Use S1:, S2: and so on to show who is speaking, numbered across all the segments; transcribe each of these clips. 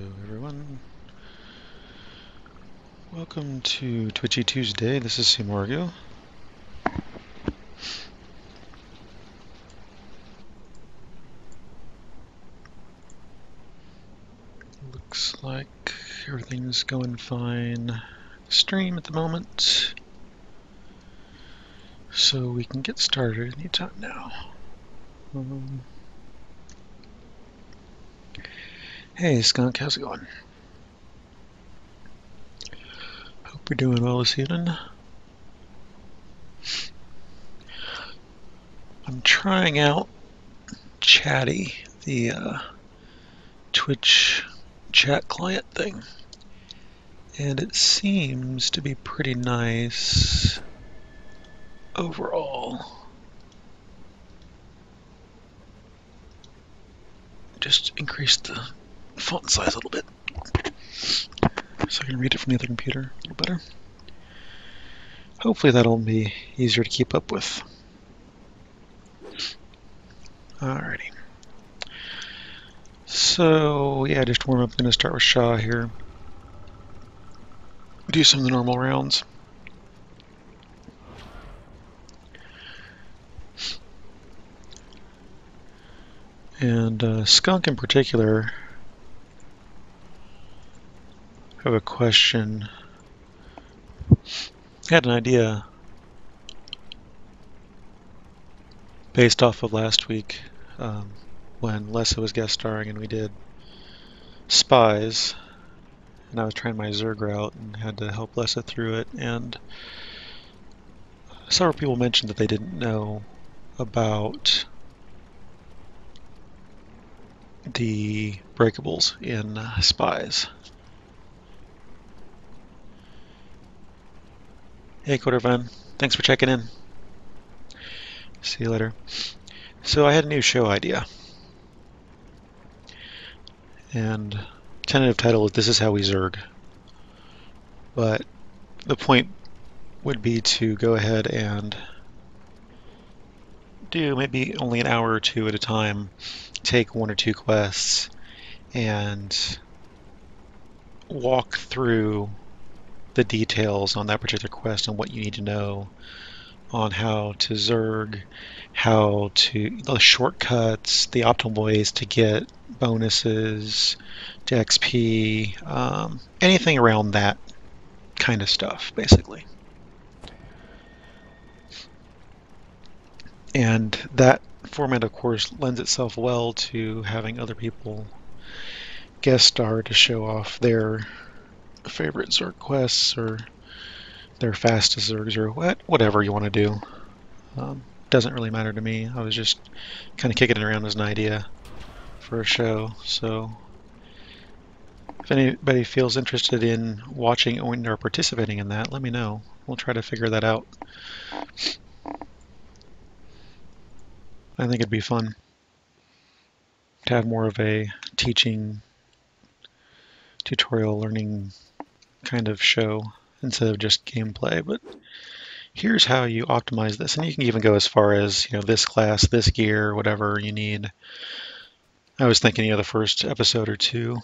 S1: everyone. Welcome to Twitchy Tuesday. This is Simargu. Looks like everything's going fine. Stream at the moment. So we can get started anytime now. Hey Skunk, how's it going? Hope you're doing well this evening. I'm trying out Chatty, the Twitch chat client thing, and it seems to be pretty nice overall. Just increase the font size a little bit so I can read it from the other computer a little better. Hopefully that'll be easier to keep up with. Alrighty. So yeah, just warm up. I'm going to start with Shah here. Do some of the normal rounds. And Skunk in particular, I have a question. I had an idea based off of last week when Lessa was guest starring and we did Spies, and I was trying my Zerg route and had to help Lessa through it, and several people mentioned that they didn't know about the breakables in Spies. Hey Quartervan, thanks for checking in. See you later. So I had a new show idea, and tentative title is This Is How We Zerg. But the point would be to go ahead and do maybe only an hour or two at a time, take one or two quests, and walk through the details on that particular quest and what you need to know on how to Zerg, the shortcuts, the optimal ways to get bonuses, to XP, anything around that kind of stuff, basically. And that format, of course, lends itself well to having other people guest star to show off their favorite Zerg quests or their fastest Zergs or whatever you want to do. Doesn't really matter to me. I was just kind of kicking it around as an idea for a show. So if anybody feels interested in watching or participating in that, let me know. We'll try to figure that out. I think it'd be fun to have more of a teaching, tutorial learning kind of show instead of just gameplay. But here's how you optimize this, and you can even go as far as, this class, this gear, whatever you need. I was thinking, the first episode or two.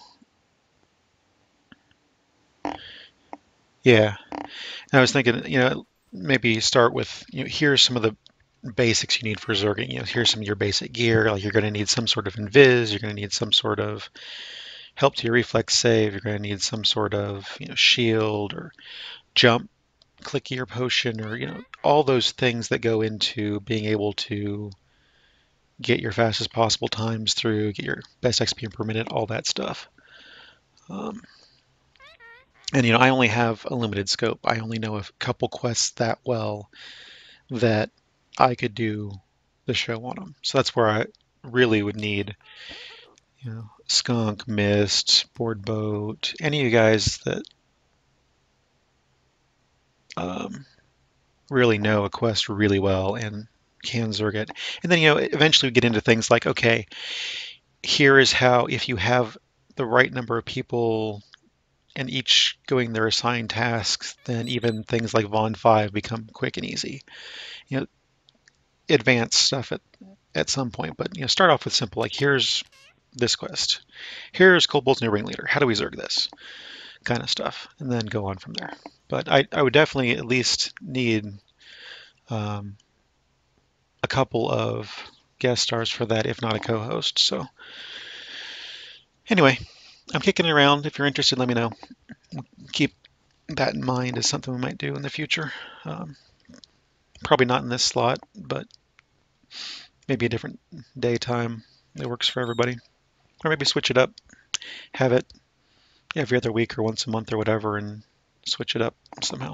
S1: Yeah, and I was thinking, maybe start with, here's some of the basics you need for Zerging. Here's some of your basic gear. Like you're going to need some sort of invis. You're going to need some sort of help to your reflex save. You're going to need some sort of, shield or jump, click gear potion, or all those things that go into being able to get your fastest possible times through, get your best XP per minute, all that stuff. And I only have a limited scope. I only know a couple quests that well that I could do the show on them. So that's where I really would need, Skunk, Mist, Board Boat, any of you guys that really know a quest really well and can Zerg it. And then, eventually we get into things like, okay, here is how, if you have the right number of people and each going their assigned tasks, then even things like Von 5 become quick and easy. Advanced stuff at some point, but start off with simple, like here's this quest. Here's Kobold's new ringleader. How do we zerg this? Kind of stuff, and then go on from there. But I would definitely at least need a couple of guest stars for that, if not a co-host. So anyway, I'm kicking it around. If you're interested, let me know. Keep that in mind as something we might do in the future. Probably not in this slot, but maybe a different daytime that works for everybody. Or maybe switch it up. Have it every other week or once a month or whatever, and switch it up somehow.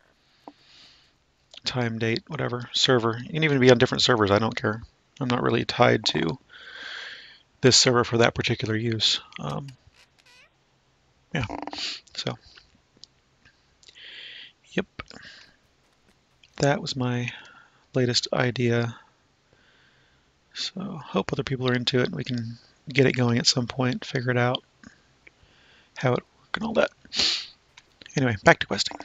S1: Time, date, whatever. Server. You can even be on different servers. I don't care. I'm not really tied to this server for that particular use. Yeah. So, yep. That was my latest idea. So, hope other people are into it and we can get it going at some point, figure it out, how it works and all that. Anyway, back to questing.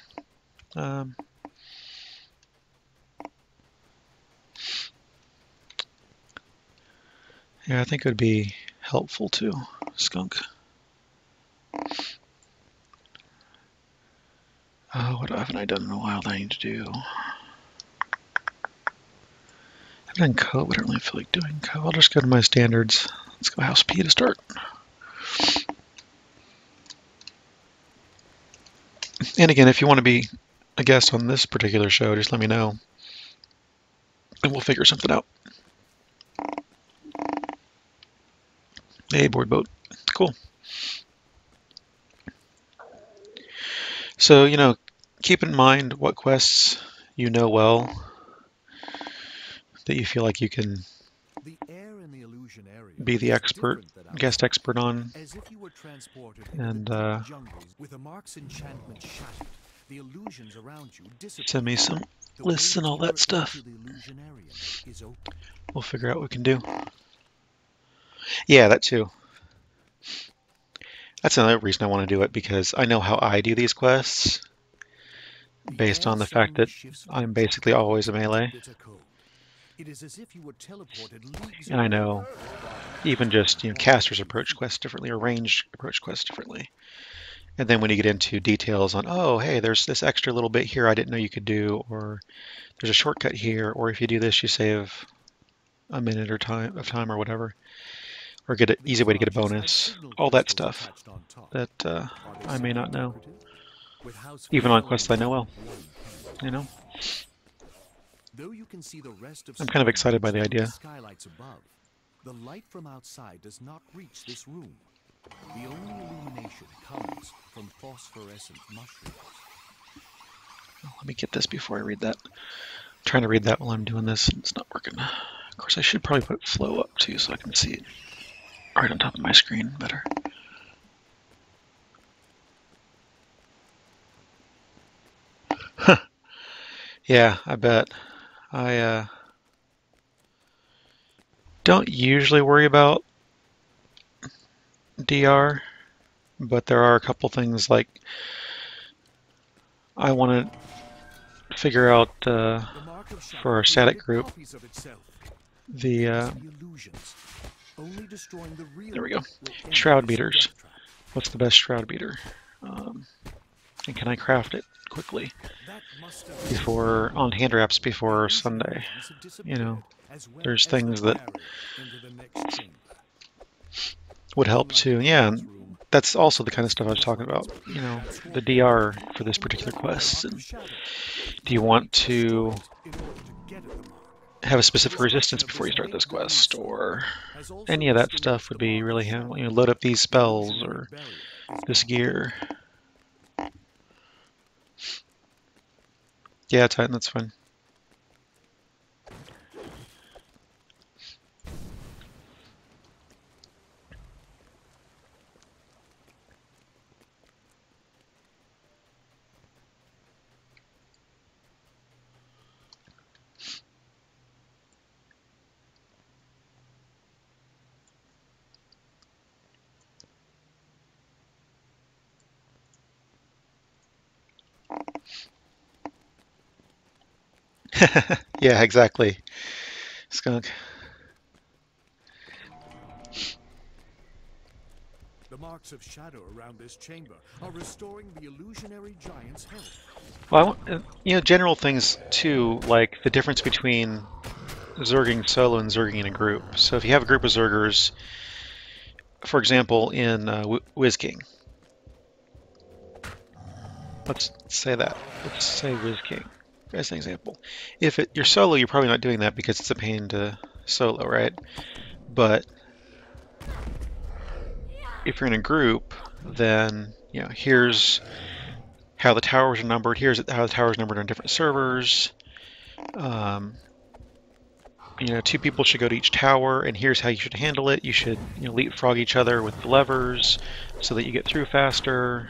S1: Yeah, I think it would be helpful to skunk. What haven't I done in a while that I need to do? I've done co, but I don't really feel like doing co. I'll just go to my standards. Let's go House P to start. And again, if you want to be a guest on this particular show, just let me know. And we'll figure something out. Hey, board boat. Cool. So, keep in mind what quests you know well that you feel like you can be the expert, guest expert on. And send me some lists and all that stuff. We'll figure out what we can do. Yeah, that too. That's another reason I want to do it, because I know how I do these quests based on the fact that I'm basically always a melee. And I know even just casters approach quests differently or ranged approach quests differently. And then when you get into details on, oh, hey, there's this extra little bit here I didn't know you could do, or there's a shortcut here, or if you do this, you save a minute or time or whatever, or get an easy way to get a bonus, all that stuff that I may not know, even on quests I know well, I'm kind of excited by the idea.
S2: The light from outside does not reach this room. The only illumination comes from phosphorescent mushrooms.
S1: Let me get this before I read that. I'm trying to read that while I'm doing this, and it's not working. Of course, I should probably put flow up too so I can see it right on top of my screen better. Yeah, I bet. I don't usually worry about DR, but there are a couple things like I want to figure out for our static group the there we go, shroud beaters. What's the best shroud beater? And can I craft it quickly before on hand wraps before Sunday? There's things that would help too. Yeah, that's also the kind of stuff I was talking about. The DR for this particular quest. And do you want to have a specific resistance before you start this quest, or any of that stuff would be really handy. Load up these spells or this gear. Yeah, Titan, that's fine. Yeah, exactly. Skunk.
S2: Spirits of shadow around this chamber are restoring the illusionary giant's health.
S1: Well, general things too, like the difference between Zerging solo and Zerging in a group. So if you have a group of Zergers, for example, in Wiz King, let's say that. Let's say Wiz King as an example. If you're solo, you're probably not doing that because it's a pain to solo, right? But if you're in a group, then here's how the towers are numbered. Here's how the towers are numbered on different servers. Two people should go to each tower, and here's how you should handle it. You should leapfrog each other with the levers so that you get through faster.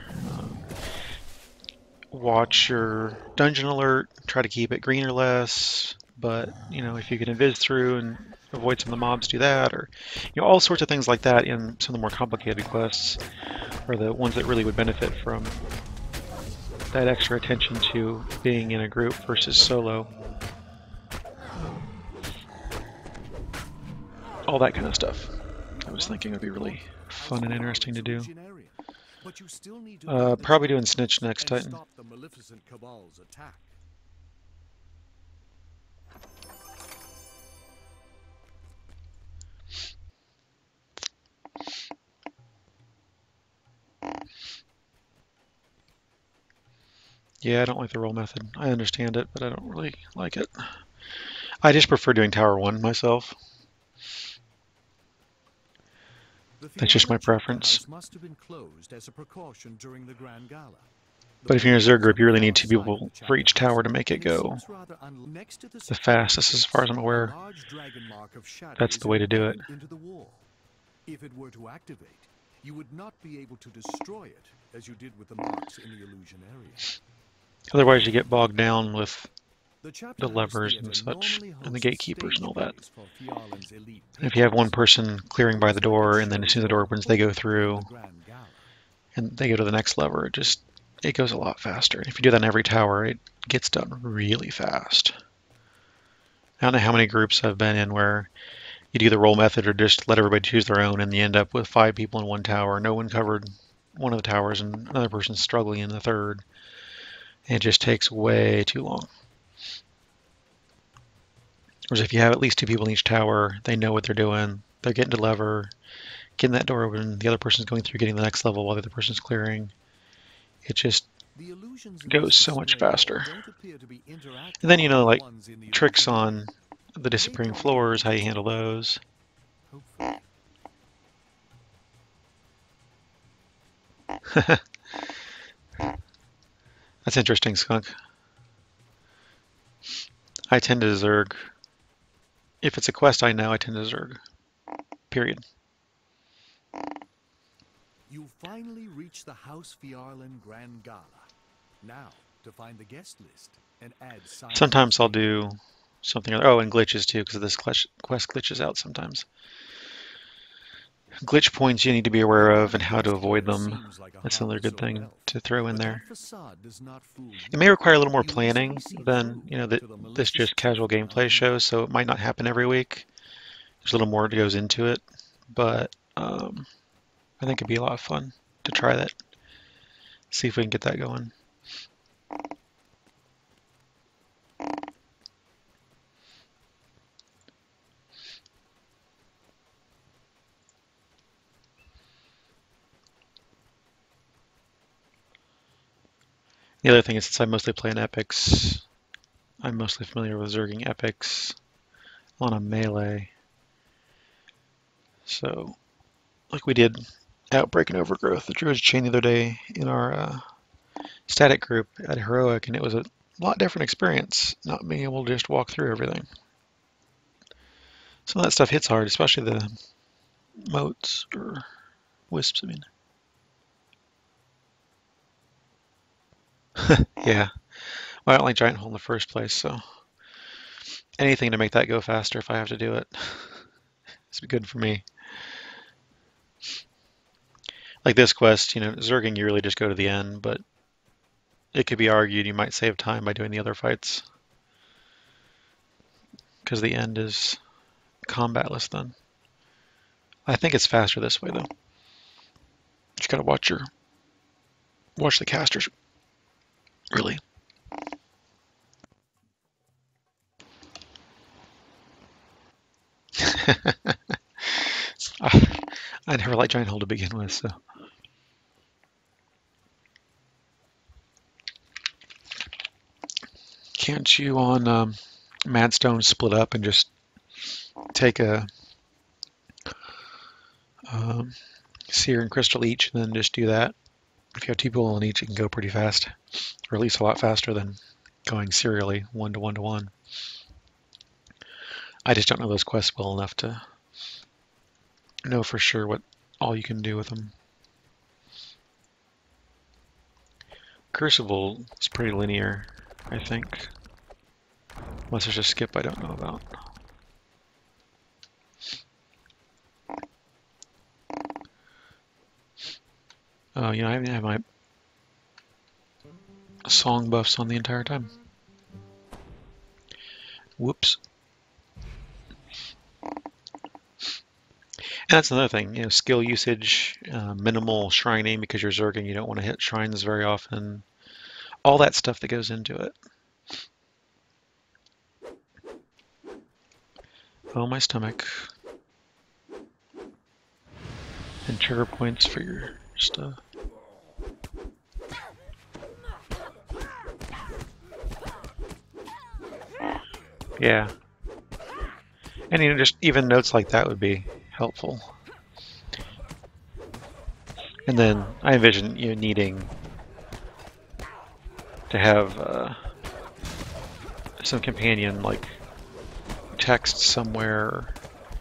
S1: Watch your dungeon alert. Try to keep it green or less. But if you can invis through and avoid some of the mobs, do that. Or all sorts of things like that in some of the more complicated quests are the ones that really would benefit from that extra attention to being in a group versus solo. All that kind of stuff. I was thinking would be really fun and interesting to do. Probably doing Snitch next, Titan. Yeah, I don't like the roll method. I understand it, but I don't really like it. I just prefer doing Tower 1 myself. That's just my preference. But if you're in a Zerg group, you really need 2 people for each tower to make it go the fastest, as far as I'm aware. That's the way to do it.
S2: If it were to activate, you would not be able to destroy it as you did with the marks in the illusion area.
S1: Otherwise, you get bogged down with the levers and such, and the gatekeepers and all that. And if you have one person clearing by the door, and then as soon as the door opens, they go through, and they go to the next lever, it goes a lot faster. And if you do that in every tower, it gets done really fast. I don't know how many groups I've been in where you do the roll method or just let everybody choose their own, and you end up with 5 people in one tower. No one covered one of the towers, and another person's struggling in the third. And it just takes way too long. Whereas if you have at least 2 people in each tower, they know what they're doing. They're getting to lever, getting that door open, the other person's going through getting the next level while the other person's clearing. It just goes so much faster. And then, like tricks on the disappearing floors, how you handle those. That's interesting, Skunk. I tend to Zerg. If it's a quest I know, I tend to Zerg. Period.
S2: You finally reach the House Fjarlin Grand Gala. Now, to find the guest list and add sign.
S1: Sometimes I'll do something other. Oh, and glitches too, because this quest glitches out sometimes. Glitch points you need to be aware of and how to avoid them. That's another good thing to throw in there. It may require a little more planning than this just casual gameplay shows, so it might not happen every week. There's a little more that goes into it, but I think it'd be a lot of fun to try that. See if we can get that going. The other thing is, since I mostly play in epics, I'm mostly familiar with Zerging epics on a melee. So, like we did Outbreak and Overgrowth, the Druid's Chain the other day in our static group at Heroic, and it was a lot different experience, not being able to just walk through everything. Some of that stuff hits hard, especially the moats, or wisps, I mean. Yeah. Well, I don't like Giant Hole in the first place, so anything to make that go faster if I have to do it is good for me. Like this quest, Zerging, you really just go to the end, but it could be argued you might save time by doing the other fights, because the end is combatless then. I think it's faster this way, though. You gotta watch the casters, really. I never liked Giant Hill to begin with, so. Can't you on Madstone split up and just take a Seer and Crystal each, and then just do that? If you have 2 people on each, it can go pretty fast, or at least a lot faster than going serially 1 to 1 to 1. I just don't know those quests well enough to know for sure what all you can do with them. Crucible is pretty linear, I think. Unless there's a skip I don't know about. Oh, you know, I haven't had my song buffs on the entire time. Whoops. And that's another thing, you know, skill usage, minimal shrining because you're Zerging, you don't want to hit shrines very often. All that stuff that goes into it. Oh, my stomach. And trigger points for your stuff. Yeah. And, you know, just even notes like that would be helpful. And then I envision you needing to have some companion, like text somewhere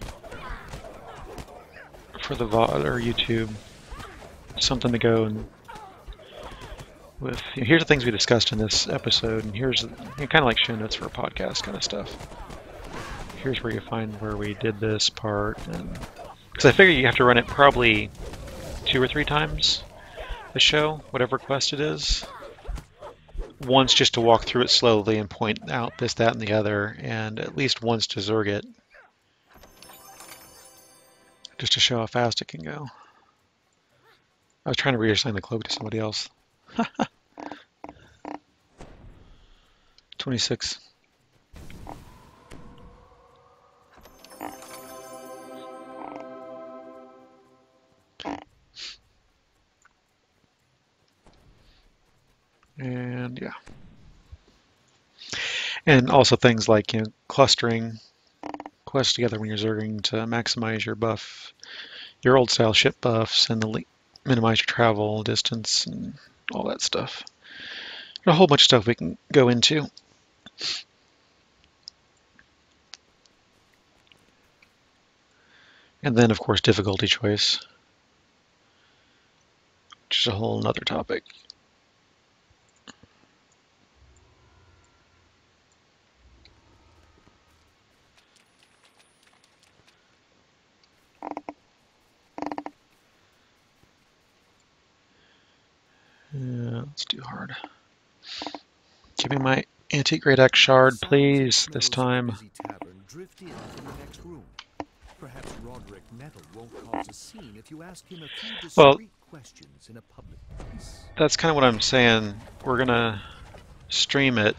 S1: for the VOD or YouTube, something to go and with. You know, here's the things we discussed in this episode, and here's kind of like show notes for a podcast kind of stuff. Here's where you find where we did this part, and because I figure you have to run it probably 2 or 3 times a show, whatever quest it is. Once just to walk through it slowly and point out this, that, and the other, and at least once to Zerg it, just to show how fast it can go. I was trying to reassign the cloak to somebody else. 26. And yeah. And also things like, you know, clustering quests together when you're Zerging to maximize your buff, your old style ship buffs, and minimize your travel distance and all that stuff. There's a whole bunch of stuff we can go into. And then, of course, difficulty choice, which is a whole nother topic. Let's do hard. Give me my Antique Great Axe Shard, please, this time.
S2: Perhaps Roderick Nettle won't cause a scene if you ask him a few discreet questions in a public place.
S1: That's kind of what I'm saying. We're gonna stream it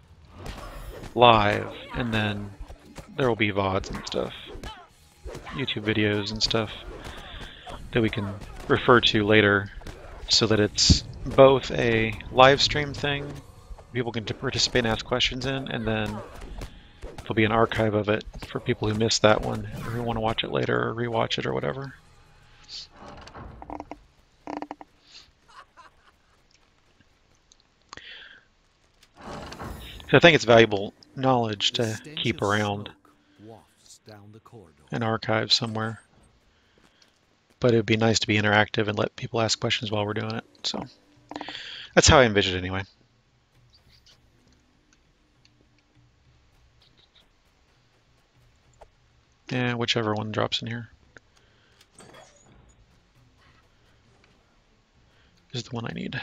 S1: live, and then there will be VODs and stuff, YouTube videos and stuff that we can refer to later, so that it's both a live stream thing people can participate and ask questions in, and then there'll be an archive of it for people who missed that one or who want to watch it later or rewatch it or whatever. So I think it's valuable knowledge to keep around an archive somewhere. But it would be nice to be interactive and let people ask questions while we're doing it. So that's how I envision it anyway. Yeah, whichever one drops in here is the one I need.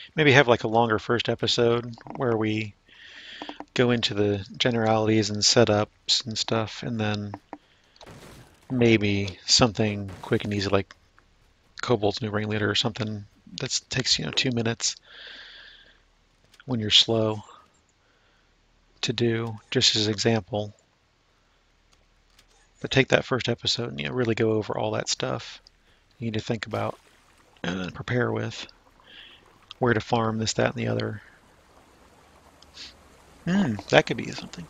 S1: maybe have like a longer first episode where we go into the generalities and setups and stuff, and then maybe something quick and easy like Kobold's New Ringleader or something that takes 2 minutes when you're slow to do, just as an example. But take that first episode and really go over all that stuff you need to think about and prepare with, where to farm this, that, and the other. That could be something.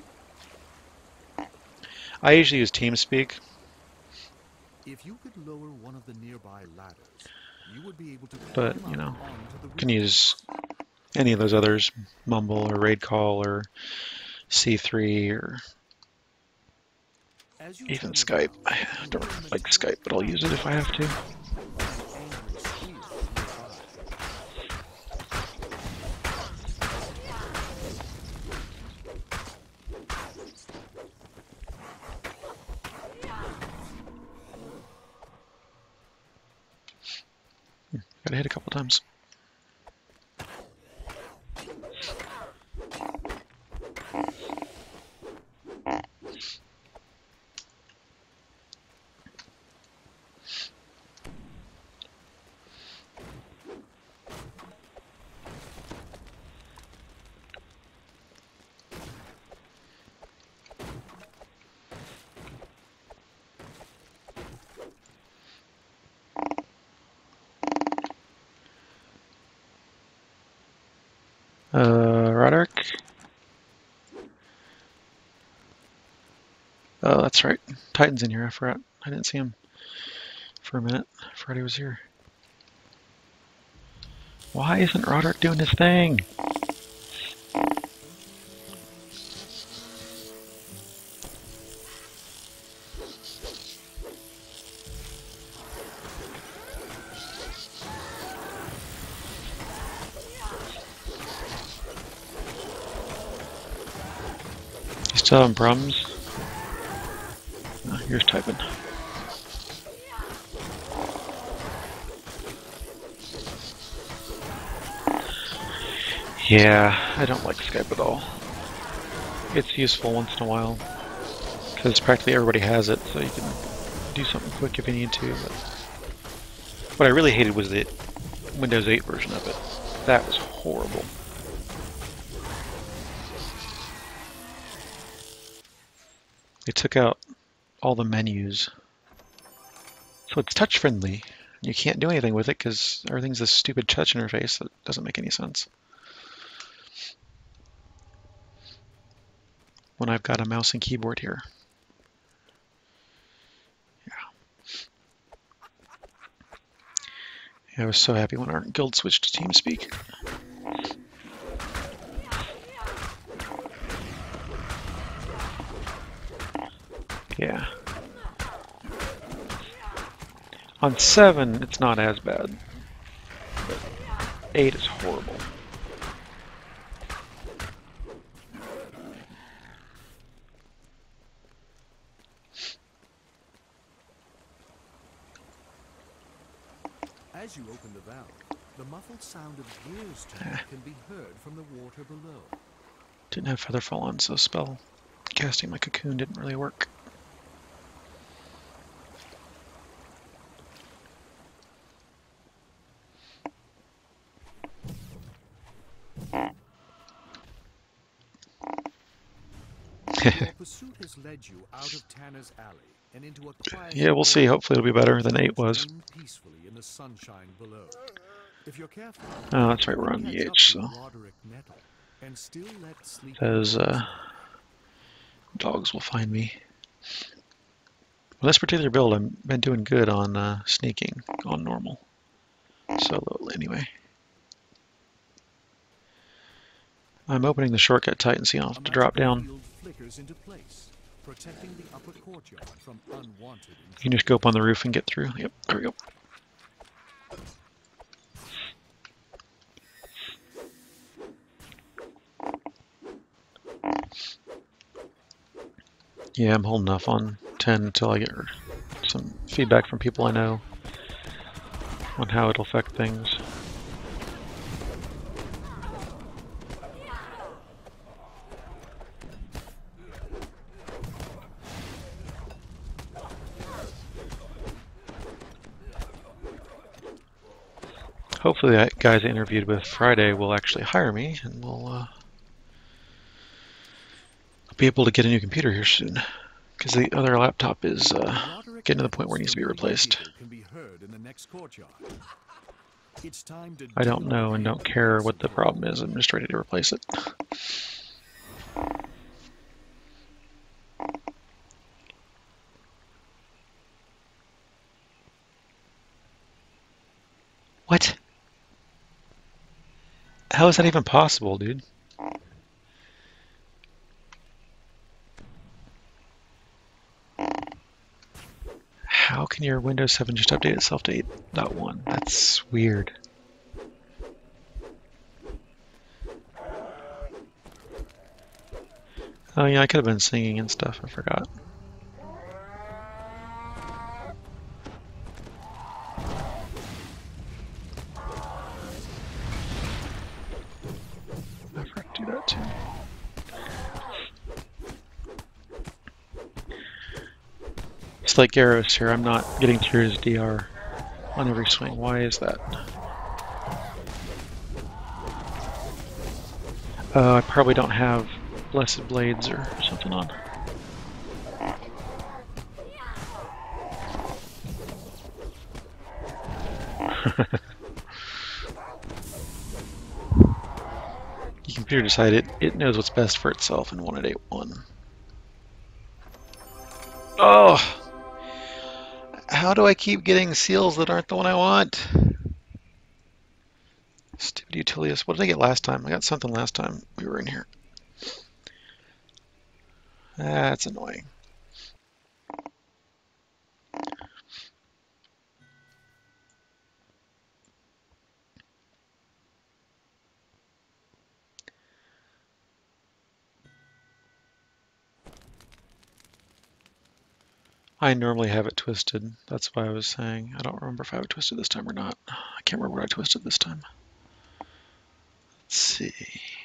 S1: I usually use TeamSpeak.
S2: If you could lower one of the nearby ladders, you would be able to
S1: But,
S2: climb up onto the
S1: can
S2: roof.
S1: use any of those others, Mumble or Raidcall or C3 or
S2: As you
S1: even
S2: turn
S1: Skype.
S2: around,
S1: I
S2: you
S1: don't
S2: hear
S1: like
S2: a
S1: Skype, but I'll use it if I have to.
S2: angry squeal nearby.
S1: Gotta hit a couple times. Roderick? Oh, that's right. Titan's in here. I forgot. I didn't see him for a minute. Friday was here. Why isn't Roderick doing his thing? You still having problems? Oh, here's typing. Yeah, I don't like Skype at all. It's useful once in a while, because practically everybody has it, so you can do something quick if you need to. But what I really hated was the Windows 8 version of it. That was horrible. They took out all the menus. So it's touch friendly. You can't do anything with it because everything's this stupid touch interface that doesn't make any sense. When I've got a mouse and keyboard here. Yeah, I was so happy when our guild switched to TeamSpeak. Yeah. On 7, it's not as bad. But 8 is horrible.
S2: As you open the valve, the muffled sound of gears turning can be heard from the water below.
S1: Didn't have Featherfall on, so spell casting my cocoon didn't really work.
S2: Your pursuit has led you out of Tanner's Alley and into a quiet
S1: Yeah, we'll see. Hopefully it'll be better than 8 was.
S2: peacefully in the sunshine below. If you're careful,
S1: Oh, that's right, we're on
S2: catch up
S1: EH, so
S2: to Roderick Nettle and still let sleep
S1: those dogs will find me. With this particular build, I've been doing good on sneaking on normal. Solo, anyway. I'm opening the shortcut Titan, so you don't have to drop down.
S2: flickers into place, protecting the upper courtyard from unwanted
S1: You can just go up on the roof and get through. Yep, there we go. Yeah, I'm holding off on 10 until I get some feedback from people I know on how it'll affect things. Hopefully that guys I interviewed with Friday will actually hire me, and we'll be able to get a new computer here soon. Because the other laptop is getting to the point where it needs to be replaced.
S2: Can be heard in the next courtyard. It's time to
S1: I don't know and don't care what the problem is. I'm just ready to replace it. What? How is that even possible, dude? How can your Windows 7 just update itself to 8.1? That's weird. Oh yeah, I could have been singing and stuff, I forgot. I forgot to do that too. It's like Garros here, I'm not getting through his DR on every swing. Why is that? I probably don't have Blessed Blades or something on. The computer decided it knows what's best for itself and wanted 8.1. Oh! How do I keep getting seals that aren't the one I want? Stupid Utilius. What did I get last time? I got something last time we were in here. That's annoying. I normally have it twisted. That's why I was saying. I don't remember if I have it twisted this time or not. I can't remember what I twisted this time. Let's see.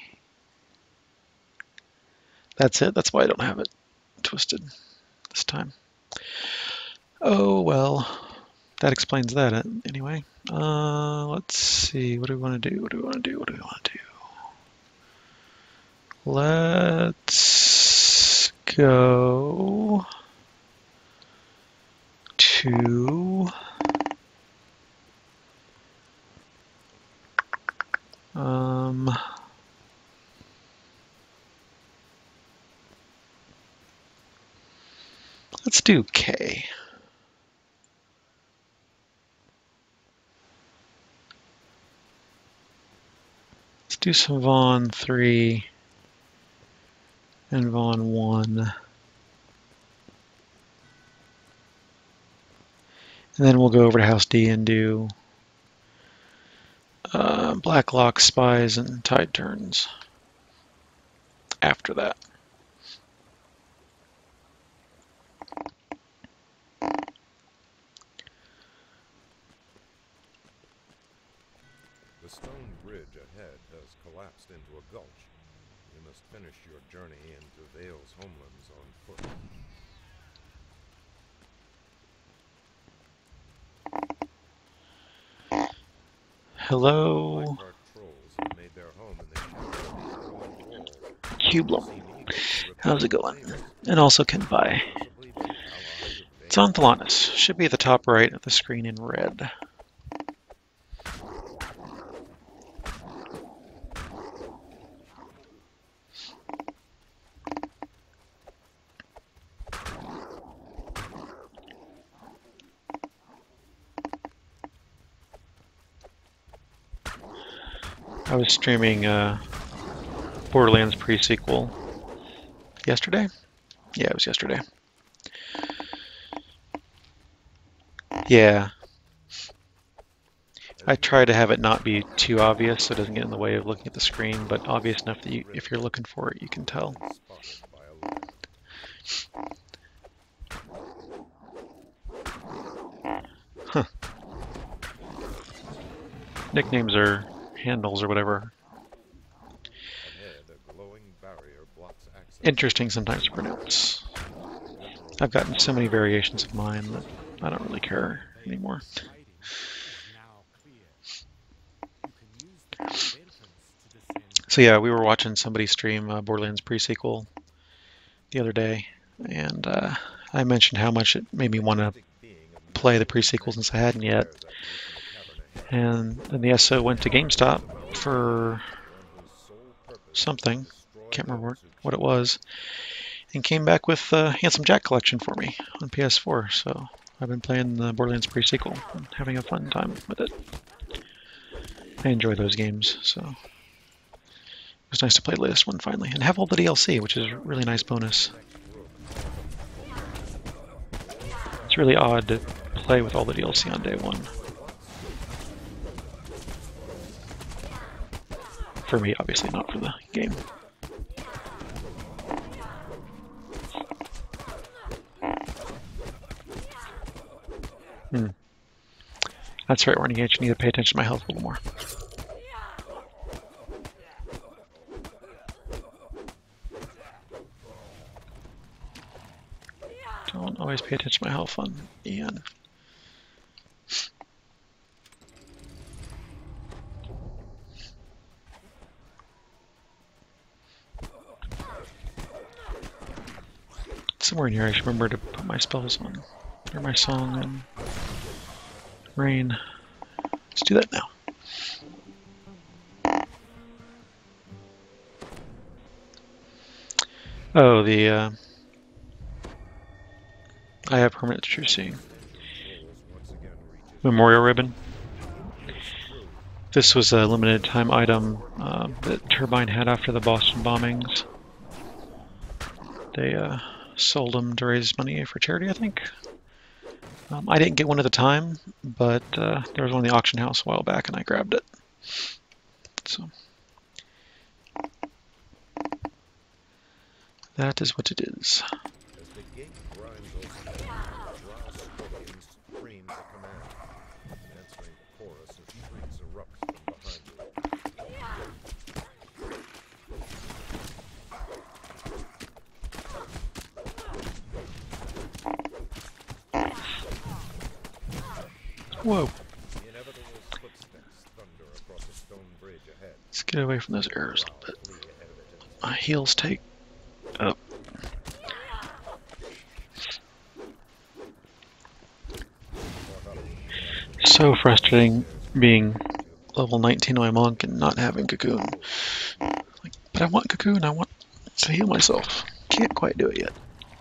S1: That's it. That's why I don't have it twisted this time. Oh, well. That explains that anyway. Let's see. What do we want to do? What do we want to do? What do we want to do? Let's go to let's do K. Let's do some Vaughn 3 and Vaughn 1. And then we'll go over to House D and do Blacklock, Spies, and Tide Turns after that.
S3: The stone bridge ahead has collapsed into a gulch. You must finish your journey into Vale's homelands on foot.
S1: Hello,
S3: Blackheart trolls have made their home in the wall.
S1: Cublum. How's it going? And also Kenpai. It's on Thelanis. Should be at the top right of the screen in red. I was streaming Borderlands pre-sequel yesterday? Yeah, it was yesterday. Yeah. I try to have it not be too obvious so it doesn't get in the way of looking at the screen, but obvious enough that if you're looking for it, you can tell. Huh. Nicknames are handles or whatever. Interesting sometimes to pronounce. I've gotten so many variations of mine that I don't really care anymore. So yeah, we were watching somebody stream Borderlands pre-sequel the other day, and I mentioned how much it made me want to play the pre-sequel since I hadn't yet. And then the SO went to GameStop for something, can't remember what it was, and came back with the Handsome Jack collection for me on PS4. So I've been playing the Borderlands pre-sequel and having a fun time with it. I enjoy those games, so it was nice to play the latest one finally and have all the DLC, which is a really nice bonus. It's really odd to play with all the DLC on day one. For me, obviously, not for the game. That's right, Warning H. I need to pay attention to my health a little more. Don't always pay attention to my health on Ian. Somewhere in here I should remember to put my spells on, or my song and rain. Let's do that now. Oh, the I have permanent true seeing. Memorial ribbon. This was a limited time item that Turbine had after the Boston bombings. They sold them to raise money for charity, I think. I didn't get one at the time, but there was one in the auction house a while back and I grabbed it. So that is what it is.
S3: As the gate grinds open, Drow scorpions scream the command. An answering chorus of shrieks erupts from behind you.
S1: Whoa.
S3: The inevitable footsteps thunder across a stone bridge ahead.
S1: Let's get away from those arrows a little bit. My heels take up. So frustrating being level 19 on my monk and not having Cocoon. Like, but I want Cocoon, I want to heal myself. Can't quite do it yet.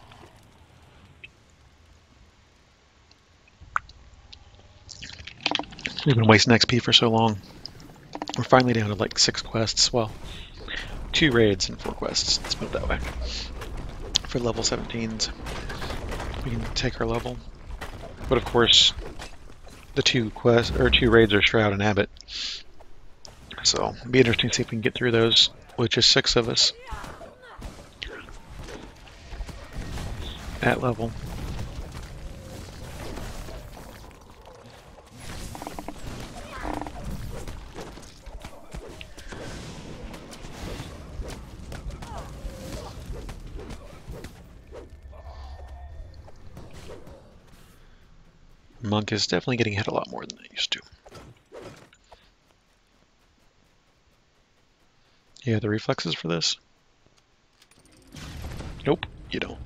S1: We've been wasting XP for so long. We're finally down to like 6 quests. Well, 2 raids and 4 quests. Let's put it that way. For level 17s, we can take our level. But of course, the 2 raids are Shroud and Abbot. So it'll be interesting to see if we can get through those, which is 6 of us at level. Monk is definitely getting hit a lot more than it used to. You have the reflexes for this? Nope, you don't.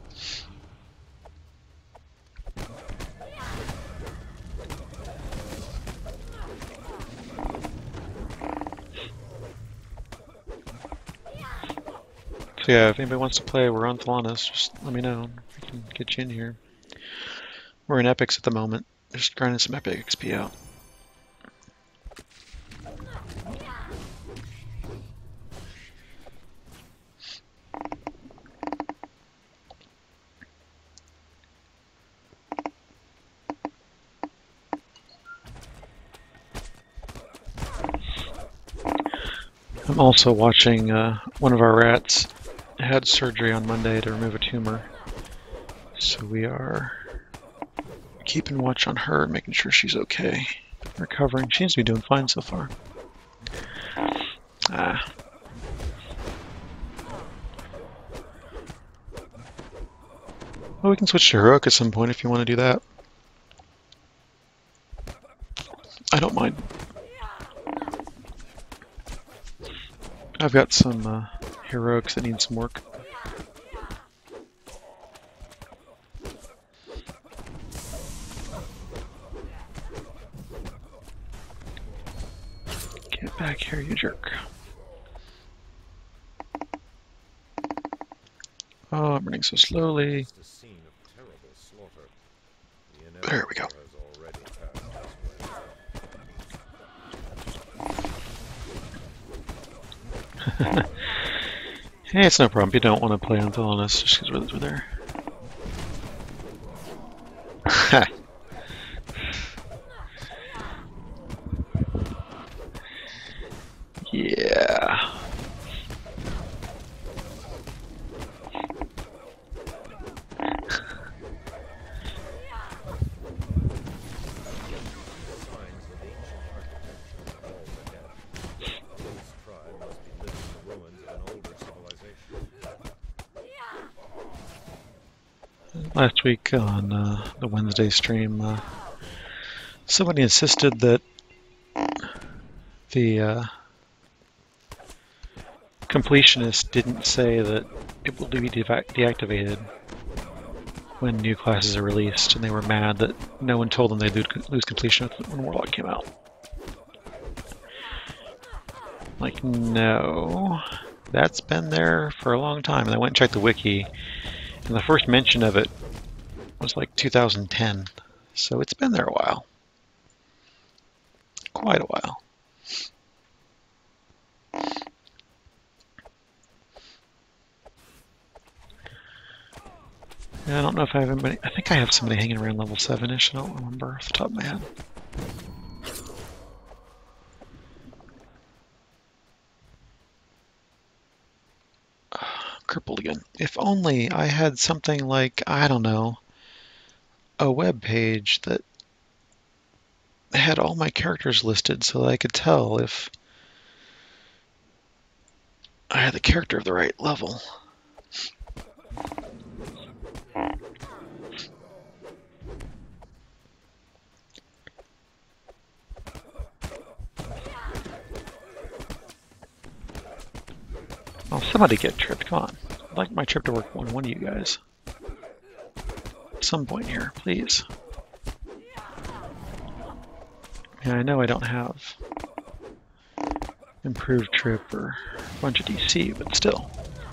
S1: So yeah, if anybody wants to play, we're on Thelanis, just let me know. We can get you in here. We're in epics at the moment, just grinding some epic XP out. I'm also watching one of our rats had surgery on Monday to remove a tumor. So we are keeping watch on her, making sure she's okay, recovering. She seems to be doing fine so far. Well, we can switch to heroic at some point if you want to do that. I don't mind. I've got some heroics that need some work. Get back here, you jerk. Oh, I'm running so slowly.
S3: It's the scene of terrible slaughter. The
S1: There we go.
S3: inevitable has already passed this way.
S1: Hey, it's no problem. You don't want to play on Villainous just because we're there. Ha! Yeah.
S3: Signs of ancient architecture all ahead. This tribe must be living in the ruins of an older civilization.
S1: Last week on the Wednesday stream, somebody insisted that the completionist didn't say that it will be deactivated when new classes are released, and they were mad that no one told them they'd lose completion when Warlock came out. Like, no, that's been there for a long time. And I went and checked the wiki, and the first mention of it was like 2010, so it's been there a while. Quite a while. Yeah, I don't know if I have anybody. I think I have somebody hanging around level 7-ish. I don't remember off the top of my head. Crippled again. If only I had something like, I don't know, a web page that had all my characters listed so that I could tell if I had the character of the right level. Oh, somebody get tripped. Come on. I'd like my trip to work on one of you guys. At some point here, please. Yeah, I know I don't have improved trip or a bunch of DC, but still.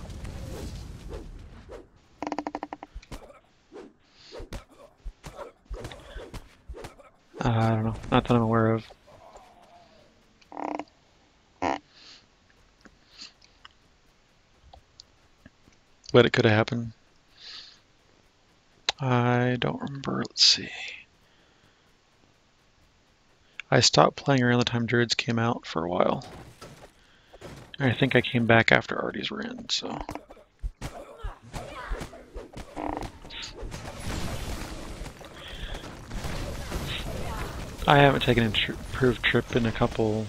S1: I don't know. Not that I'm aware of. But it could have happened. I don't remember. Let's see. I stopped playing around the time Druids came out for a while. I think I came back after Arties were in, so. I haven't taken an improved trip in a couple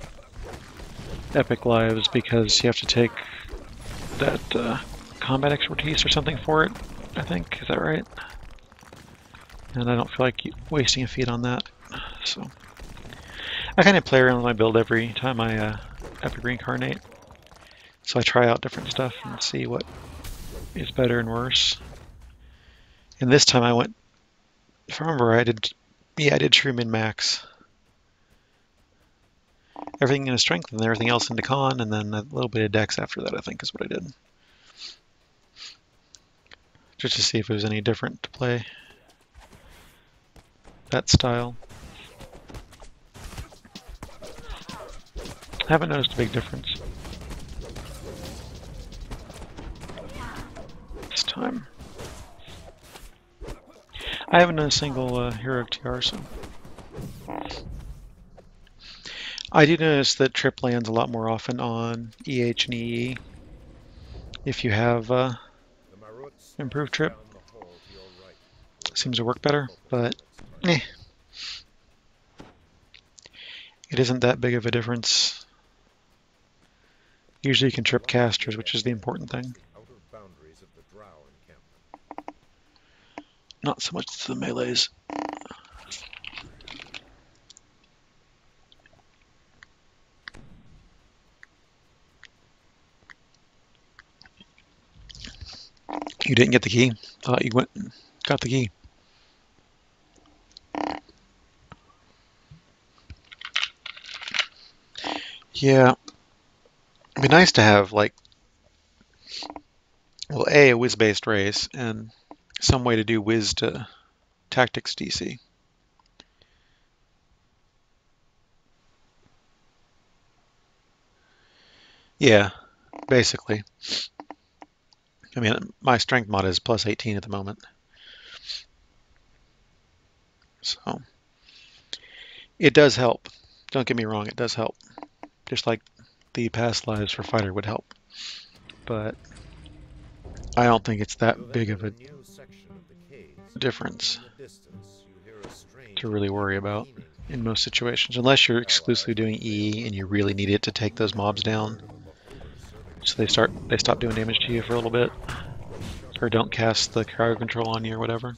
S1: Epic Lives because you have to take that combat expertise or something for it, I think. Is that right? And I don't feel like wasting a feat on that, so. I kind of play around with my build every time I Epic Reincarnate. So I try out different stuff and see what is better and worse. And this time I went, if I remember, I did true min-max. Everything into strength and everything else into con, and then a little bit of dex after that, I think, is what I did. Just to see if it was any different to play that style. I haven't noticed a big difference this time. I haven't done a single heroic TR, so. I do notice that trip lands a lot more often on EH and EE if you have improved trip. Seems to work better, but it isn't that big of a difference. Usually you can trip casters, which is the important thing. Not so much the melees. You didn't get the key? I thought you went and got the key. Yeah. It'd be nice to have, like, well, A, whiz-based race, and some way to do whiz to tactics DC. Yeah, basically. I mean, my strength mod is plus 18 at the moment. So, it does help. Don't get me wrong, it does help. Just like the past lives for fighter would help. But I don't think it's that big of a difference to really worry about in most situations, unless you're exclusively doing E and you really need it to take those mobs down. So they stop doing damage to you for a little bit, or don't cast the cryo control on you or whatever.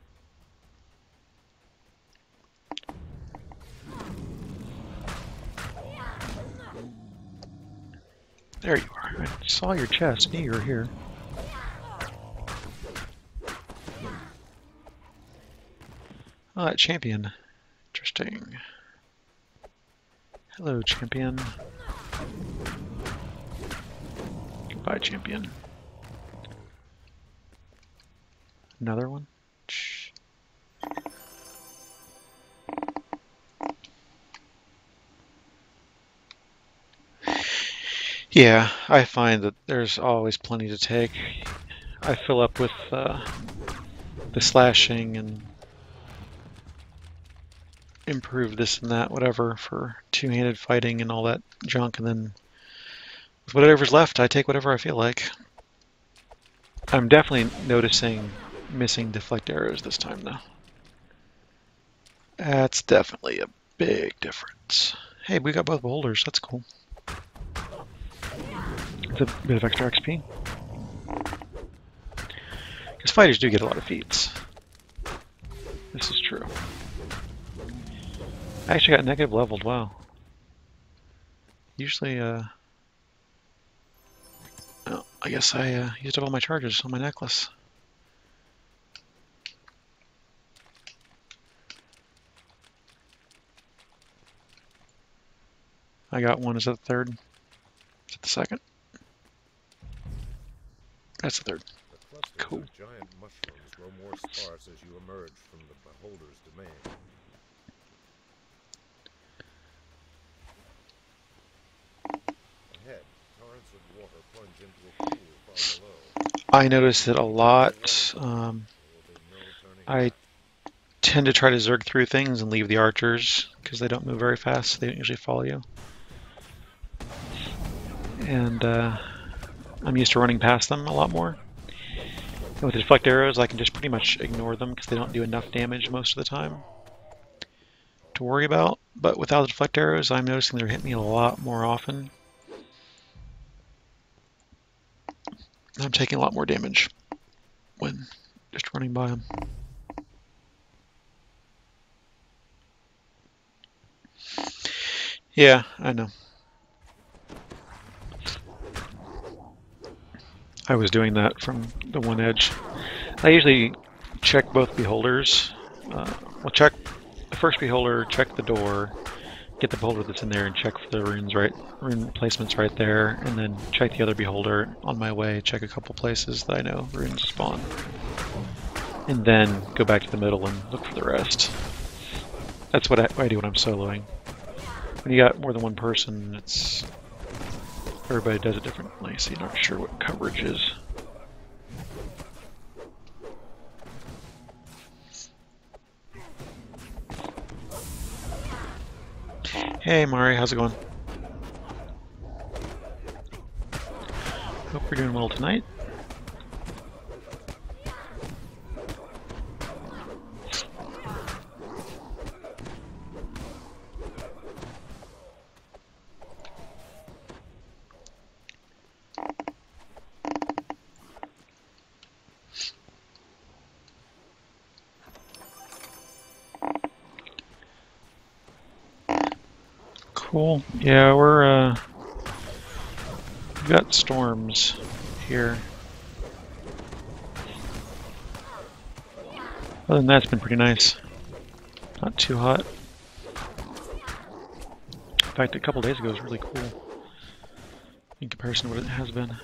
S1: There you are. I saw your chest. I knew you were here. Oh, that champion. Interesting. Hello, champion. Goodbye, champion. Another one? Shh. Yeah, I find that there's always plenty to take. I fill up with the slashing and improve this and that, whatever, for two-handed fighting and all that junk, and then with whatever's left, I take whatever I feel like. I'm definitely noticing missing deflect arrows this time, though. That's definitely a big difference. Hey, we got both beholders. That's cool. It's a bit of extra XP. Because fighters do get a lot of feats. This is true. I actually got negative leveled, wow. Usually, oh, I guess I used up all my charges on my necklace. I got one. Is that the third? Is that the second? That's the third. Cool.
S3: The giant mushrooms grow more sparse as you emerge from the beholder's domain. Ahead, torrents of water plunge into a pool far below.
S1: I notice it a lot. I tend to try to zerg through things and leave the archers because they don't move very fast. So they don't usually follow you. And I'm used to running past them a lot more. And with the deflect arrows, I can just pretty much ignore them because they don't do enough damage most of the time to worry about. But without the deflect arrows, I'm noticing they're hitting me a lot more often. I'm taking a lot more damage when just running by them. Yeah, I know. I was doing that from the one edge. I usually check both beholders. We'll check the first beholder, check the door, get the beholder that's in there, and check for the rune placements right there, and then check the other beholder on my way, check a couple places that I know runes spawn. And then go back to the middle and look for the rest. That's what I do when I'm soloing. When you got more than one person, it's everybody does it differently, so you're not sure what coverage is. Hey Mari, how's it going? Hope you're doing well tonight. Cool. Yeah, we've got storms here. Other than that, it's been pretty nice. Not too hot. In fact, a couple days ago was really cool in comparison to what it has been.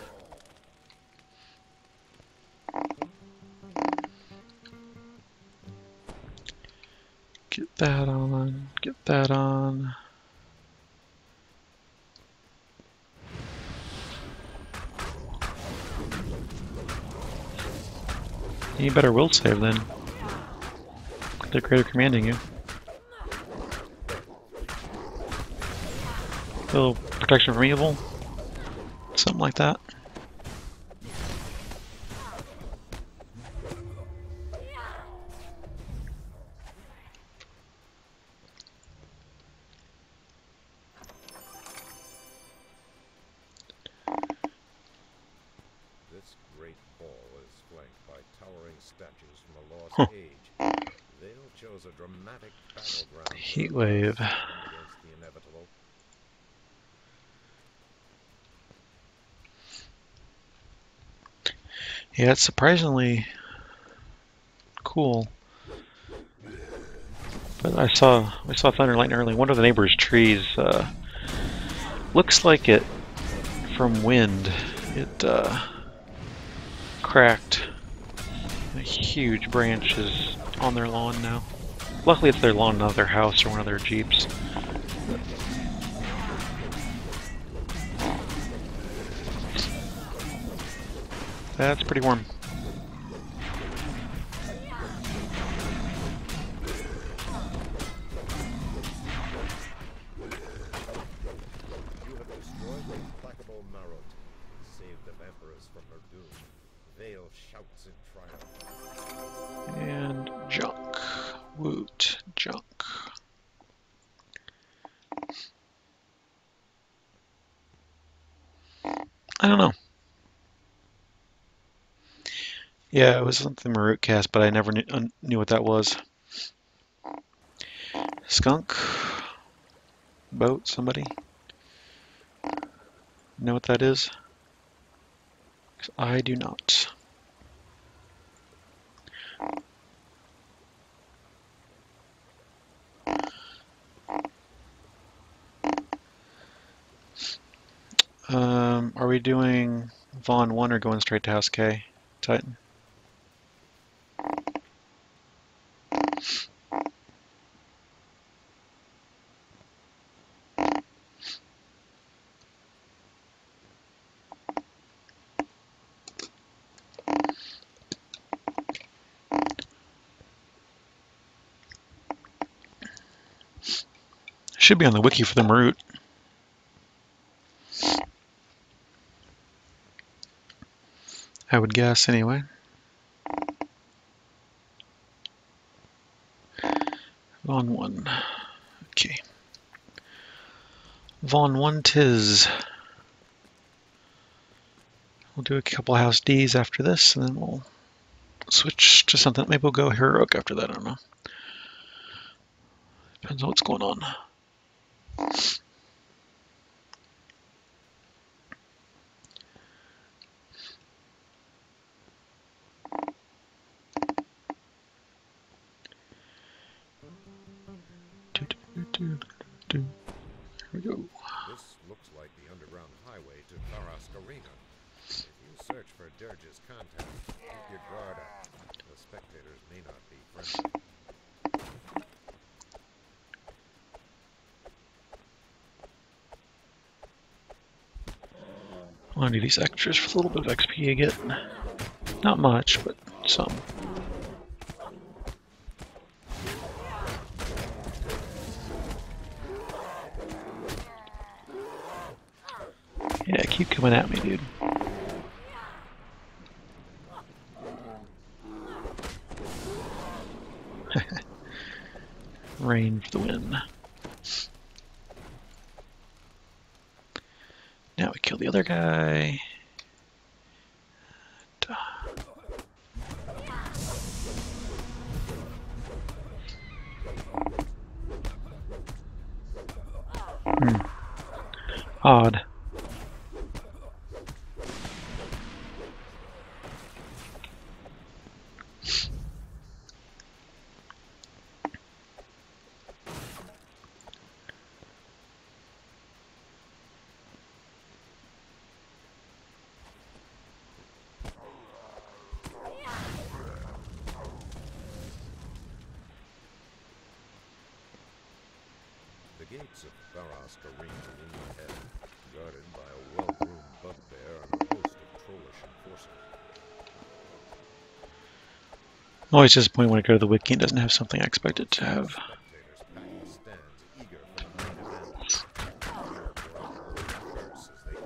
S1: Get that on, get that on. You better will save then. The creator commanding you. A little protection from evil. Something like that.
S3: This great hall is flanked by towering statues from the Lost
S1: Huh.
S3: Age. Vale chose a dramatic battleground for
S1: Heat
S3: the
S1: wave.
S3: against the inevitable.
S1: Yeah, it's surprisingly cool. But I saw thunder and lightning early. One of the neighbor's trees looks like it from wind. It cracked. A huge branch is on their lawn now. Luckily, it's their lawn, not their house or one of their Jeeps. That's pretty warm.
S3: You have destroyed the implacable Marot and saved the vampiress from her doom. Vale shouts in triumph.
S1: And junk. Woot. Junk. I don't know. Yeah, it was something Marut cast, but I never knew what that was. Skunk? Boat? Somebody? Know what that is? 'Cause I do not. Are we doing Vaughn 1 or going straight to House K, Titan? Should be on the wiki for the Marut. I would guess, anyway. Vaughn 1. Okay. Vaughn 1 tis. We'll do a couple House Ds after this, and then we'll switch to something. Maybe we'll go Heroic after that, I don't know. Depends on what's going on. Here we go.
S3: This looks like the underground highway to Tharas Arena. If you search for Dirge's contact, keep your guard up. The spectators may not be friendly.
S1: I want to do these extras for a little bit of XP you get. Not much, but some. Yeah, keep coming at me, dude. Rain for the win. Now we kill the other guy. Odd.
S3: gates of Tharos Arena loom ahead, guarded by a well-groomed bugbear and a host of trollish enforcement.
S1: I'm always disappointed when I go to the wiki and it doesn't have something I expect it to have.
S3: Spectators pack the stands, eager for the main event. Fear growl and curse as they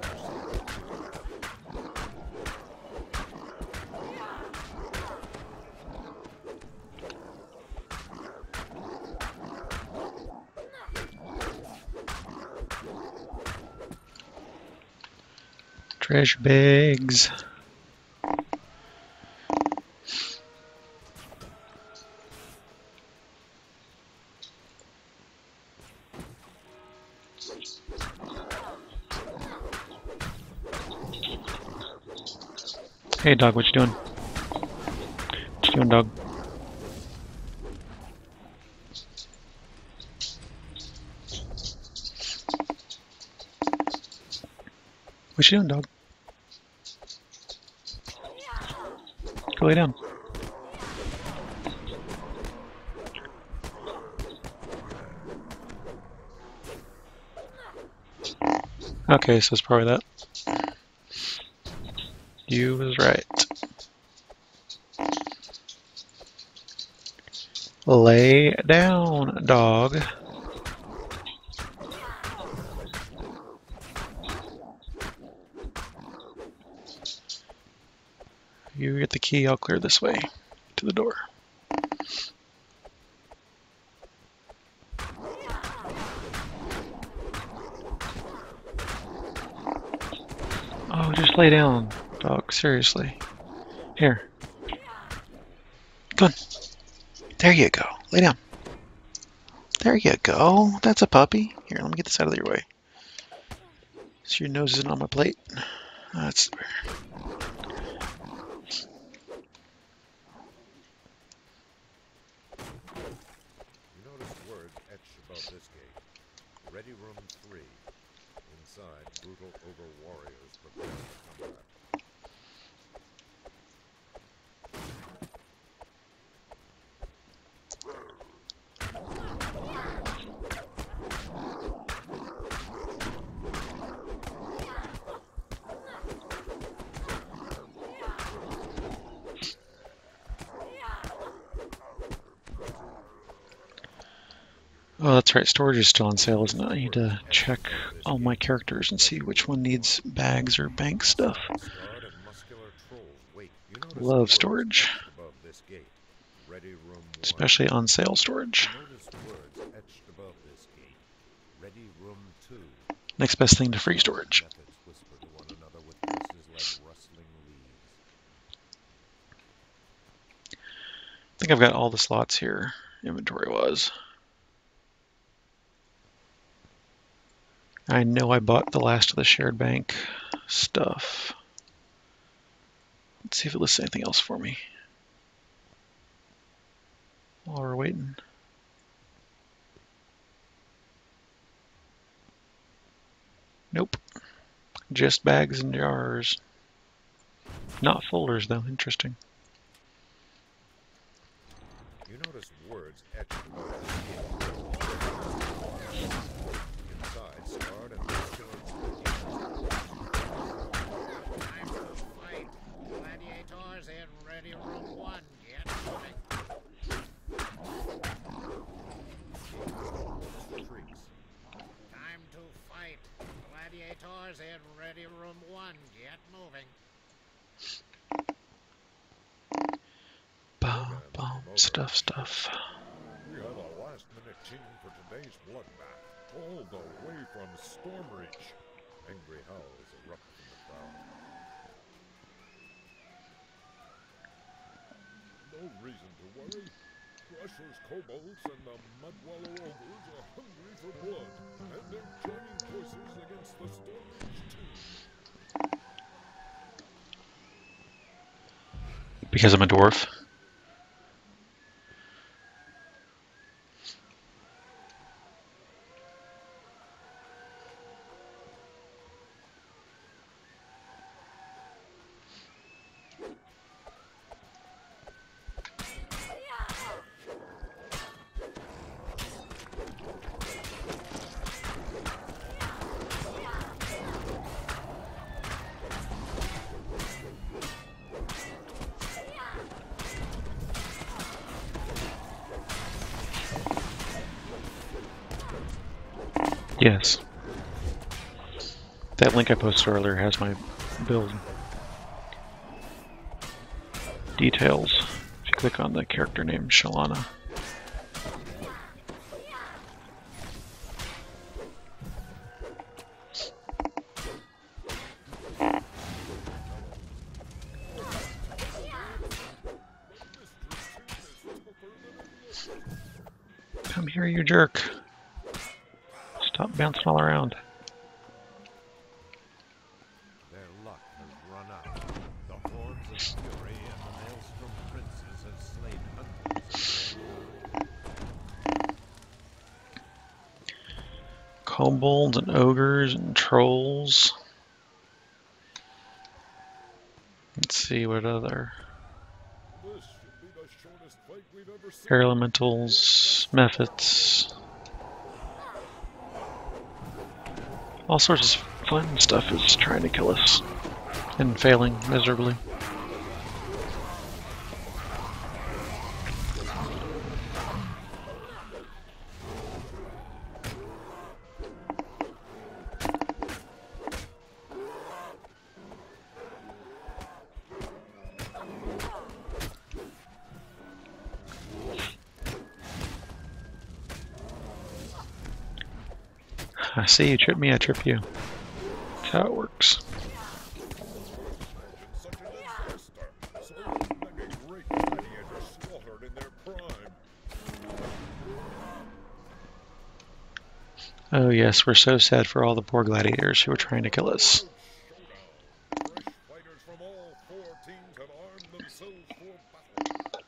S1: Treasure bags. Hey dog, what you doing? What you doing, dog? What you doing, dog? Go lay down. Okay, so it's probably that. You was right. Lay down, dog. You get the key, I'll clear this way to the door. Oh, just lay down, dog, seriously. Here. Come on. There you go. Lay down. There you go. That's a puppy. Here, let me get this out of your way. So your nose isn't on my plate. That's fair.
S3: You notice words etched above this gate. Ready Room 3. Inside, brutal ogre warriors prepare for combat.
S1: Oh, that's right. Storage is still on sale, isn't it? I need to check all my characters and see which one needs bags or bank stuff.
S3: Scarred and muscular trolls wait. You notice
S1: Love
S3: words
S1: storage,
S3: etched above this gate. Ready Room 1.
S1: especially on sale storage.
S3: Notice words etched above this gate. Ready Room 2.
S1: Next best thing to free storage.
S3: Methods whisper to one another with voices like rustling leaves.
S1: I think I've got all the slots here, inventory-wise. I know I bought the last of the shared bank stuff. Let's see if it lists anything else for me while we're waiting. Nope. Just bags and jars. Not folders, though. Interesting.
S3: You notice words etched above this gate. Inside, scarred and muscular trolls.
S4: Time to fight. Gladiators in Ready Room 1. Get moving.
S3: Shrieks.
S4: Time to fight. Gladiators in Ready Room 1. Get moving.
S1: Bomb, bomb, stuff.
S3: We had a last-minute team for today's bloodbath, all the way from Stormreach. Angry howls erupt from the crowd. No reason to worry. Crushers, kobolds, and the Mudwallow ogres are hungry for blood, and they're joining forces against the Stormreach team.
S1: Because I'm a dwarf. Yes. That link I posted earlier has my build details. If you click on the character name Shalana. Come here, you jerk. Stop bouncing all around.
S3: Their luck has run out. The hordes of fury and the Maelstrom princes have slain hundreds of men.
S1: Kobolds and ogres and trolls. Let's see what other
S3: This should be the shortest fight we've ever seen.
S1: air elementals, mephits. All sorts of fun stuff is trying to kill us and failing miserably. I see you trip me, I trip you. That's how it works.
S3: Such a disaster. So many great gladiators slaughtered in their prime.
S1: Oh yes, we're so sad for all the poor gladiators who were trying to kill us.
S3: Showdown. Fresh fighters from all 4 teams have armed themselves for battle.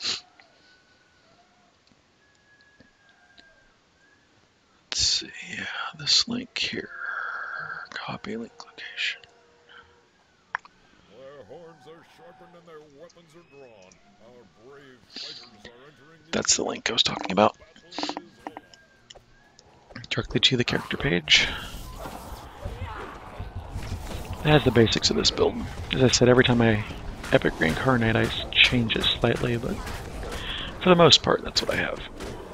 S1: Let's see, this link here. Copy link location.
S3: Their horns are sharpened and their weapons are drawn. Our brave fighters are entering the
S1: That's the link I was talking about.
S3: battle is on.
S1: Directly to the character page. It has the basics of this build. As I said, every time I epic reincarnate, I change it slightly, but for the most part, that's what I have.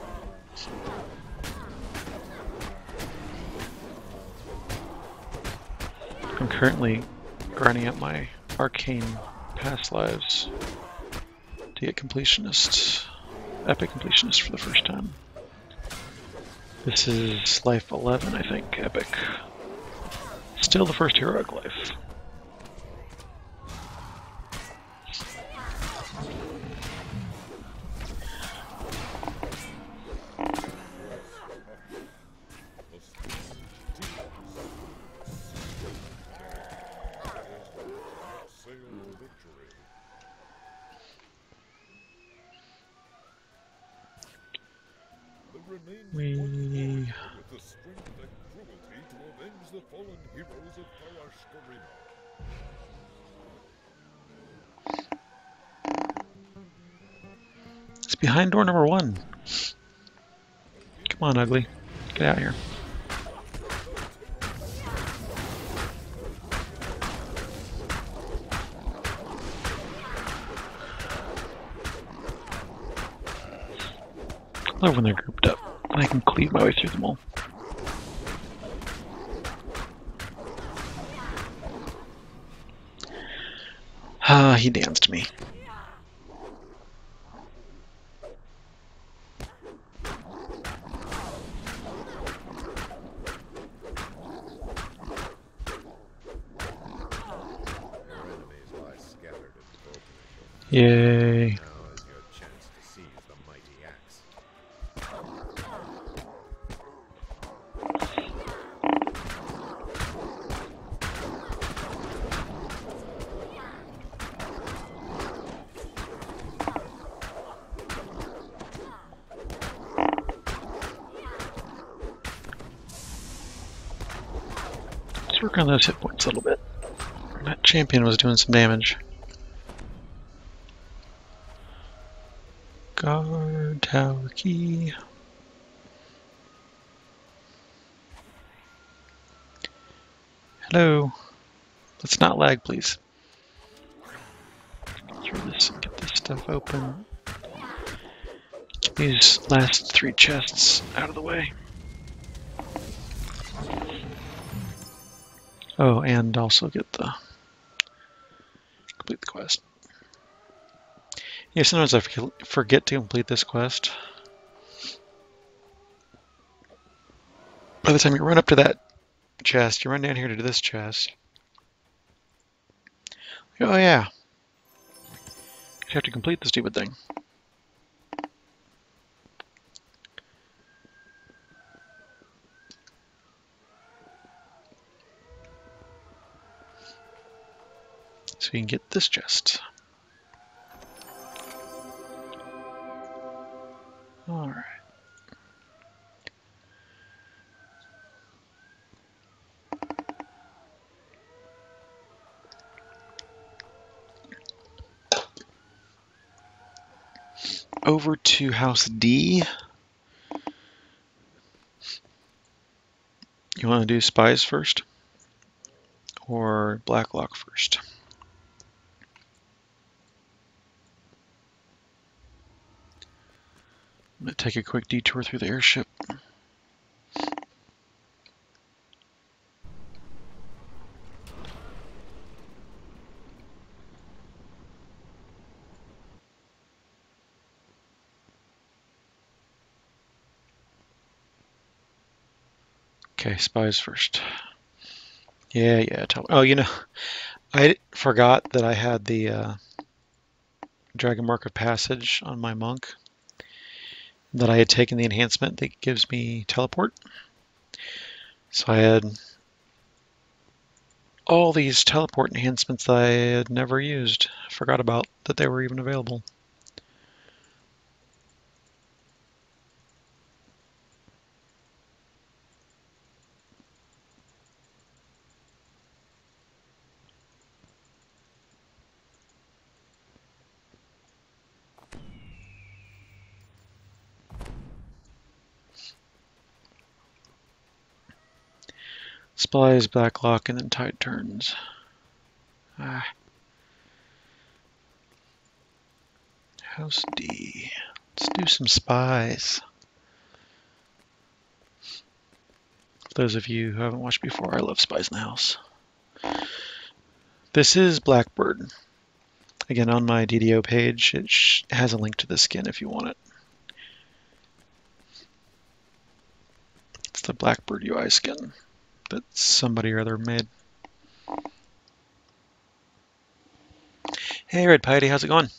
S1: I'm currently grinding up my arcane past lives to get completionist, epic completionist for the first time. This is life 11, I think, epic. Still the first heroic life. We
S3: with the strength and cruelty to avenge the fallen heroes of Karashkarina.
S1: It's behind door number 1. Come on, ugly. Get out of here. I love when they're grouped up. I can cleave my way through them all. Ah, he danced me.
S3: Your enemies lie scattered in Vulcanism.
S1: Yay.
S3: Now is your chance to seize the mighty axe.
S1: Let's work on those hit points a little bit. That champion was doing some damage. Guard tower key. Hello. Let's not lag, please. Through this and get this stuff open. Get these last 3 chests out of the way. Oh, and also get the complete the quest. Yeah, sometimes I forget to complete this quest. By the time you run up to that chest, you run down here to this chest. Oh yeah, you have to complete the stupid thing. So you can get this chest. All right. Over to House D. You want to do spies first? Or Blacklock first? I'm going to take a quick detour through the airship. Okay, spies first. Yeah. Oh, you know, I forgot that I had the Dragon Mark of Passage on my monk. That I had taken the enhancement that gives me teleport. So I had all these teleport enhancements that I had never used. I forgot about that they were even available. Spies, Blacklock, and then Tide turns. House D. Let's do some spies. For those of you who haven't watched before, I love Spies in the House. This is Blackbird. Again, on my DDO page, it has a link to the skin if you want it. It's the Blackbird UI skin that somebody or other made. Hey, Red Piety, how's it going?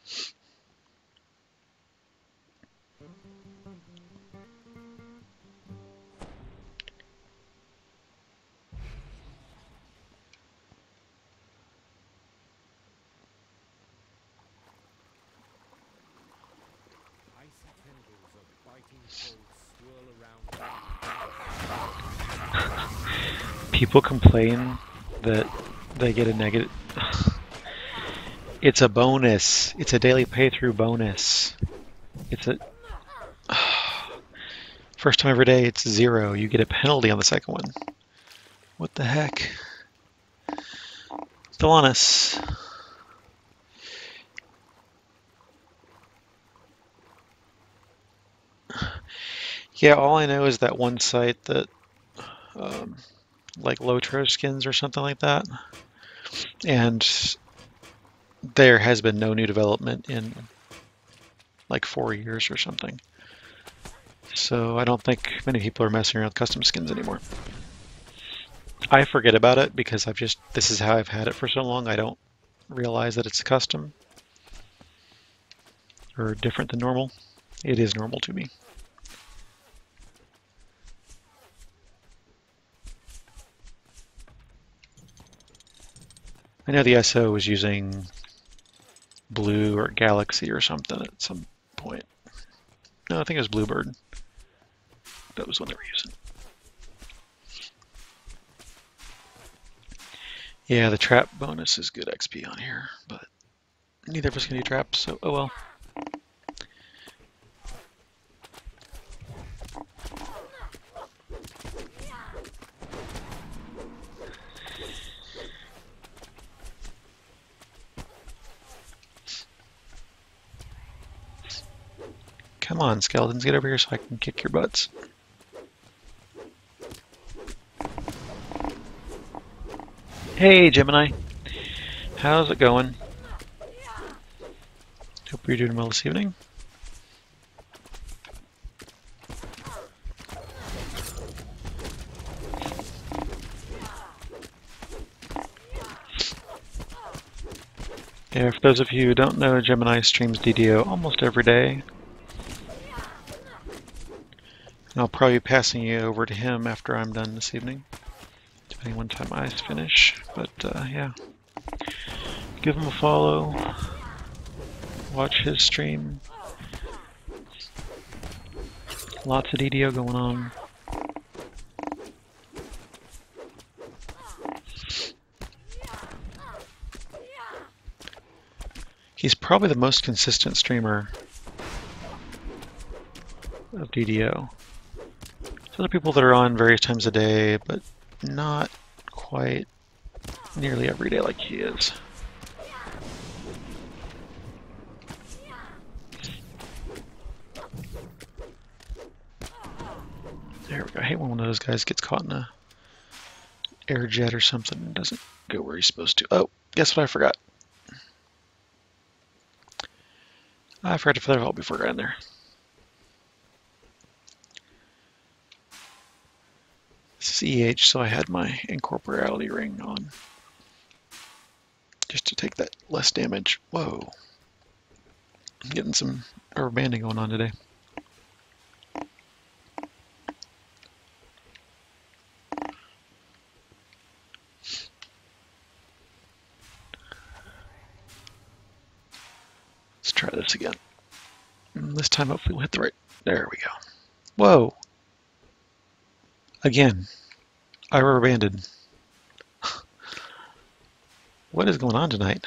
S3: Icy tentacles of biting cold swirl around.
S1: People complain that they get a negative. It's a bonus. It's a daily pay-through bonus. It's a first time every day. It's 0. You get a penalty on the second one. What the heck? Still on us. Yeah, all I know is that one site that, like Lotro skins or something like that, and there has been no new development in like 4 years or something. So I don't think many people are messing around with custom skins anymore. I forget about it because this is how I've had it for so long. I don't realize that it's custom or different than normal. It is normal to me. I know the SO was using Blue or Galaxy or something at some point. No, I think it was Bluebird. That was what they were using. Yeah, the trap bonus is good XP on here, but neither of us can do traps, so oh well. Come on, skeletons, get over here so I can kick your butts. Hey Gemini, how's it going? Hope you're doing well this evening. Yeah, for those of you who don't know, Gemini streams DDO almost every day. And I'll probably be passing you over to him after I'm done this evening, depending on what time I finish. But yeah, give him a follow, watch his stream. Lots of DDO going on. He's probably the most consistent streamer of DDO. There's other people that are on various times a day, but not quite nearly every day like he is. There we go. I hate when one of those guys gets caught in a air jet or something and doesn't go where he's supposed to. Oh, guess what I forgot? I forgot to feather vault before I got in there. This is EH, so I had my incorporeality ring on. Just to take that less damage. Whoa. I'm getting some rubber banding going on today. Let's try this again. And this time hopefully we'll hit the right... There we go. Whoa. Again. I rubber banded. What is going on tonight?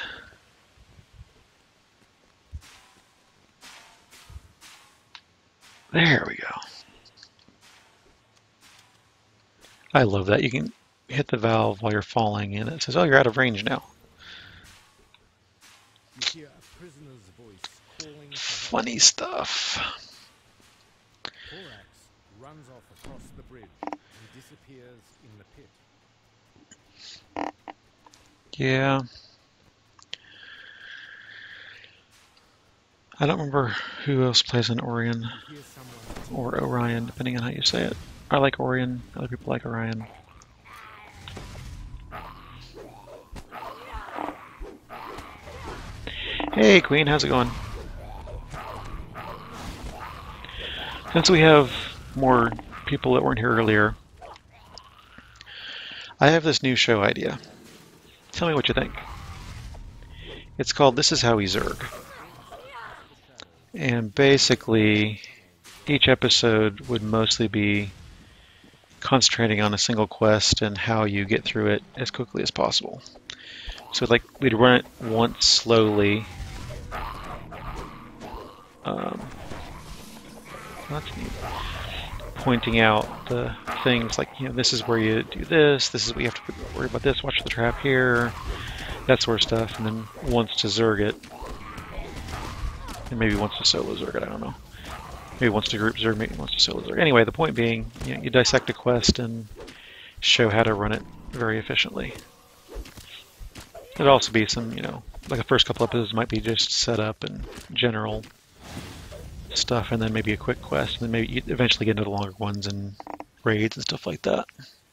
S1: There we go. I love that. You can hit the valve while you're falling and it says, oh, you're out of range now.
S2: You hear a prisoner's voice calling for
S1: Funny stuff.
S2: Thorax runs off across the bridge and disappears in the pit.
S1: Yeah. I don't remember who else plays an Orion
S2: You hear someone
S1: or Orion, depending on how you say it. I like Orion. Other people like Orion. Hey, Queen, how's it going? Since we have more people that weren't here earlier, I have this new show idea. Tell me what you think. It's called This Is How We Zerg. And basically, each episode would mostly be concentrating on a single quest and how you get through it as quickly as possible. So like we'd run it once slowly. That's neat. Pointing out the things like, you know, this is where you do this, this is what you have to worry about this, watch the trap here, that sort of stuff, and then once to Zerg it. And maybe wants to solo Zerg it, I don't know. Maybe wants to group Zerg, maybe wants to solo Zerg. Anyway, the point being, you know, you dissect a quest and show how to run it very efficiently. There'd also be some, you know, like the first couple episodes might be just setup and general stuff, and then maybe a quick quest, and then maybe you eventually get into the longer ones and raids and stuff like that.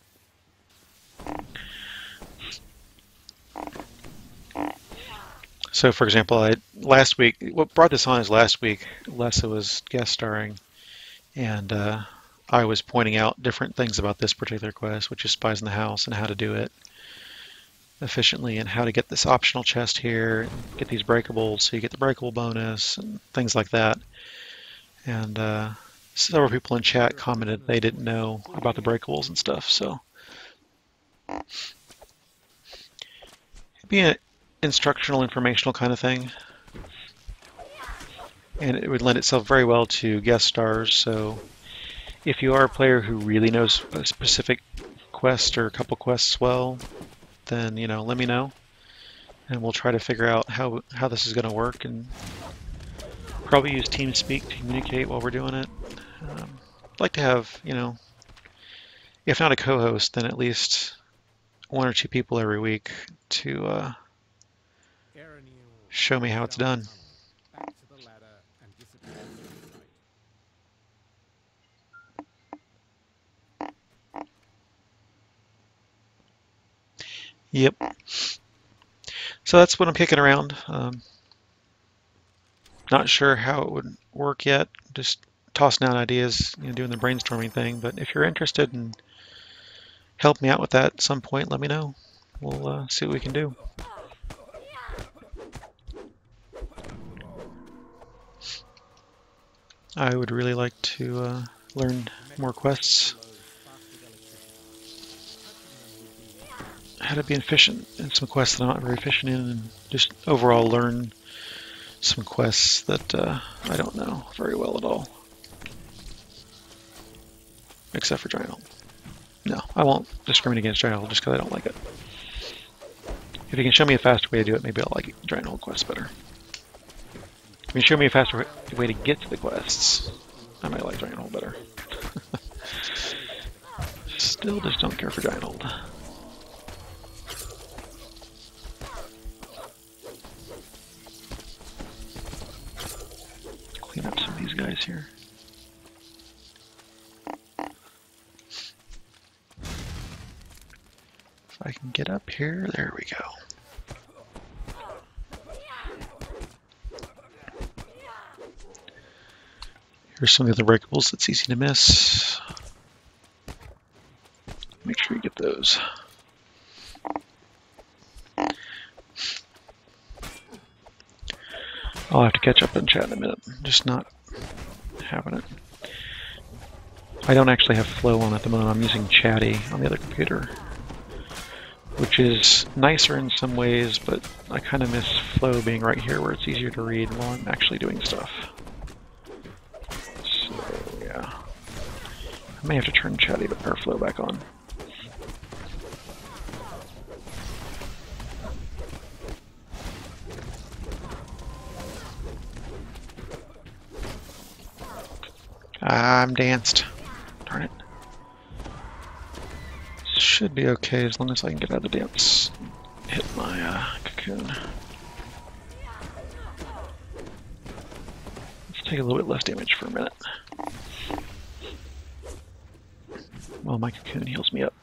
S1: So, for example, last week, what brought this on is last week, Lessa was guest starring, and I was pointing out different things about this particular quest, which is Spies in the House, and how to do it efficiently, and how to get this optional chest here, and get these breakables, so you get the breakable bonus, and things like that. And several people in chat commented they didn't know about the breakables and stuff, so it'd be an instructional, informational kind of thing. And it would lend itself very well to guest stars, so if you are a player who really knows a specific quest or a couple quests well, then, you know, let me know, and we'll try to figure out how this is going to work, and probably use TeamSpeak to communicate while we're doing it. I'd like to have, you know, if not a co-host, then at least one or two people every week to show me how it's done.
S2: Back to the ladder and disappear from sight.
S1: Yep. So that's what I'm kicking around. Not sure how it would work yet. Just tossing out ideas, doing the brainstorming thing. But if you're interested in helping me out with that at some point, let me know. We'll see what we can do. I would really like to learn more quests. How to be efficient in some quests that I'm not very efficient in, and just overall learn some quests that I don't know very well at all. Except for Gianthold. No, I won't discriminate against Gianthold just because I don't like it. If you can show me a faster way to do it, maybe I'll like Gianthold quests better. If you can show me a faster way to get to the quests, I might like Gianthold better. Still just don't care for Gianthold. Clean up some of these guys here. If I can get up here, there we go. Here's some of the breakables that's easy to miss. Make sure you get those. I'll have to catch up in chat in a minute. I'm just not having it. I don't actually have Flow on at the moment. I'm using Chatty on the other computer, which is nicer in some ways, but I kind of miss Flow being right here where it's easier to read while I'm actually doing stuff. So, yeah. I may have to turn Chatty or Flow back on. I'm danced. Darn it. Should be okay as long as I can get out of the dance. Hit my cocoon. Let's take a little bit less damage for a minute. Well, my cocoon heals me up.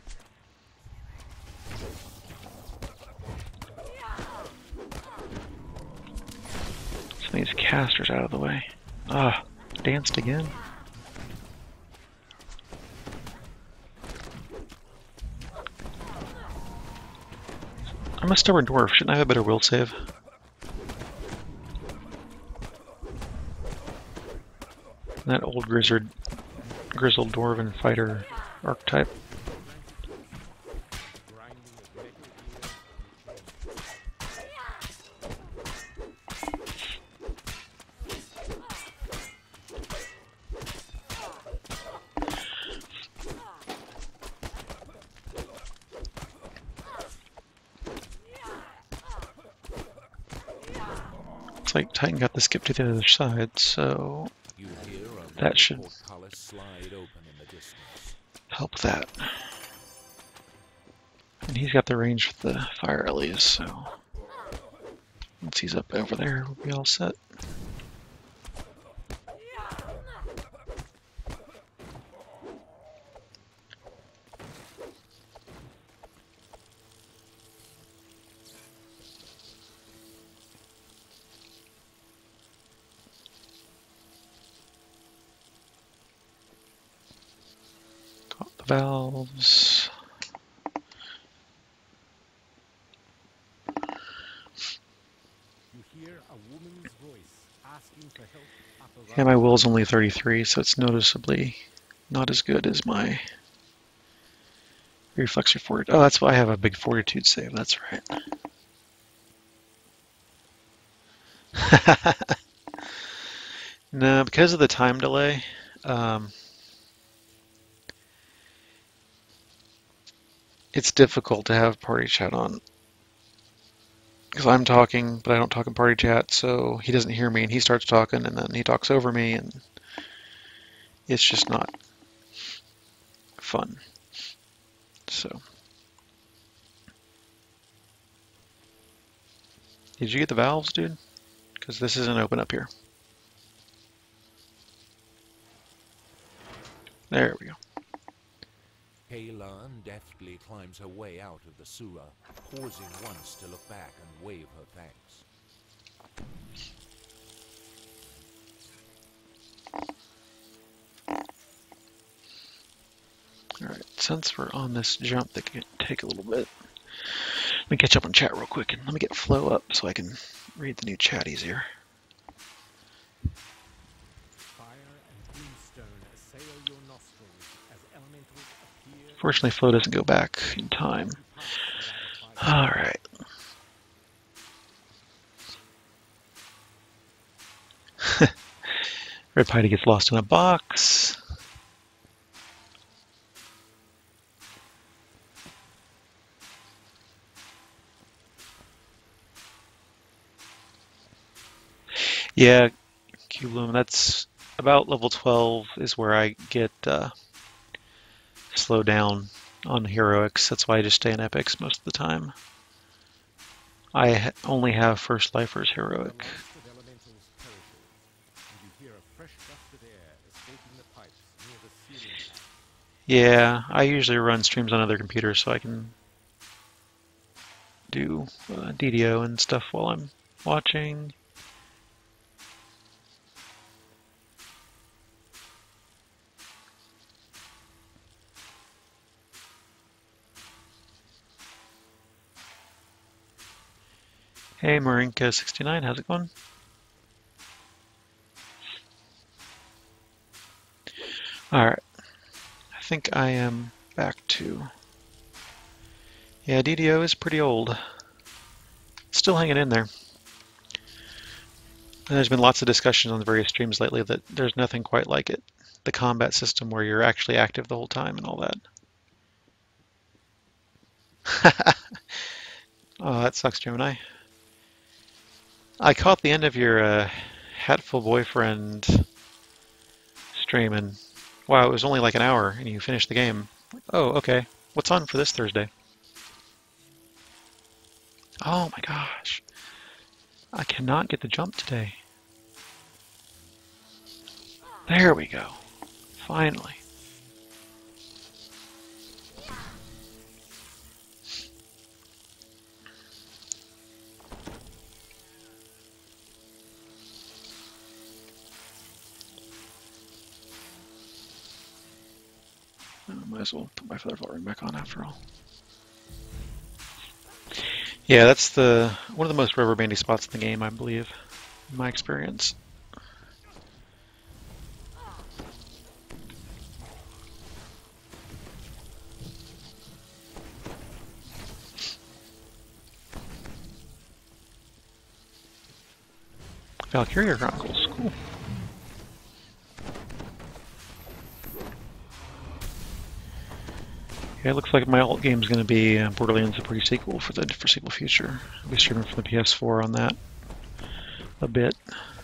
S1: Some of these casters out of the way. Ah, danced again. I'm a stubborn dwarf. Shouldn't I have a better will save? That old grizzled dwarven fighter archetype. Looks like Titan got the skip to the other side, so that should help that. And he's got the range for the fire Ellies, so once he's up over there, we'll be all set. Got the valves. Yeah, my will's only 33, so it's noticeably not as good as my reflex or fortitude. Oh, that's why I have a big fortitude save. That's right. No, because of the time delay, it's difficult to have party chat on. Because I'm talking, but I don't talk in party chat, so he doesn't hear me, and he starts talking, and then he talks over me, and it's just not fun. So Did you get the valves, dude? Because this isn't open up here. There we go.
S2: Kaylan deftly climbs her way out of the sewer, pausing once to look back and wave her thanks.
S1: Alright, since we're on this jump that can take a little bit, let me catch up on chat real quick and let me get Flo up so I can read the new chat easier.
S5: Fire and brimstone assail your nostrils as elementals appear.
S1: Fortunately, Flo doesn't go back in time. Alright. Red Piety gets lost in a box. Yeah, Cubloom, that's about level 12 is where I get slowed down on heroics. That's why I just stay in epics most of the time. I only have first lifers
S3: The
S1: heroic.
S3: last of elementals perishes, and you hear a fresh gust of air escaping the pipes near the ceiling hatch.
S1: Yeah, I usually run streams on other computers so I can do DDO and stuff while I'm watching. Hey, Marinka69, how's it going? Alright, I think I am back to... Yeah, DDO is pretty old. Still hanging in there. And there's been lots of discussions on the various streams lately that there's nothing quite like it. The combat system where you're actually active the whole time and all that. Oh, that sucks, Gemini. I caught the end of your Hatful Boyfriend stream, and wow, it was only like an hour, and you finished the game. Oh, okay. What's on for this Thursday? Oh my gosh. I cannot get the jump today. There we go. Finally. Might as well put my feather fall ring back on after all. Yeah, that's one of the most rubber bandy spots in the game, I believe, in my experience. Valkyria Chronicles, cool. Yeah, it looks like my alt game is going to be Borderlands: The Pre-Sequel for the foreseeable future. I'll be streaming from the PS4 on that a bit.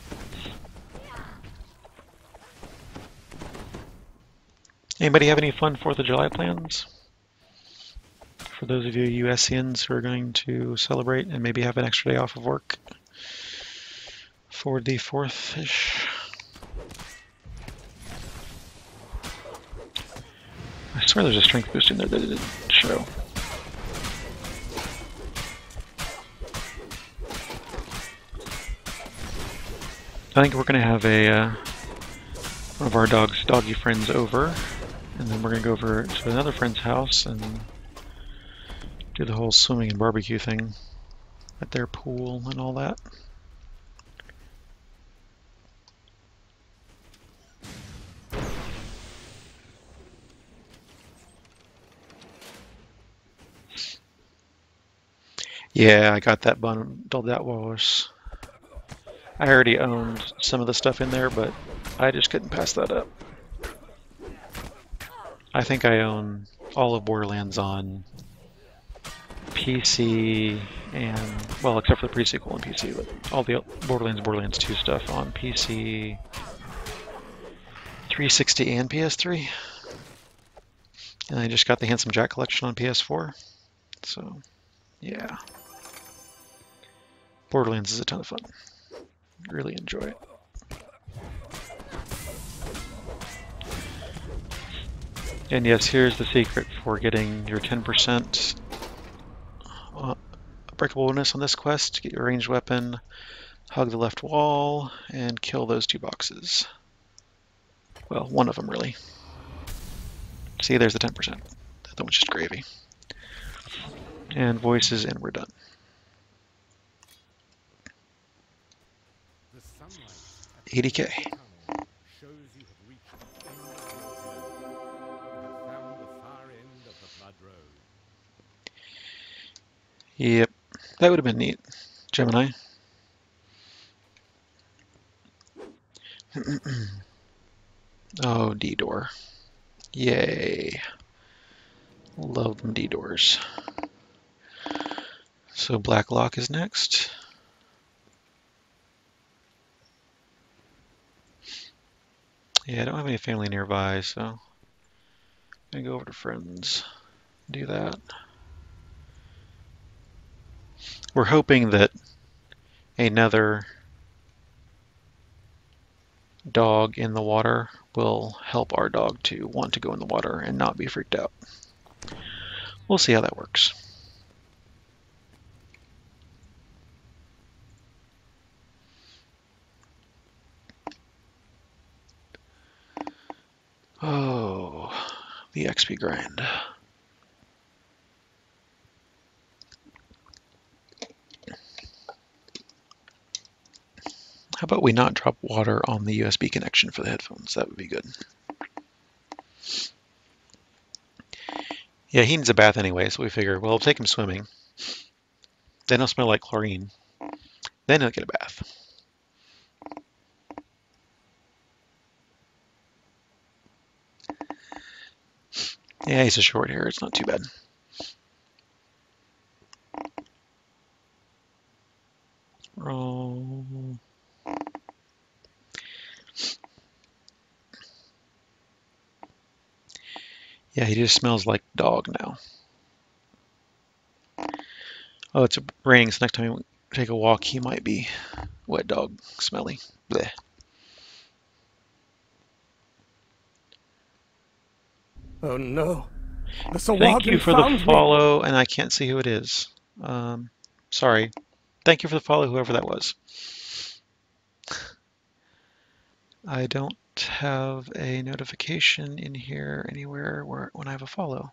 S1: Anybody have any fun 4th of July plans? For those of you USians who are going to celebrate and maybe have an extra day off of work for the 4th-ish. I swear there's a strength boost in there that it didn't show. I think we're going to have one of our doggy friends over, and then we're going to go over to another friend's house and do the whole swimming and barbecue thing at their pool and all that. Yeah, I got that bundled. That was... I already owned some of the stuff in there, but I just couldn't pass that up. I think I own all of Borderlands on PC and, well, except for the pre-sequel on PC, but all the Borderlands 2 stuff on PC, 360 and PS3. And I just got the Handsome Jack collection on PS4. So, yeah. Borderlands is a ton of fun. Really enjoy it. And yes, here's the secret for getting your 10% breakable bonus on this quest. Get your ranged weapon, hug the left wall, and kill those 2 boxes. Well, one of them, really. See, there's the 10%. The other one's just gravy. And voices, and we're done.
S5: The sunlight at
S1: 80K.
S5: tunnel shows you have reached the end of your journey. You have found the far end of the Blood Road.
S1: Yep, that would have been neat, Gemini. Oh, D-door. Yay. Love them D-doors. So Blacklock is next. Yeah, I don't have any family nearby, so I'm gonna go over to friends. Do that. We're hoping that another dog in the water will help our dog to want to go in the water and not be freaked out. We'll see how that works. Oh, the XP grind. How about we not drop water on the USB connection for the headphones? That would be good. Yeah, he needs a bath anyway, so we figure, well, we'll take him swimming. Then he'll smell like chlorine. Then he'll get a bath. Yeah, he's a short hair. It's not too bad. Roll. Yeah, he just smells like dog now. Oh, it's raining, so next time we take a walk, he might be wet dog smelly. Blech.
S6: Oh no. The Sahuagin
S1: Thank you for
S6: found
S1: the
S6: me.
S1: follow, and I can't see who it is. Sorry. Thank you for the follow, whoever that was. I don't have a notification in here anywhere when I have a follow.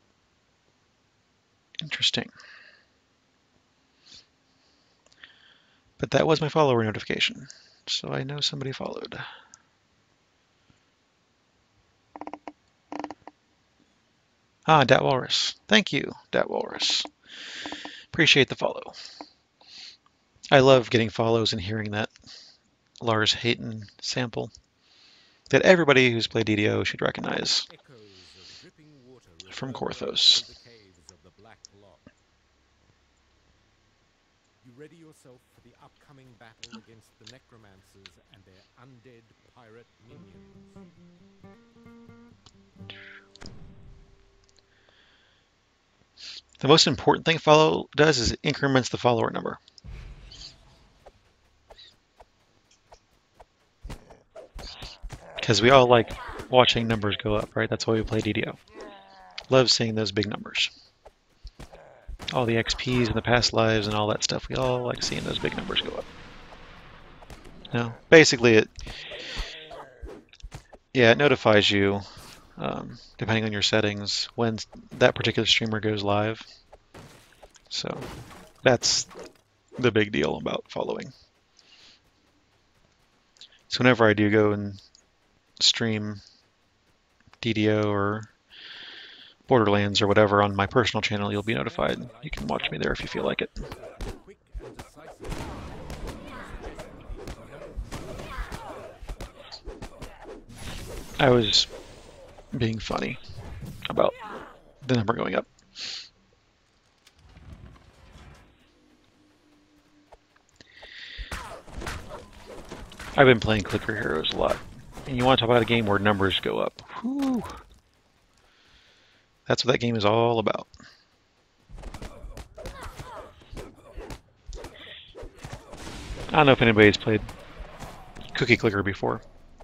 S1: Interesting. But that was my follower notification, so I know somebody followed. Ah, Dat Walrus. Thank you, Dat Walrus. Appreciate the follow. I love getting follows and hearing that Lars Hayton sample that everybody who's played DDO should recognize
S2: Echoes of dripping water
S1: from
S2: reverberate
S1: Korthos.
S2: through the caves of the Black Lock. You ready yourself for the upcoming battle against the necromancers and their undead pirate minions.
S1: The most important thing follow does is it increments the follower number. Because we all like watching numbers go up, right? That's why we play DDO. Love seeing those big numbers. All the XPs and the past lives and all that stuff. We all like seeing those big numbers go up. No, basically it notifies you, depending on your settings, when that particular streamer goes live. So that's the big deal about following. So whenever I do go and stream DDO or Borderlands or whatever on my personal channel, you'll be notified. You can watch me there if you feel like it.
S2: Quick and decisive.
S1: I was being funny about the number going up. I've been playing Clicker Heroes a lot. And you want to talk about a game where numbers go up. Whew. That's what that game is all about. I don't know if anybody's played Cookie Clicker before.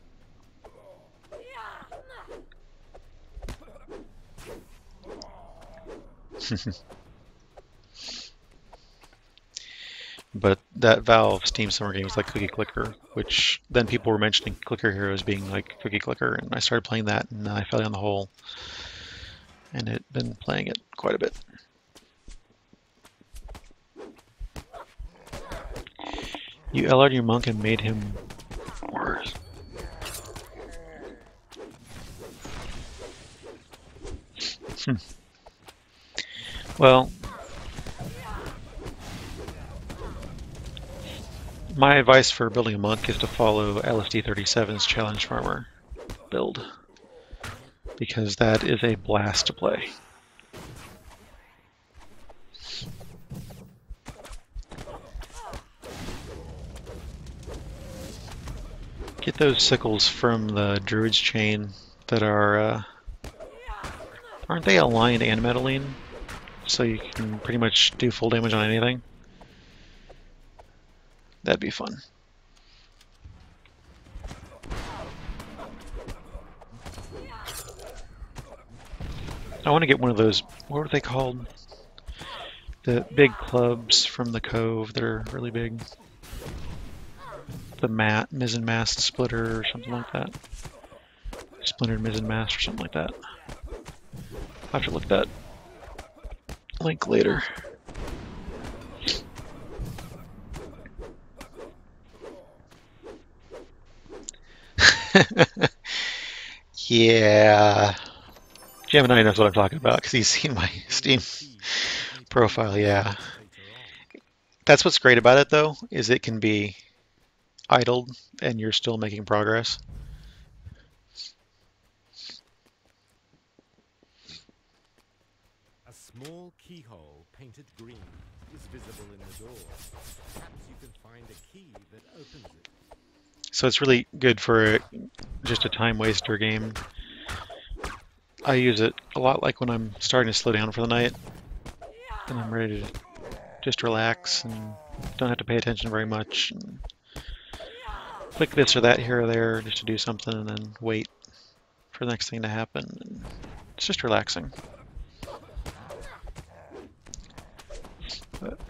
S1: But that Valve Steam Summer Game is like Cookie Clicker, which then people were mentioning Clicker Heroes being like Cookie Clicker, and I started playing that, and I fell down the hole, and had been playing it quite a bit. You LR'd your monk and made him worse. Well, my advice for building a monk is to follow LSD37's Challenge Farmer build, because that is a blast to play. Get those sickles from the Druid's Chain that are, aren't they aligned and metaline? So you can pretty much do full damage on anything. That'd be fun. I want to get one of those, what are they called? The big clubs from the Cove that are really big. The mizzen mast splitter or something like that. Splintered mizzen mast or something like that. I'll have to look at that link later. Yeah. Gemini knows what I'm talking about because he's seen my Steam profile, yeah. That's what's great about it though, is it can be idled and you're still making progress.
S5: A small keyhole painted green is visible in the door. Perhaps you can find a key that opens it.
S1: So it's really good for just a time waster game. I use it a lot like when I'm starting to slow down for the night and I'm ready to just relax and don't have to pay attention very much. And click this or that here or there just to do something and then wait for the next thing to happen. And it's just relaxing. But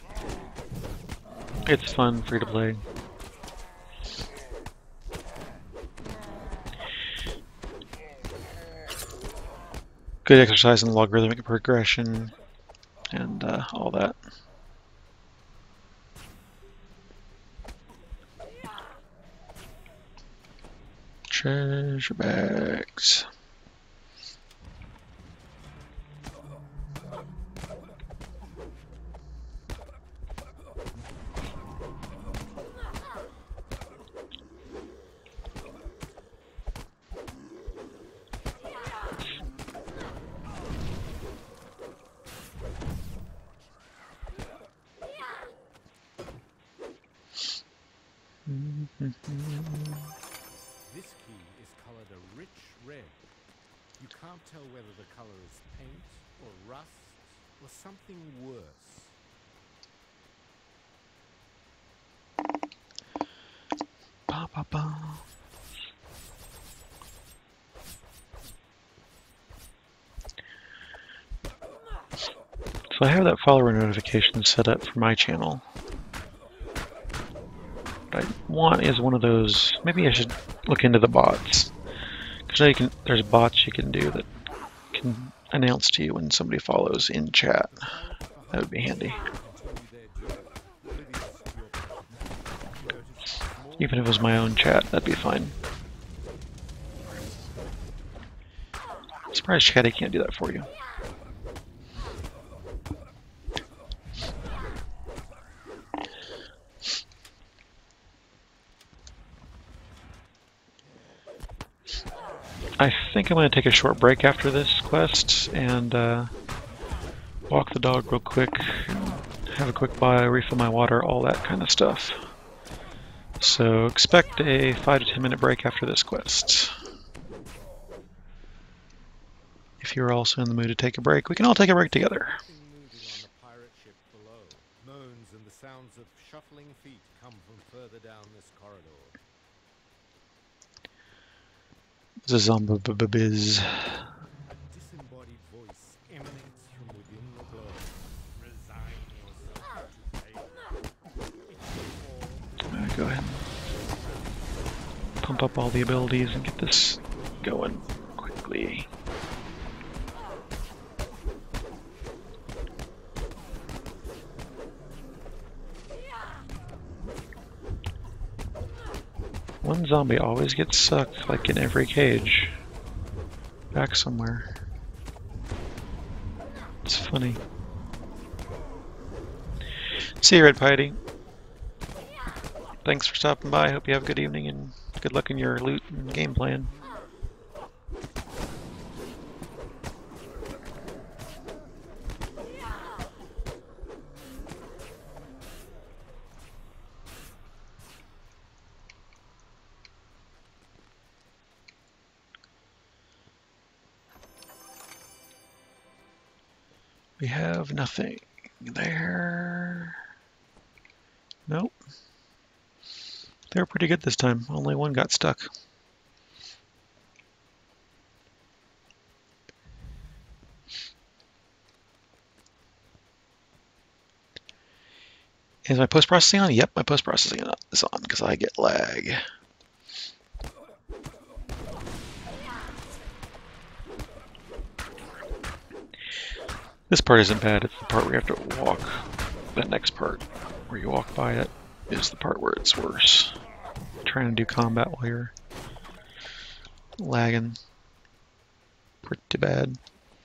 S1: it's fun, free to play. Good exercise in logarithmic progression and all that. Treasure bags.
S5: This key is colored a rich red. You can't tell whether the color is paint or rust or something worse.
S1: Ba, ba, ba. So I have that follower notification set up for my channel. What I want is one of those. Maybe I should look into the bots, because now you can. There's bots you can do that can announce to you when somebody follows in chat. That would be handy. Even if it was my own chat, that'd be fine. I'm surprised Chatty can't do that for you. I think I'm going to take a short break after this quest and walk the dog real quick, have a quick buy, refill my water, all that kind of stuff. So expect a 5 to 10 minute break after this quest. If you're also in the mood to take a break, we can all take a break together.
S5: Something moving on the pirate ship below. Moans and the sounds of shuffling feet come from further down this corridor.
S1: The zombie biz.
S5: A disembodied voice emanates from within the globe. Resign yourself to pain.
S1: Go ahead and pump up all the abilities and get this going quickly. One zombie always gets sucked, like in every cage, back somewhere. It's funny. See you, Red Piety. Thanks for stopping by. Hope you have a good evening and good luck in your loot and game plan. We have nothing there. Nope. They were pretty good this time. Only one got stuck. Is my post-processing on? Yep, my post-processing is on because I get lag. This part isn't bad, it's the part where you have to walk. That next part, where you walk by it, is the part where it's worse. Trying to do combat while you're lagging. Pretty bad.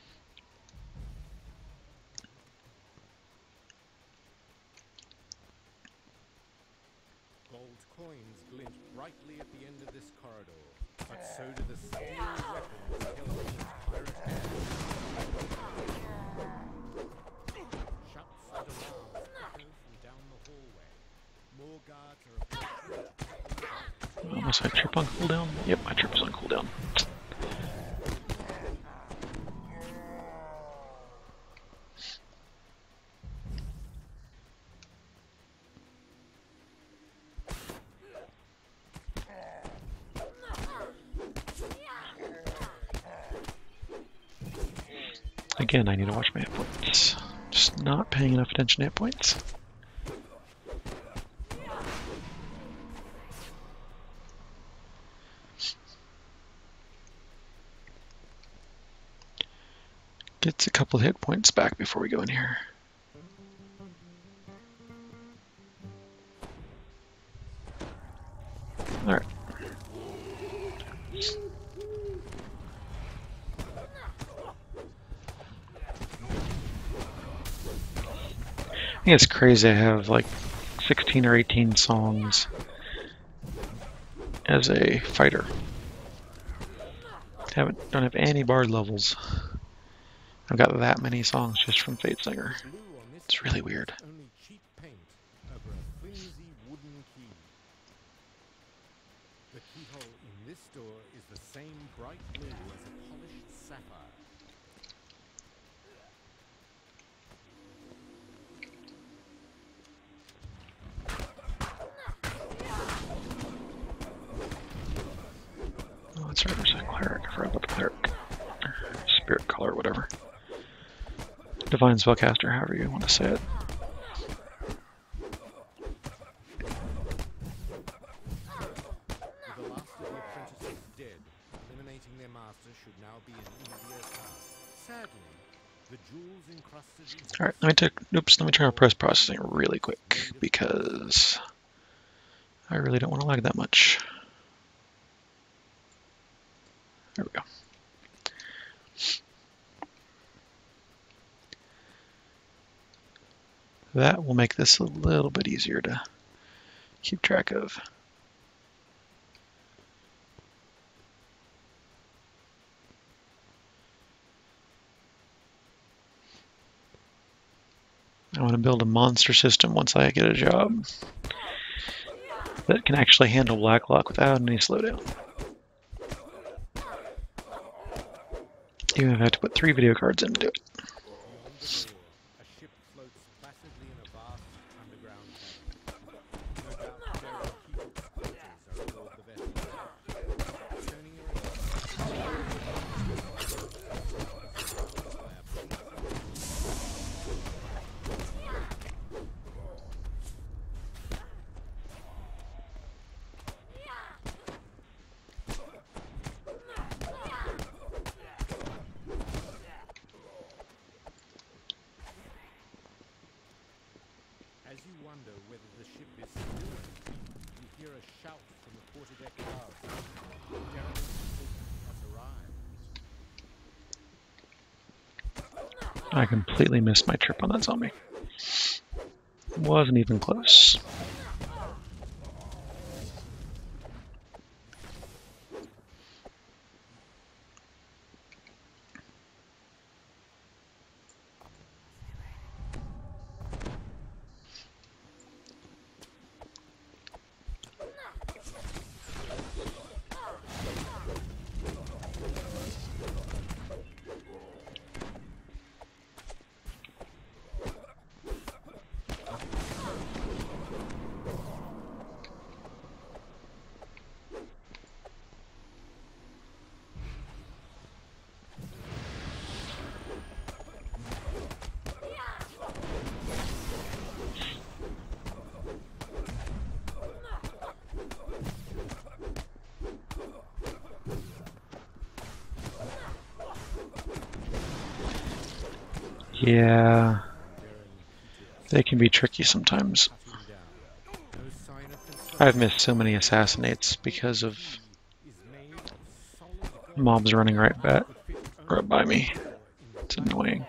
S5: Gold coins glint brightly at the end of this corridor, but so do the steel weapons held in pirate hands. Shuts and alarms echo from down the hallway. More guards are approaching.
S1: Was I trip on cooldown? Yep, my trip is on cooldown. Again, I need to watch my hit points. Just not paying enough attention to hit points. Gets a couple hit points back before we go in here. Alright. I think it's crazy I have like 16 or 18 songs as a fighter. Don't have any bard levels. I've got that many songs just from Fate Singer. It's really weird.
S5: Only cheap paint over a flimsy wooden key. The keyhole in this door is the same bright blue as a polished sapphire.
S1: Oh, that's right, there's a cleric. I forgot about the cleric. Spirit color, whatever. Divine Spellcaster, however you want to say it.
S5: With the last of the apprentices dead, eliminating their master should now be an easier task. Sadly, the jewels encrusted into
S1: Alright, let me turn on post processing really quick because I really don't want to lag that much. There we go. That will make this a little bit easier to keep track of. I want to build a monster system once I get a job that can actually handle Blacklock without any slowdown. Even if I have to put 3 video cards in to do it.
S5: beyond the door. A ship floats placidly in a vast underground cavern. As you wonder whether the ship is still empty, you hear a shout from the quarterdeck above. Derelict ship has arrived.
S1: I completely missed my trip on that zombie. Wasn't even close. Yeah, they can be tricky sometimes.
S5: Cutting down. No sign of concern.
S1: I've missed so many assassinates because of
S5: Is made of solid
S1: mobs running right
S5: could fit only
S1: by me.
S5: in the
S1: It's annoying.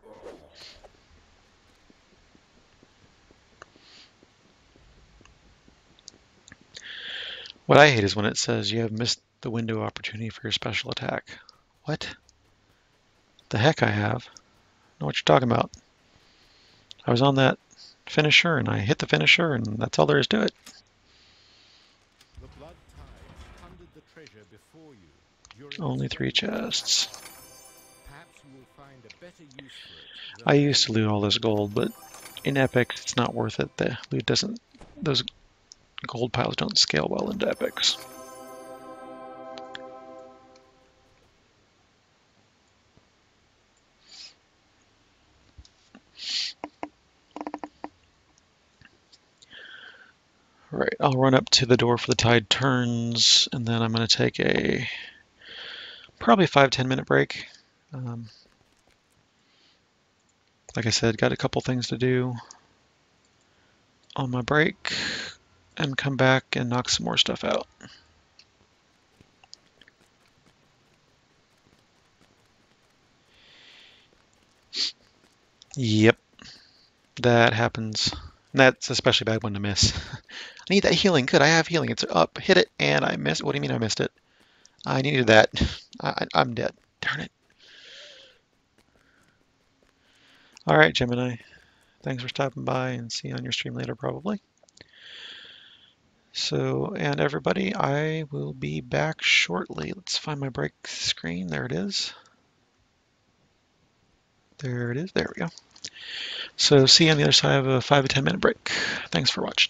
S1: What I hate is when it says you have missed the window opportunity for your special attack. What? The heck I have? I know what you're talking about. I was on that finisher and I hit the finisher and that's all there is to it.
S5: The blood tides plundered the treasure before you. During
S1: Only
S5: its
S1: 3
S5: wake.
S1: chests.
S5: Perhaps you will find a better use for it.
S1: I used to loot all this gold, but in epics it's not worth it. The loot doesn't, those gold piles don't scale well into epics. Right, I'll run up to the door for the tide turns, and then I'm going to take a probably 5-10 minute break. Like I said, got a couple things to do on my break, and come back and knock some more stuff out. Yep, that happens. That's especially bad one to miss. I need that healing. Good, I have healing. It's up. Hit it, and I missed. What do you mean I missed it? I needed that. I'm dead. Darn it. All right, Gemini. Thanks for stopping by, and see you on your stream later, probably. So, and everybody, I will be back shortly. Let's find my break screen. There it is. There it is. There we go. So, see you on the other side of a 5 to 10 minute break. Thanks for watching.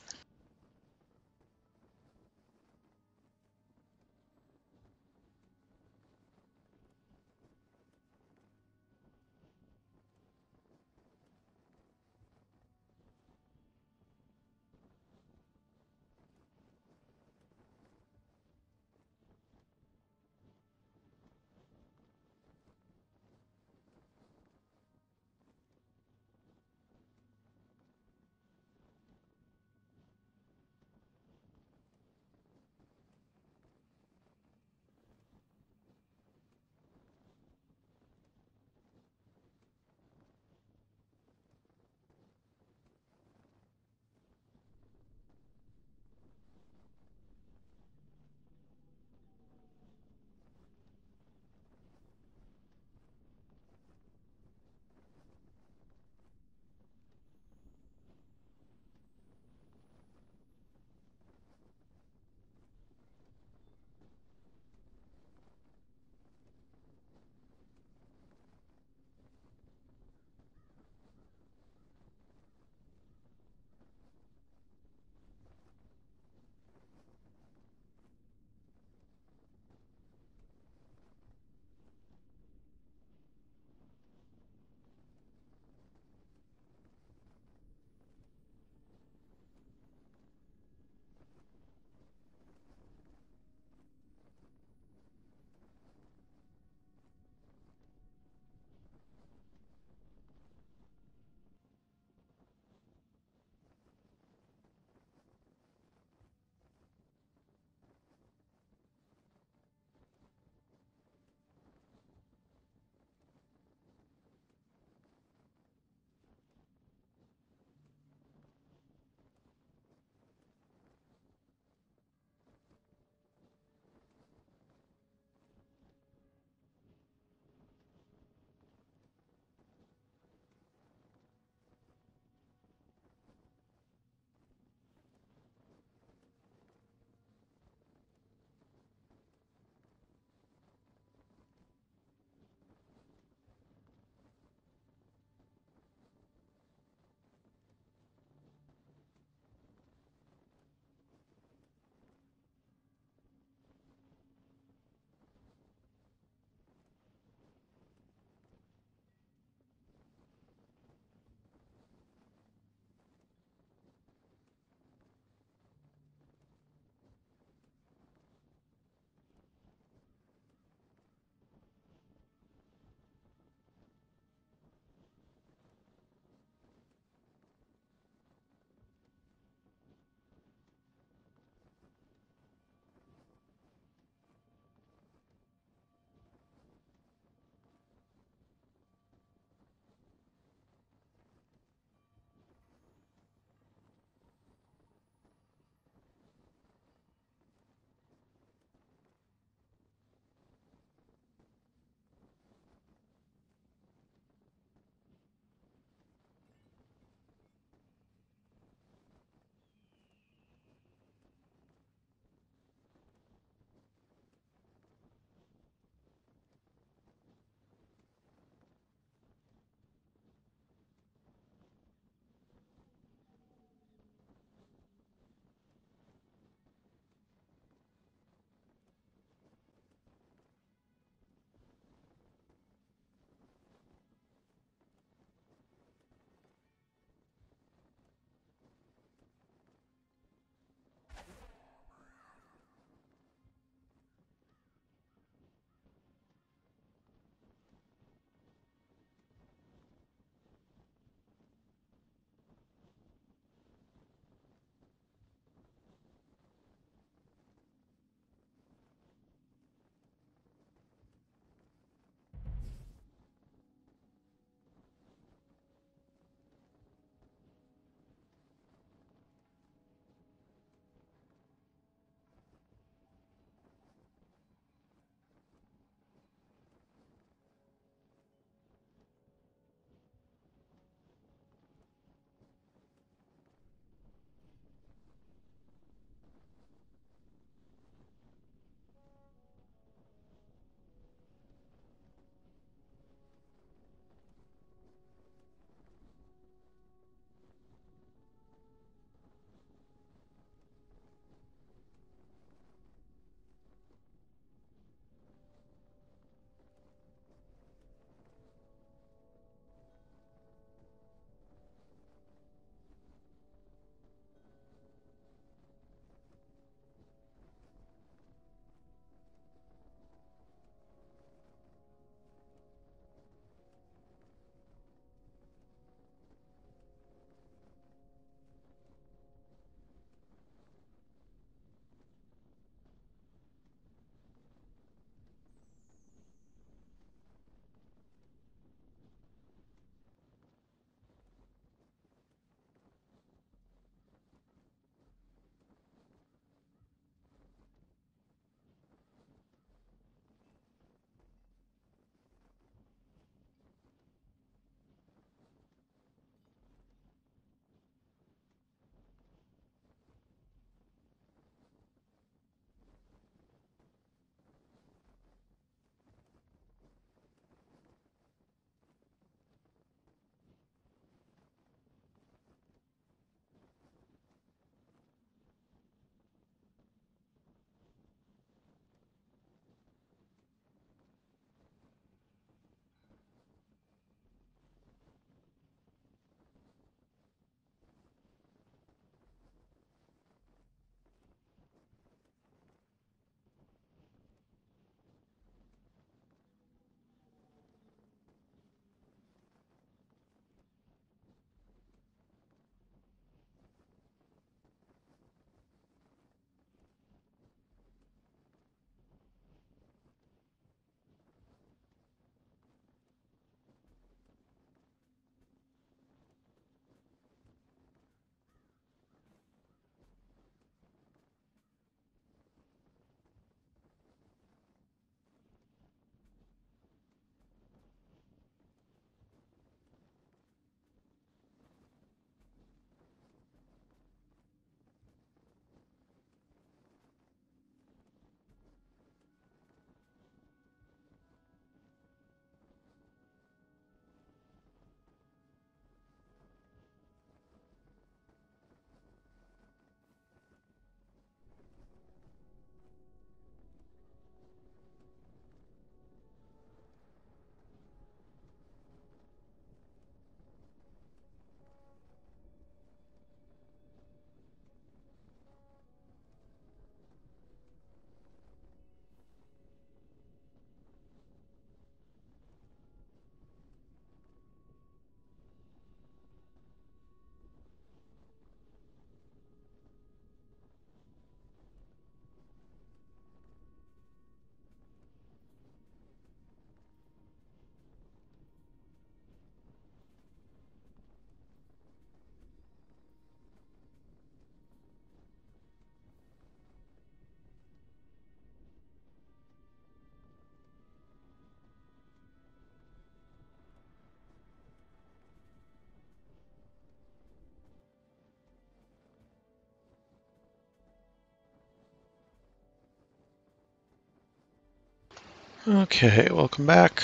S1: Okay, welcome back.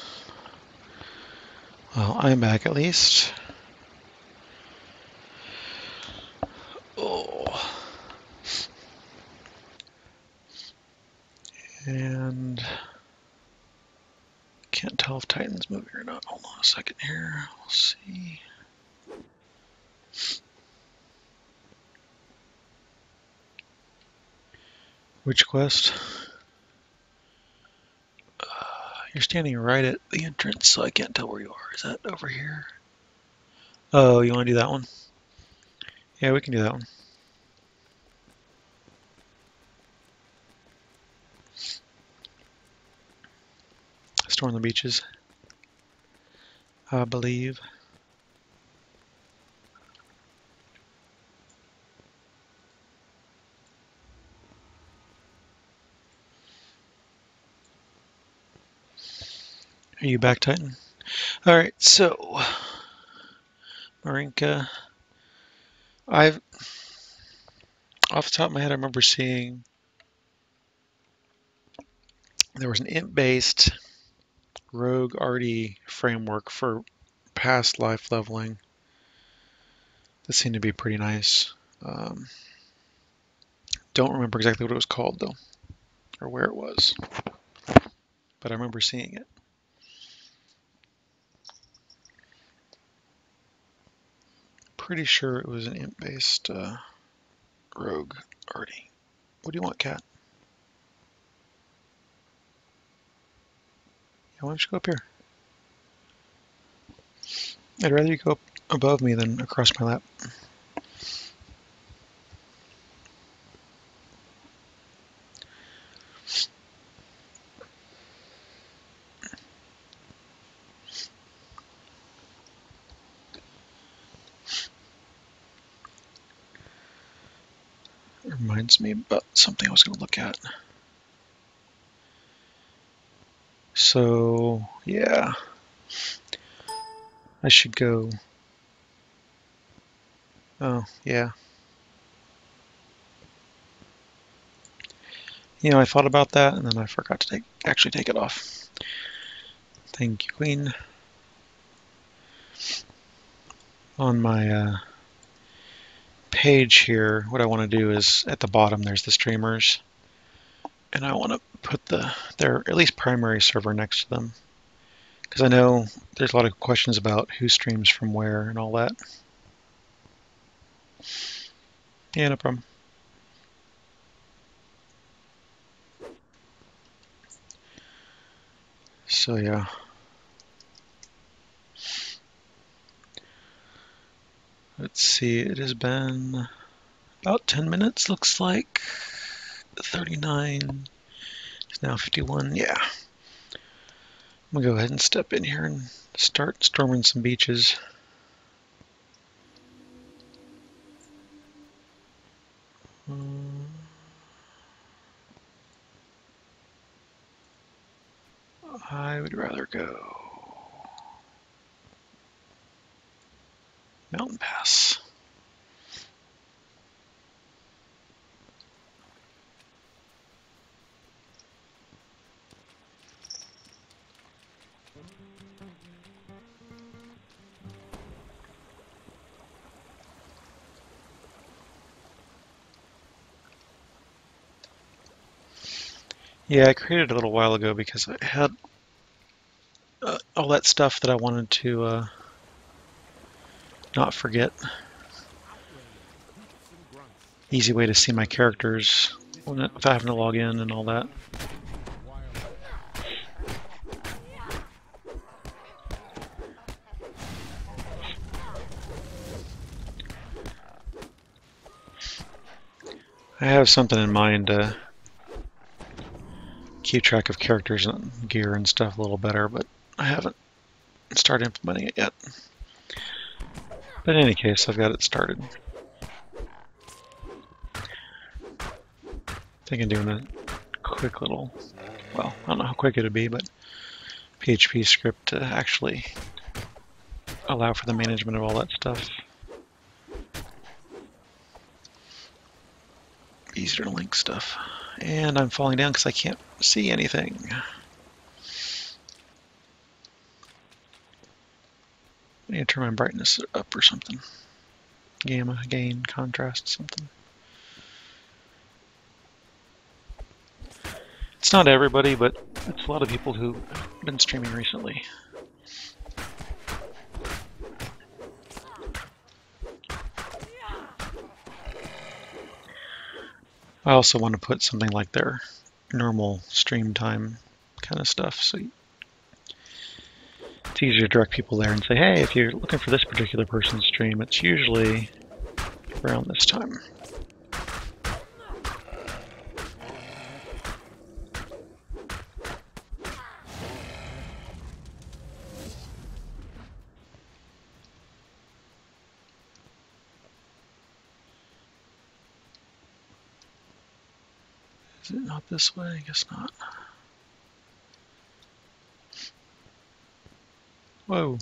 S1: Well, I'm back at least. Oh. And can't tell if Titan's moving or not. Hold on a second here. We'll see. Which quest? You're standing right at the entrance, so I can't tell where you are. Is that over here? Oh, you want to do that one? Yeah, we can do that one. Storm the beaches, I believe. Are you back, Titan? Alright, so Marinka. Off the top of my head, I remember seeing there was an imp-based rogue arty framework for past life leveling. That seemed to be pretty nice. Don't remember exactly what it was called though, or where it was, but I remember seeing it. Pretty sure it was an imp-based rogue arty. What do you want, cat? Yeah, why don't you go up here? I'd rather you go up above me than across my lap. It reminds me about something I was going to look at. So, yeah. I should go. Oh, yeah. You know, I thought about that and then I forgot to actually take it off. Thank you, Queen. On my page here, what I want to do is at the bottom there's the streamers, and I want to put their at least primary server next to them, because I know there's a lot of questions about who streams from where and all that. Yeah, no problem. So yeah. Let's see, it has been about 10 minutes, looks like. 39, it's now 51, yeah. I'm gonna go ahead and step in here and start storming some beaches. I would rather go Mountain Pass. Yeah, I created it a little while ago because I had all that stuff that I wanted to not forget. Easy way to see my characters without having to log in and all that. I have something in mind to keep track of characters and gear and stuff a little better, but I haven't started implementing it yet. But in any case, I've got it started. Thinking doing a quick little, well, I don't know how quick it'd be, but PHP script to actually allow for the management of all that stuff. Easier to link stuff. And I'm falling down because I can't see anything. I need to turn my brightness up or something. Gamma, gain, contrast, something. It's not everybody, but it's a lot of people who've been streaming recently. I also want to put something like their normal stream time kind of stuff, so it's easier to direct people there and say, hey, if you're looking for this particular person's stream, it's usually around this time. Is it not this way? I guess not. Whoa.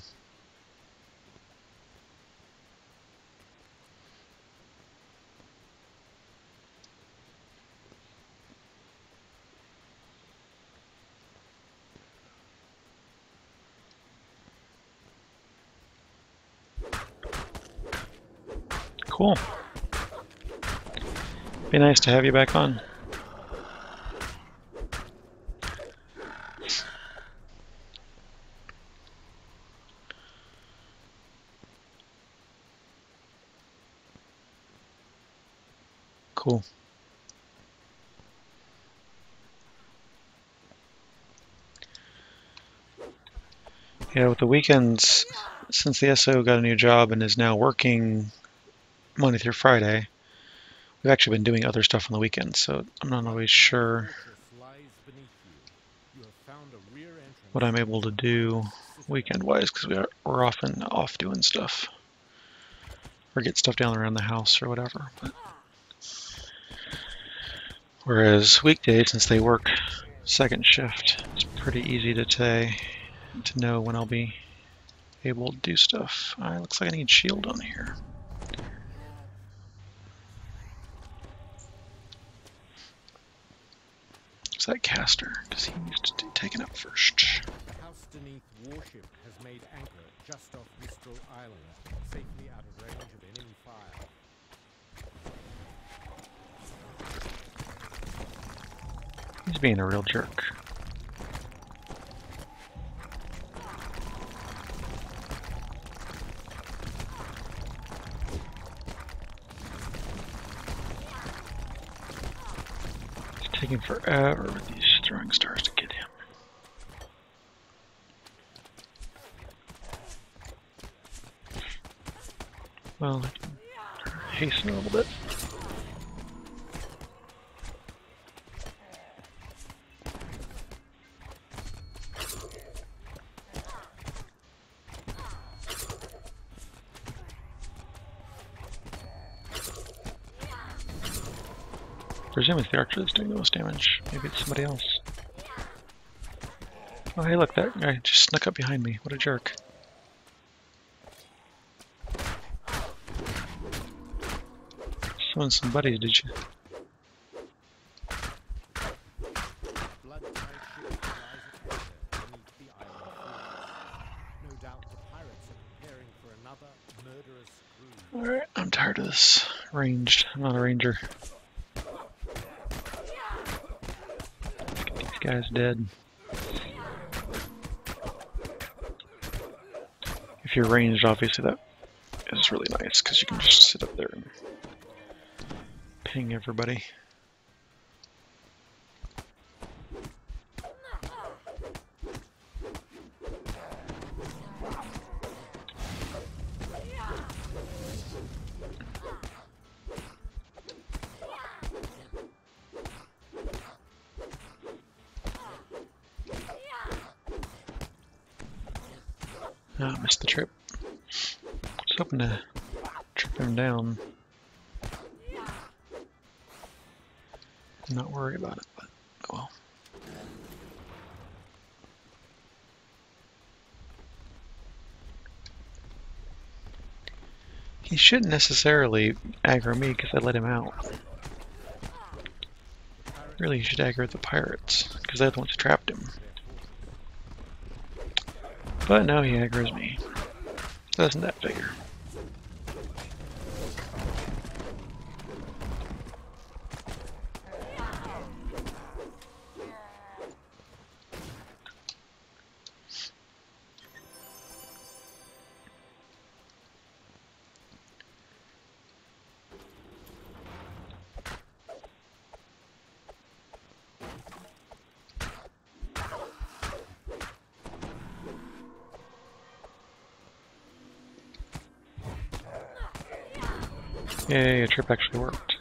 S1: Cool. Be nice to have you back on. Cool. Yeah, with the weekends, since the SO got a new job and is now working Monday through Friday, we've actually been doing other stuff on the weekends, so I'm not always sure what I'm able to do weekend-wise, because we're often off doing stuff. Or get stuff down around the house or whatever. But whereas weekdays, since they work second shift, it's pretty easy to know when I'll be able to do stuff. Looks like I need shield on here. It's that caster, because he needs to be taken up first.
S5: The Housedeneath warship has made anchor just off Mistral Island, safely out of range of enemy fire.
S1: He's being a real jerk. It's taking forever with these throwing stars to get him. Well, I can hasten a little bit. Presumably it's the archer that's doing the most damage. Maybe it's somebody else. Oh hey look, that guy just snuck up behind me. What a jerk. Showing some buddies, did you?
S5: Blood-tide ship lies at anchor beneath the island fortress. No doubt the pirates are preparing for another murderous cruise.
S1: Alright, I'm tired of this ranged. I'm not a ranger. These guys dead. If you're ranged, obviously that is really nice because you can just sit up there and ping everybody. Ah, missed the trip. I was hoping to trip him down. Not worry about it, but oh well. He shouldn't necessarily aggro me because I let him out. Really, he should aggro the pirates because they're the ones who trapped him. But no, he aggroes me. Doesn't that figure? Yay, a trip actually worked.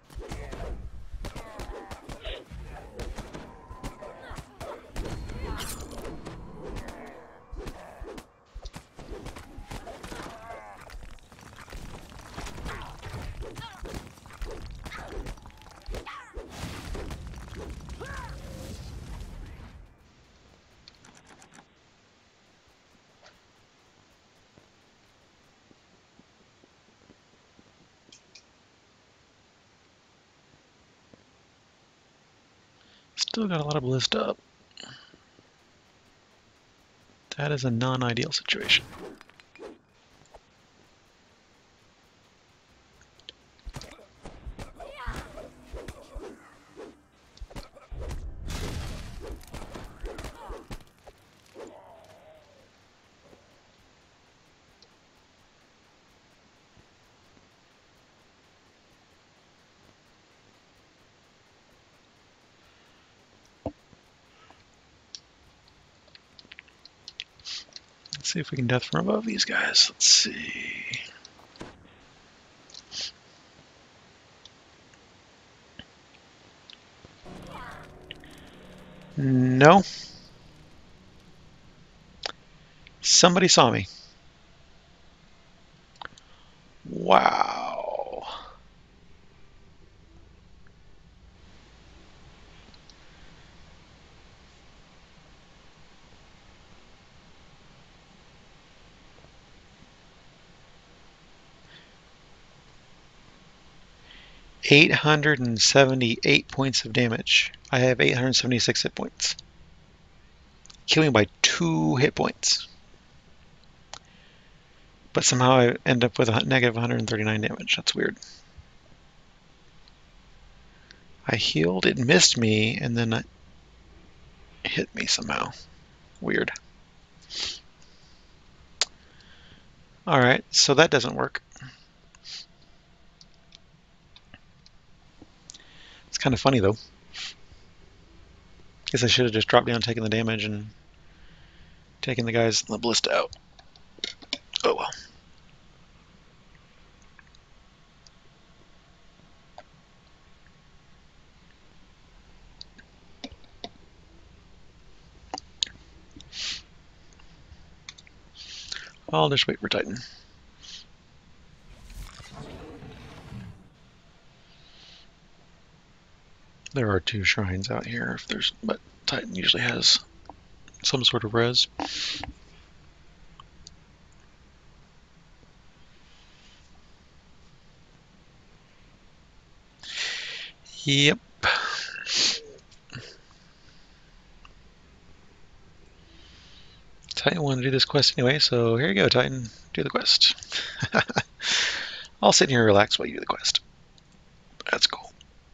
S1: Still got a lot of ballista up. That is a non-ideal situation. Let's see if we can death from above these guys. Let's see. No. Somebody saw me. Wow. $878 points of damage. I have 876 hit points. Killing by 2 hit points. But somehow I end up with a negative 139 damage. That's weird. I healed, it missed me, and then it hit me somehow. Weird. Alright, so that doesn't work. It's kind of funny though. Guess I should have just dropped down, taken the damage, and taken the guys in the ballista out. Oh well. I'll just wait for Titan. There are 2 shrines out here, but Titan usually has some sort of res. Yep. Titan wanted to do this quest anyway, so here you go, Titan. Do the quest. I'll sit here and relax while you do the quest. That's cool.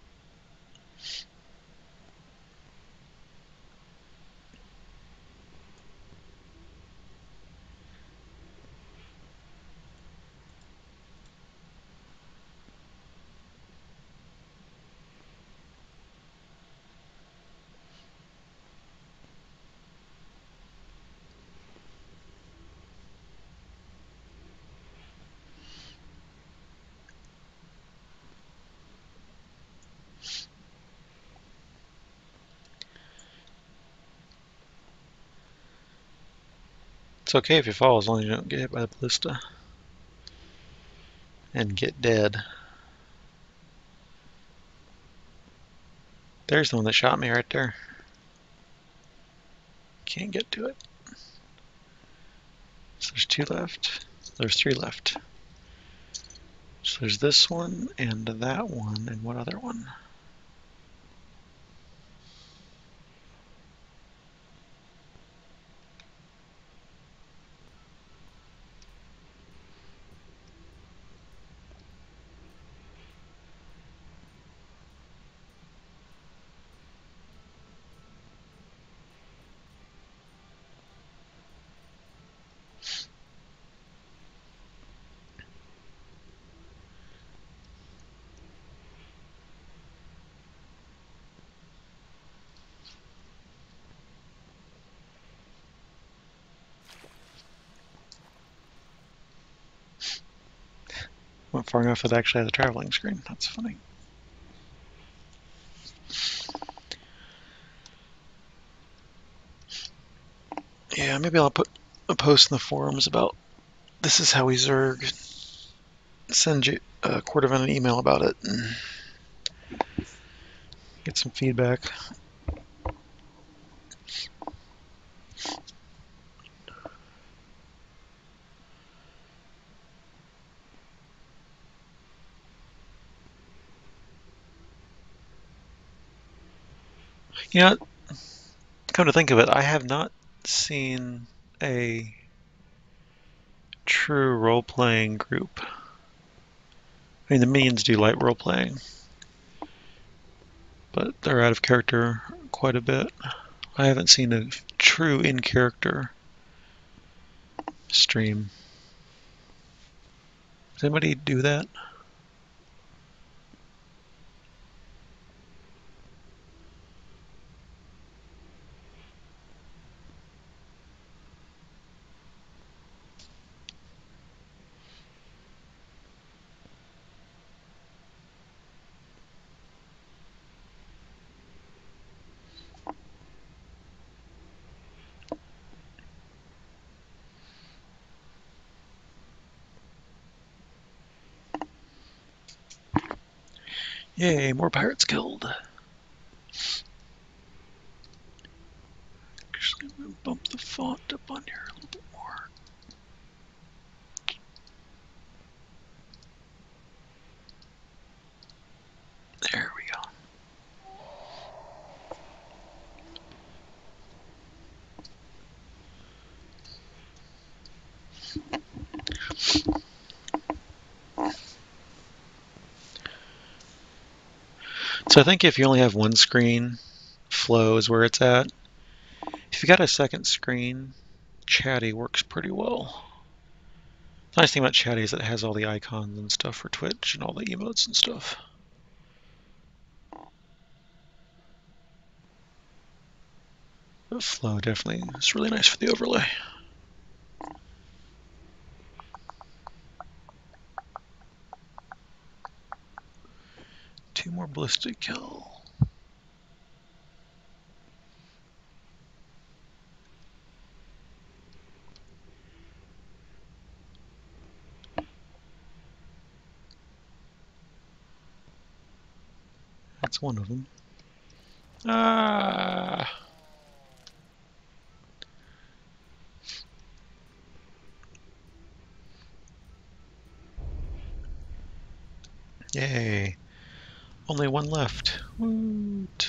S1: It's okay if you fall as long as you don't get hit by the ballista and get dead. There's the one that shot me right there. Can't get to it. So there's 2 left. There's 3 left. So there's this one and that one, and what other one? went far enough that it actually has a traveling screen. That's funny. Yeah, maybe I'll put a post in the forums about this is how we Zerg. Send you Cordovan an email about it and get some feedback. You know, come to think of it, I have not seen a true role-playing group. I mean, the minions do light role-playing, but they're out of character quite a bit. I haven't seen a true in-character stream. Does anybody do that? Yay, more pirates killed. Actually, I'm going to bump the font up on here a little bit more. There we go. So I think if you only have one screen, flow is where it's at. If you got a second screen, Chatty works pretty well. The nice thing about Chatty is it has all the icons and stuff for Twitch and all the emotes and stuff. But flow definitely is really nice for the overlay. Two more ballistic kill. That's one of them. Ah! Yay. Only one left. Woot.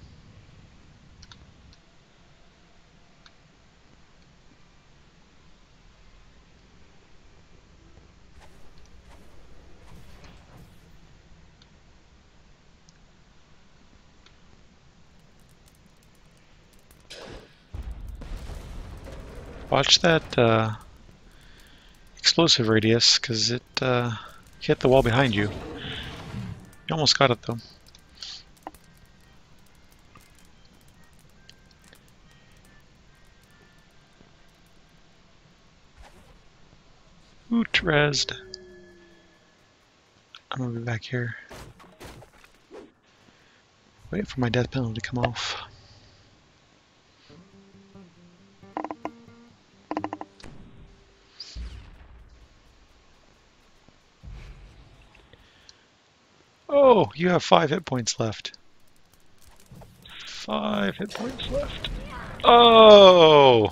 S1: Watch that explosive radius, because it hit the wall behind you. You almost got it, though. Oot, rezzed. I'm gonna be back here. Wait for my death penalty to come off. Oh, you have 5 hit points left. 5 hit points left. Oh!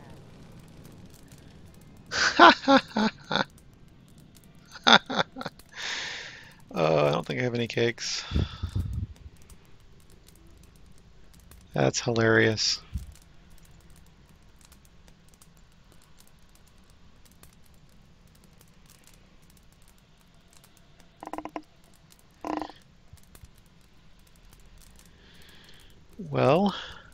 S1: I don't think I have any cakes. That's hilarious. Well,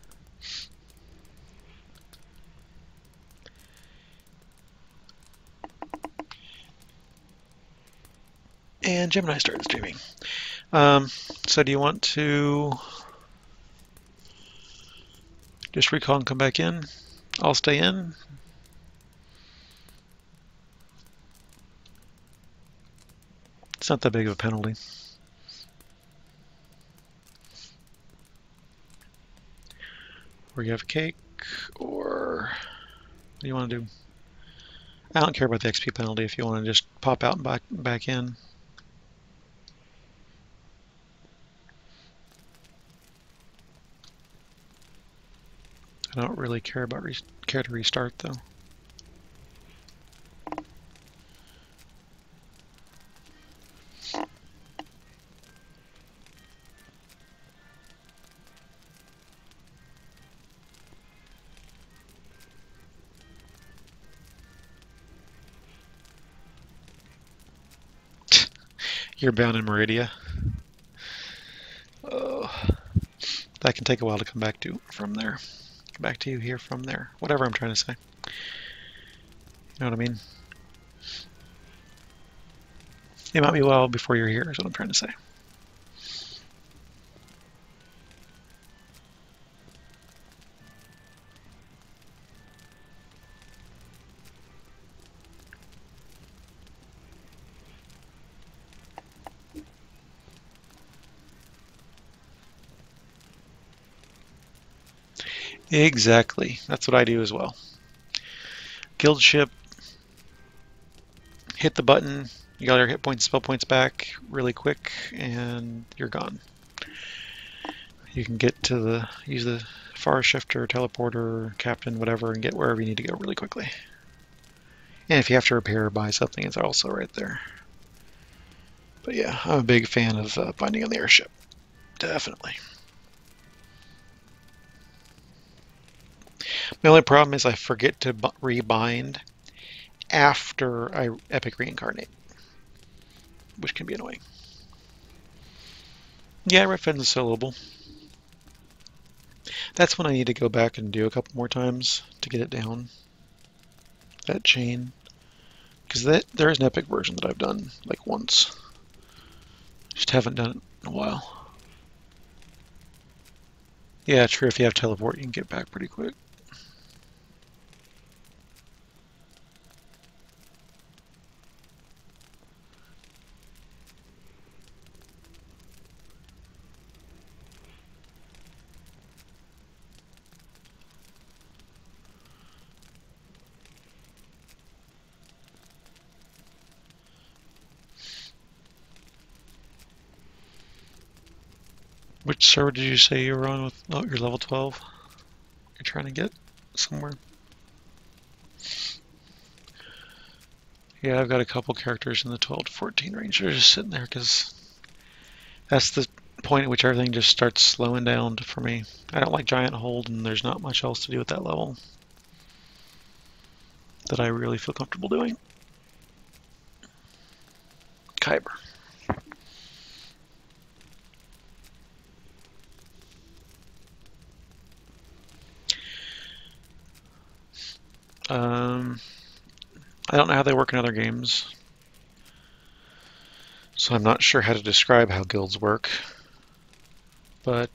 S1: and Gemini started streaming. So do you want to just recall and come back in? I'll stay in. It's not that big of a penalty. Or you have a cake, or what do you want to do? I don't care about the XP penalty if you want to just pop out and back in. I don't really care about care to restart though. You're bound in Meridia. Oh, that can take a while to come back to from there. Back to you here from there. Whatever I'm trying to say. You know what I mean? It might be a while before you're here is what I'm trying to say. Exactly. That's what I do as well. Guild ship. Hit the button. You got your hit points, spell points back really quick, and you're gone. You can get to use the forest shifter, teleporter, captain, whatever, and get wherever you need to go really quickly. And if you have to repair or buy something, it's also right there. But yeah, I'm a big fan of binding on the airship. Definitely. My only problem is I forget to rebind after I epic reincarnate, which can be annoying. Yeah, Red Fence is soloable. That's when I need to go back and do a couple more times to get it down. That chain. Because there is an epic version that I've done like once. Just haven't done it in a while. Yeah, true. If you have teleport, you can get back pretty quick. Which server did you say you were on with your level 12? You're trying to get somewhere? Yeah, I've got a couple characters in the 12 to 14 range. They're just sitting there because that's the point at which everything just starts slowing down for me. I don't like Giant Hold, and there's not much else to do at that level that I really feel comfortable doing. Kyber. I don't know how they work in other games, so I'm not sure how to describe how guilds work, but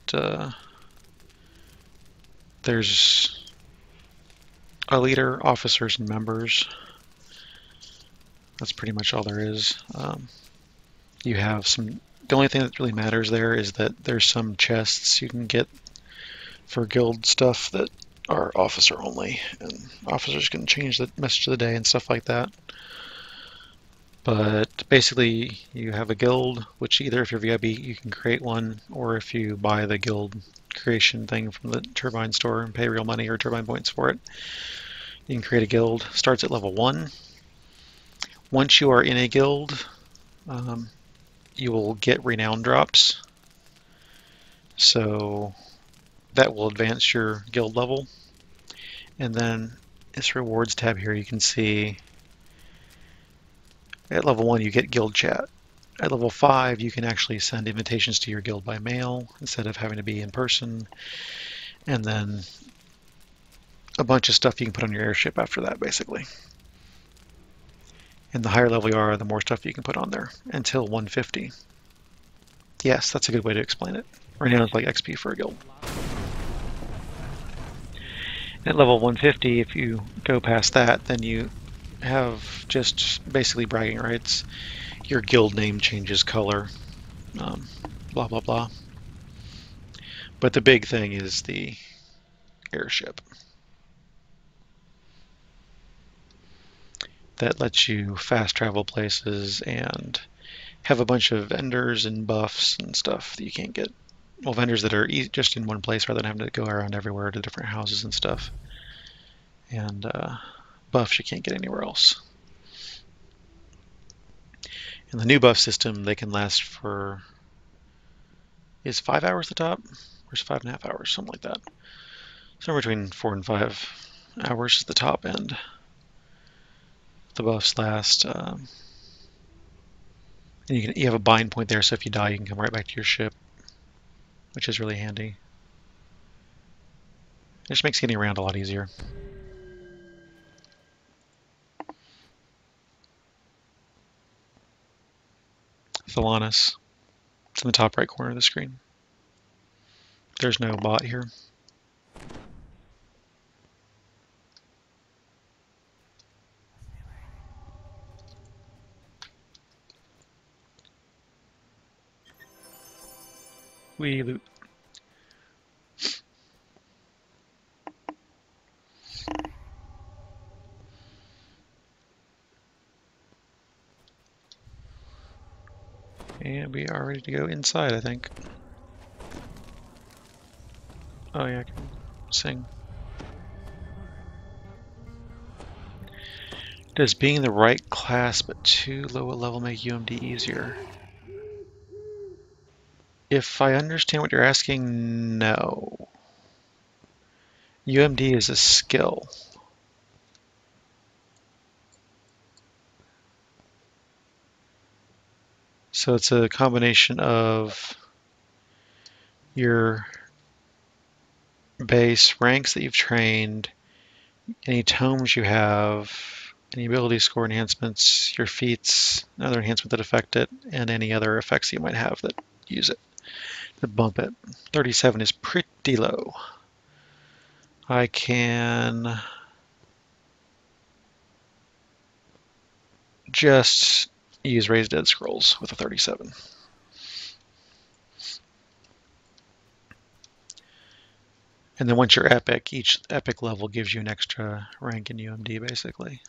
S1: there's a leader, officers, and members. That's pretty much all there is. You have some. The only thing that really matters there is that there's some chests you can get for guild stuff that are officer only, and officers can change the message of the day and stuff like that. But basically, you have a guild, which either if you're VIP, you can create one, or if you buy the guild creation thing from the Turbine store and pay real money or Turbine points for it, you can create a guild. Starts at level 1. Once you are in a guild, you will get renown drops. So that will advance your guild level. And then this rewards tab here, you can see at level 1 you get guild chat. At level 5 you can actually send invitations to your guild by mail instead of having to be in person. And then a bunch of stuff you can put on your airship after that, basically. And the higher level you are, the more stuff you can put on there, until 150. Yes, that's a good way to explain it. Right now it's like XP for a guild. At level 150, if you go past that, then you have just basically bragging rights. your guild name changes color, blah blah blah. But the big thing is the airship. That lets you fast travel places and have a bunch of vendors and buffs and stuff that you can't get. Well, vendors that are just in one place rather than having to go around everywhere to different houses and stuff. And buffs you can't get anywhere else. In the new buff system, they can last for, is 5 hours the top? Or is 5.5 hours? Something like that. Somewhere between 4 and 5 hours is the top end. The buffs last. And you have a bind point there, so if you die, you can come right back to your ship, which is really handy. It just makes getting around a lot easier. Thelanis. It's in the top right corner of the screen. There's no bot here. We loot. And we are ready to go inside, I think. Oh yeah, I can sing. Does being the right class but too low a level make UMD easier? If I understand what you're asking, no. UMD is a skill. So it's a combination of your base ranks that you've trained, any tomes you have, any ability score enhancements, your feats, another enhancement that affect it, and any other effects you might have that use it to bump it. 37 is pretty low. I can just use Raise Dead Scrolls with a 37. And then once you're epic, each epic level gives you an extra rank in UMD, basically.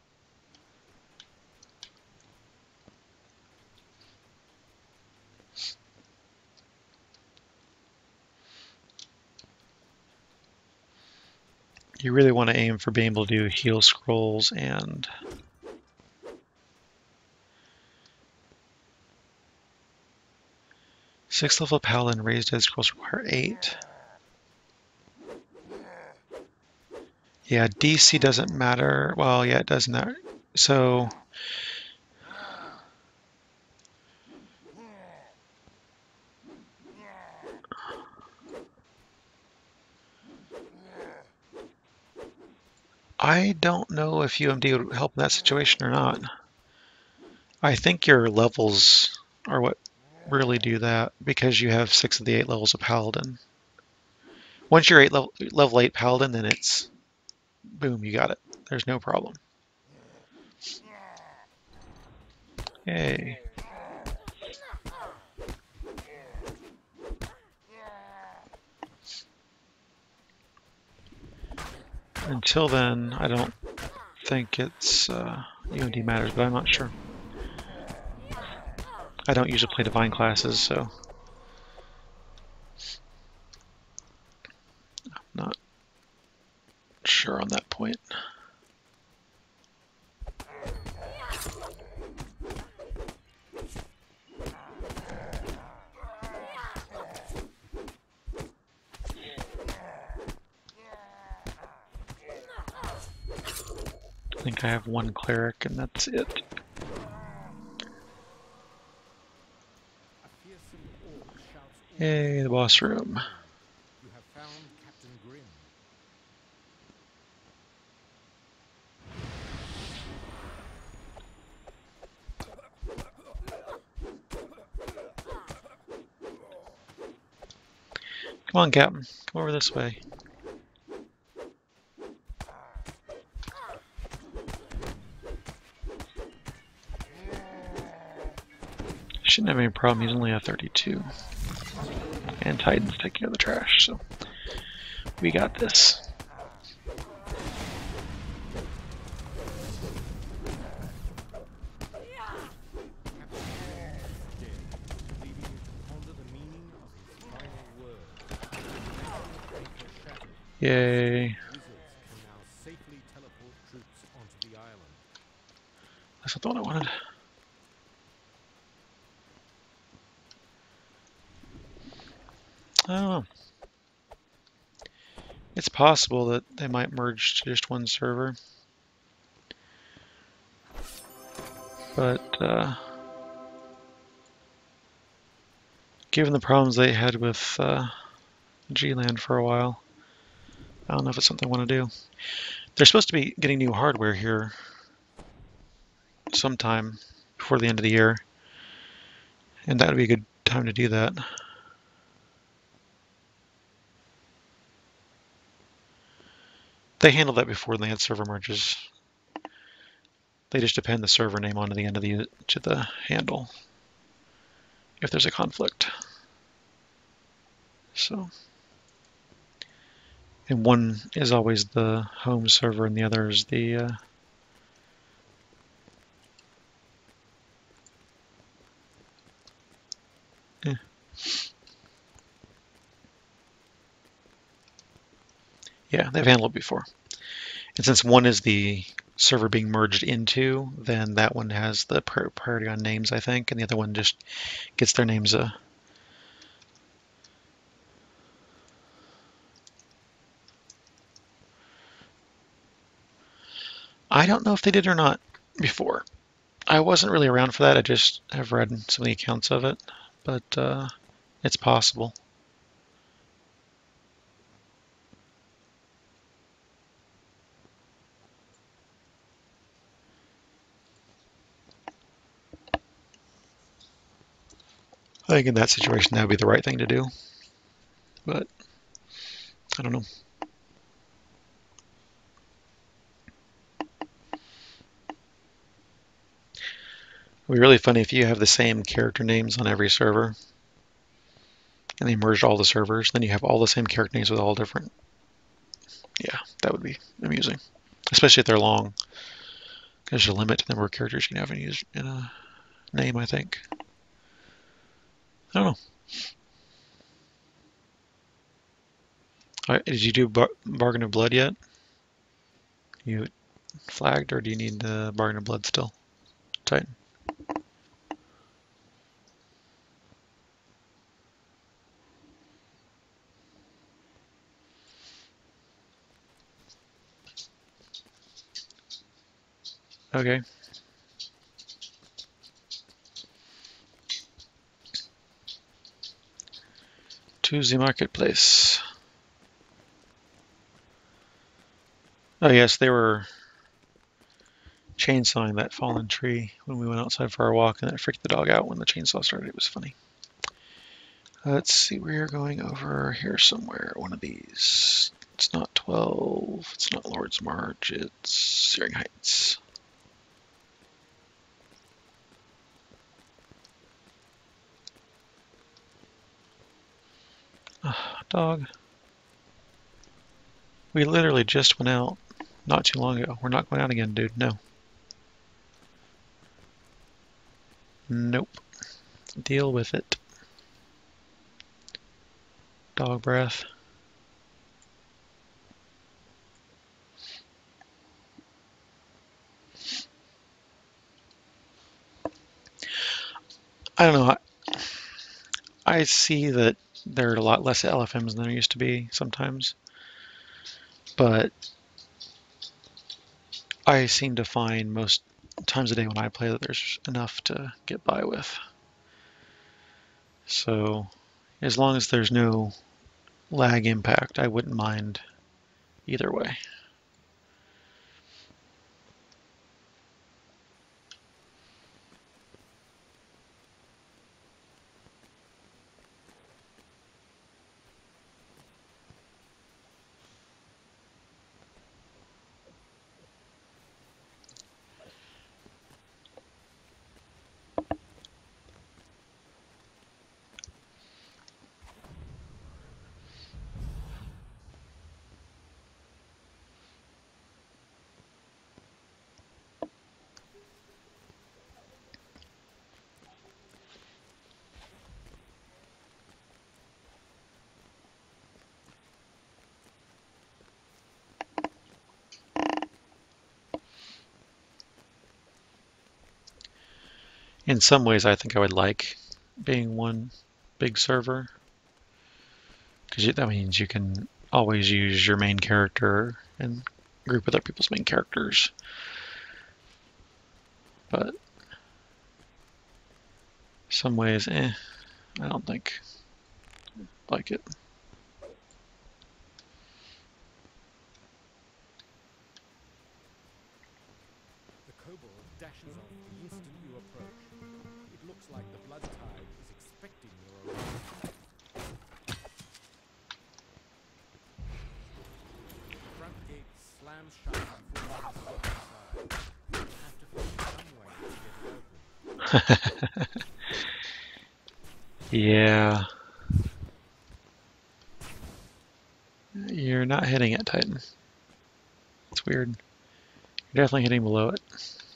S1: You really want to aim for being able to do heal scrolls and sixth level paladin Raised Dead Scrolls require 8. Yeah, DC doesn't matter. Well, yeah, it does matter. So I don't know if UMD would help in that situation or not. I think your levels are what really do that, because you have 6 of the 8 levels of Paladin. Once you're level 8 Paladin, then it's boom, you got it. There's no problem. Yay. Until then, I don't think it's UMD matters, but I'm not sure. I don't usually play divine classes, so I'm not sure on that point. I think I have one cleric and that's it. Yay, the boss room.
S5: You have found Captain Grimm.
S1: Come on, Captain. Come over this way. Shouldn't have any problem. He's only a 32. And Titan's taking care of the trash, so we got this.
S5: Leaving you to ponder the meaning of his final word. Anchor shattered.
S1: Yay.
S5: Wizards can now safely teleport troops onto the island.
S1: That's not the one I wanted. I don't know. It's possible that they might merge to just one server. But, given the problems they had with G-Land for a while, I don't know if it's something I want to do. They're supposed to be getting new hardware here sometime before the end of the year, and that would be a good time to do that. They handled that before when they had server merges. They just append the server name onto the end of the handle if there's a conflict. So, and one is always the home server, and the other is the yeah, they've handled it before. And since one is the server being merged into, then that one has the priority on names, I think, and the other one just gets their names I don't know if they did or not before. I wasn't really around for that. I just have read some of the accounts of it, but it's possible. I think in that situation that would be the right thing to do, but I don't know. It would be really funny if you have the same character names on every server, and they merged all the servers, then you have all the same character names with all different. Yeah, that would be amusing, especially if they're long. There's a limit to the number of characters you can have in a name, I think. I don't know. Did you do Bargain of Blood yet? You flagged, or do you need the Bargain of Blood still? Titan. Okay. To the marketplace. Oh yes, they were chainsawing that fallen tree when we went outside for our walk, and it freaked the dog out when the chainsaw started. It was funny. Let's see, we're going over here somewhere, one of these. It's not 12, it's not Lord's March, it's Searing Heights. Dog. We literally just went out not too long ago. We're not going out again, dude. No. Nope. Deal with it. Dog breath. I don't know. I see that there are a lot less LFMs than there used to be sometimes, but I seem to find most times a day when I play that there's enough to get by with. So as long as there's no lag impact, I wouldn't mind either way. In some ways, I think I would like being one big server, because that means you can always use your main character and group with other people's main characters. But some ways, I don't think I like it.
S5: The kobold dashes off the instant you approach. It looks like the blood tide is expecting your arrival. The front gate slams shut before you step inside. You have to find some way to get it open.
S1: Yeah. You're not hitting it, Titan. It's weird. You're definitely hitting below it.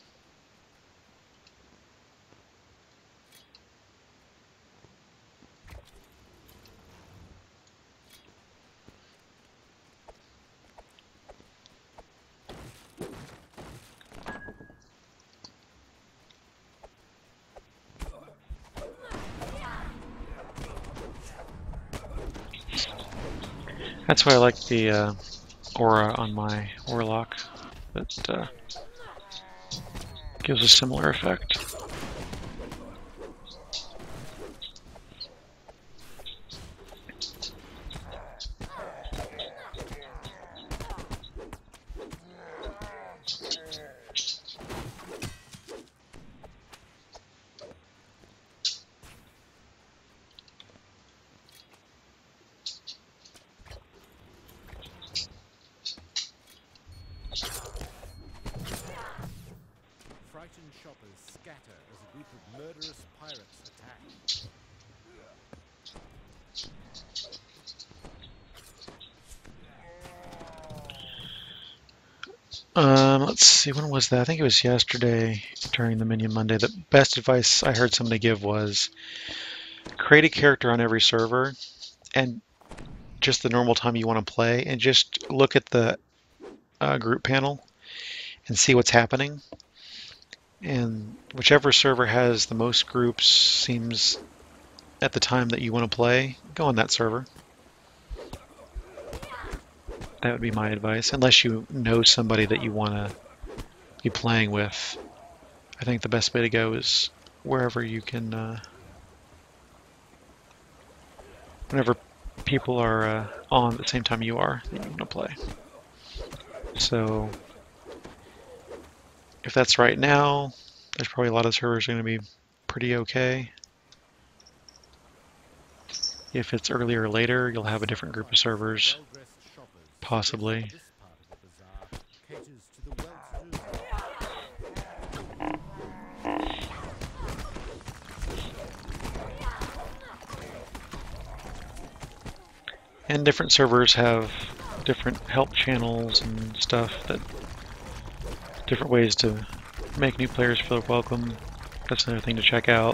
S1: That's why I like the aura on my Warlock. That gives a similar effect.
S5: Frightened shoppers scatter as a group of murderous pirates attack.
S1: Let's see, when was that? I think it was yesterday during the Minion Monday. The best advice I heard somebody give was create a character on every server and just the normal time you want to play, and just look at the group panel and see what's happening. And whichever server has the most groups seems at the time that you want to play, go on that server. That would be my advice, unless you know somebody that you want to be playing with. I think the best way to go is wherever you can, whenever people are on at the same time you are, that you want to play. So if that's right now, there's probably a lot of servers going to be pretty okay. If it's earlier or later, you'll have a different group of servers,
S5: Well-dressed shoppers.
S1: possibly.
S5: This part of the bazaar caters to the well-to-do.
S1: And different servers have different help channels and stuff, that different ways to make new players feel welcome. That's another thing to check out.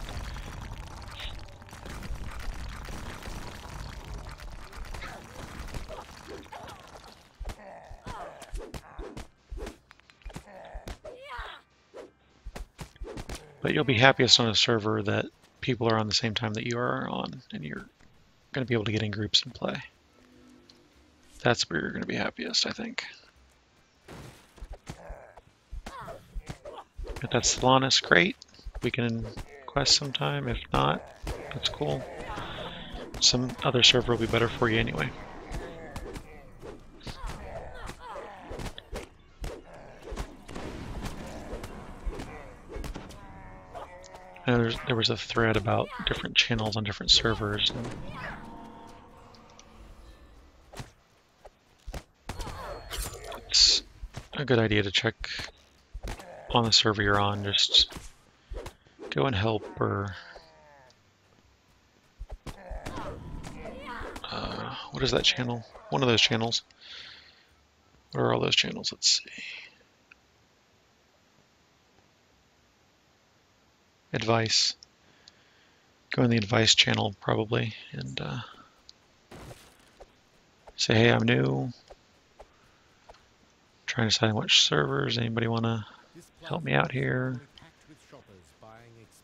S1: But you'll be happiest on a server that people are on the same time that you are on, and you're going to be able to get in groups and play. That's where you're going to be happiest, I think. If that's Solanas, great. We can quest sometime. If not, that's cool. Some other server will be better for you anyway. I know there was a thread about different channels on different servers. And it's a good idea to check on the server you're on. Just go and help, or what is that channel? One of those channels. What are all those channels? Let's see. Advice. Go in the advice channel probably and say, hey, I'm new. Trying to decide which servers. Anybody want to
S5: This
S1: help me
S5: plaza
S1: out
S5: is
S1: here?
S5: normally packed with shoppers buying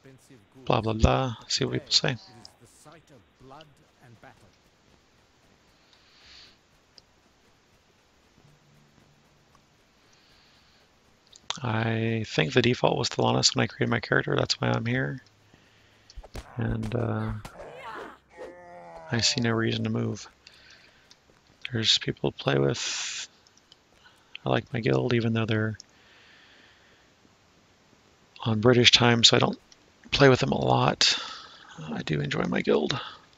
S1: blah blah blah. See what people say.
S5: It is the site of blood and battle.
S1: I think the default was Thelanis when I created my character. That's why I'm here. And I see no reason to move. There's people to play with. I like my guild, even though they're on British time, so I don't play with them a lot. I do enjoy my guild.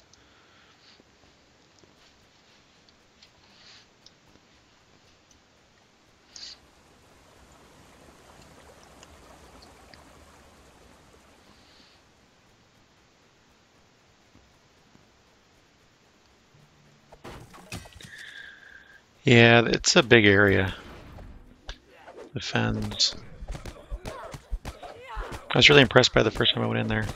S1: Yeah, it's a big area. The Fens. I was really impressed by the first time I went in there.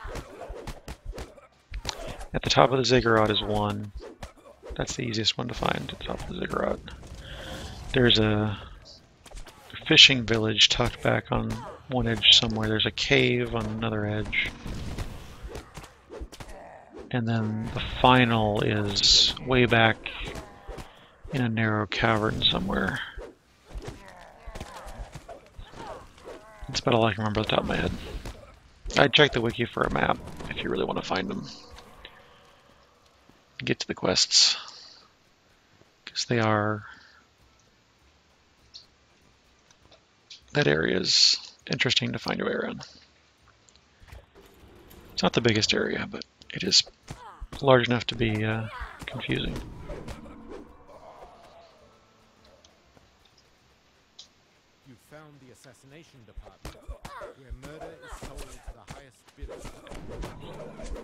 S1: At the top of the ziggurat is one. That's the easiest one to find, at the top of the ziggurat. There's a fishing village tucked back on one edge somewhere. There's a cave on another edge. And then the final is way back in a narrow cavern somewhere. That's about all I can remember off the top of my head. I'd check the wiki for a map if you really want to find them. Get to the quests. Because they are... that area is interesting to find your way around. It's not the biggest area, but it is large enough to be confusing.
S5: You found the assassination department, where murder is sold to the highest bidder.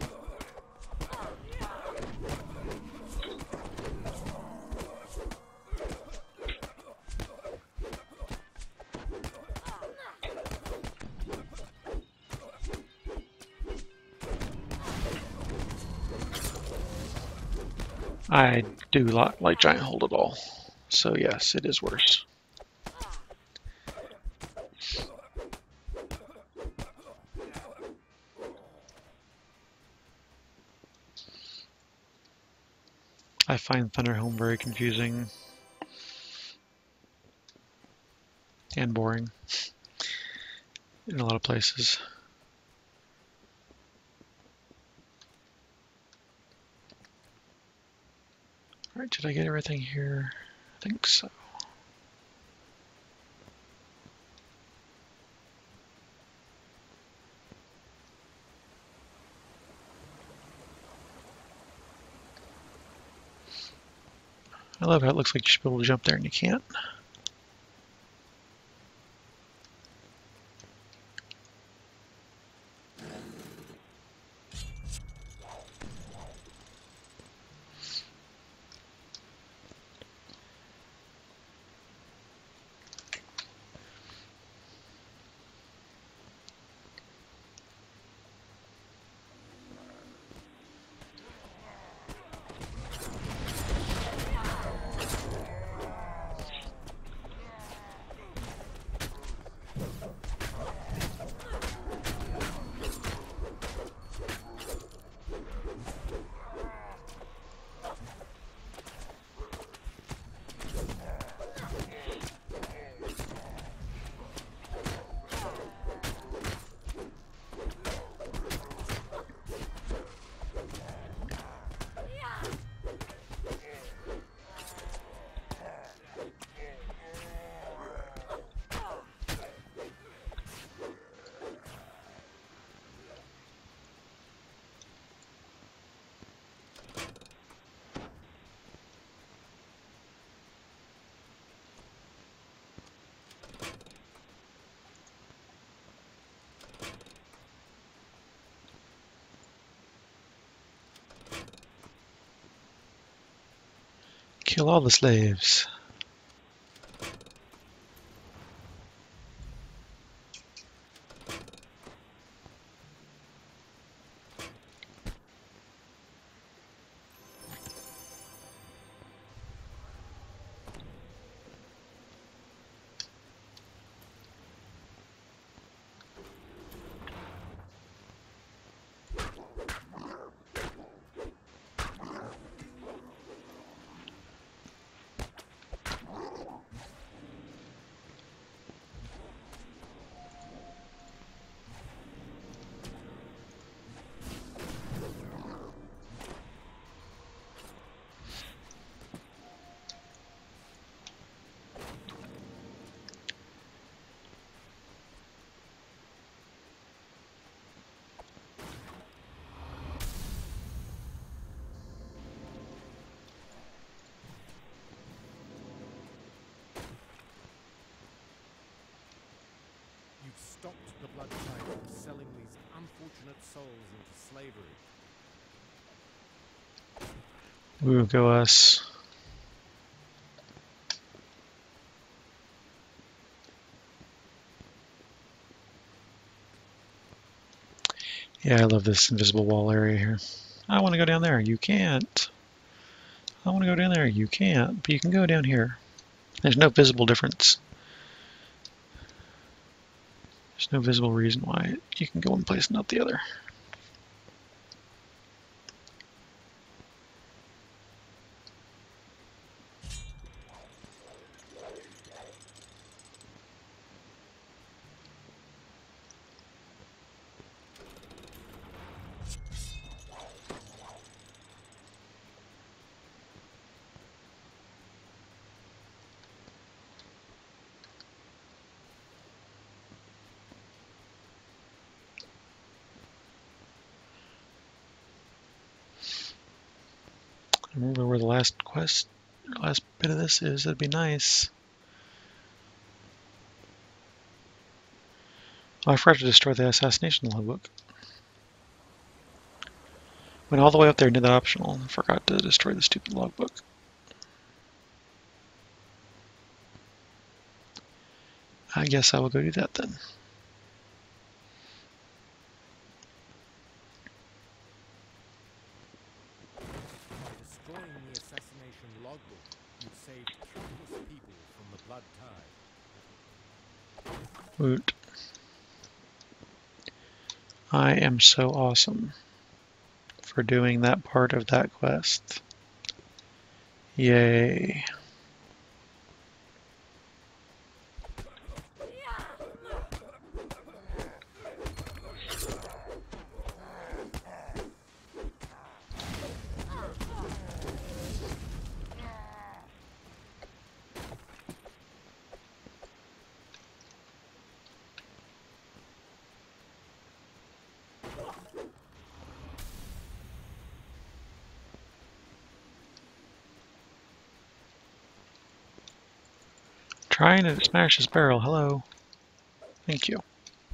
S1: I do not like Giant Hold at all. So yes, it is worse. I find Thunderhelm very confusing and boring in a lot of places. Alright, did I get everything here? I think so. I love how it looks like you should be able to jump there and you can't. Kill all the slaves.
S5: blood tide from selling these unfortunate souls into slavery.
S1: Ooh, go us. Yeah, I love this invisible wall area here. I want to go down there. You can't. I want to go down there. You can't. But you can go down here. There's no visible difference. There's no visible reason why you can go one place and not the other. Remember where the last bit of this is. That'd be nice. Oh, I forgot to destroy the assassination logbook. Went all the way up there and did that optional. Forgot to destroy the stupid logbook. I guess I will go do that then.
S5: By destroying the assassination logbook, you saved countless people from the blood tide.
S1: Woot. I am so awesome for doing that part of that quest. Yay. Trying to smash this barrel. Hello. Thank you.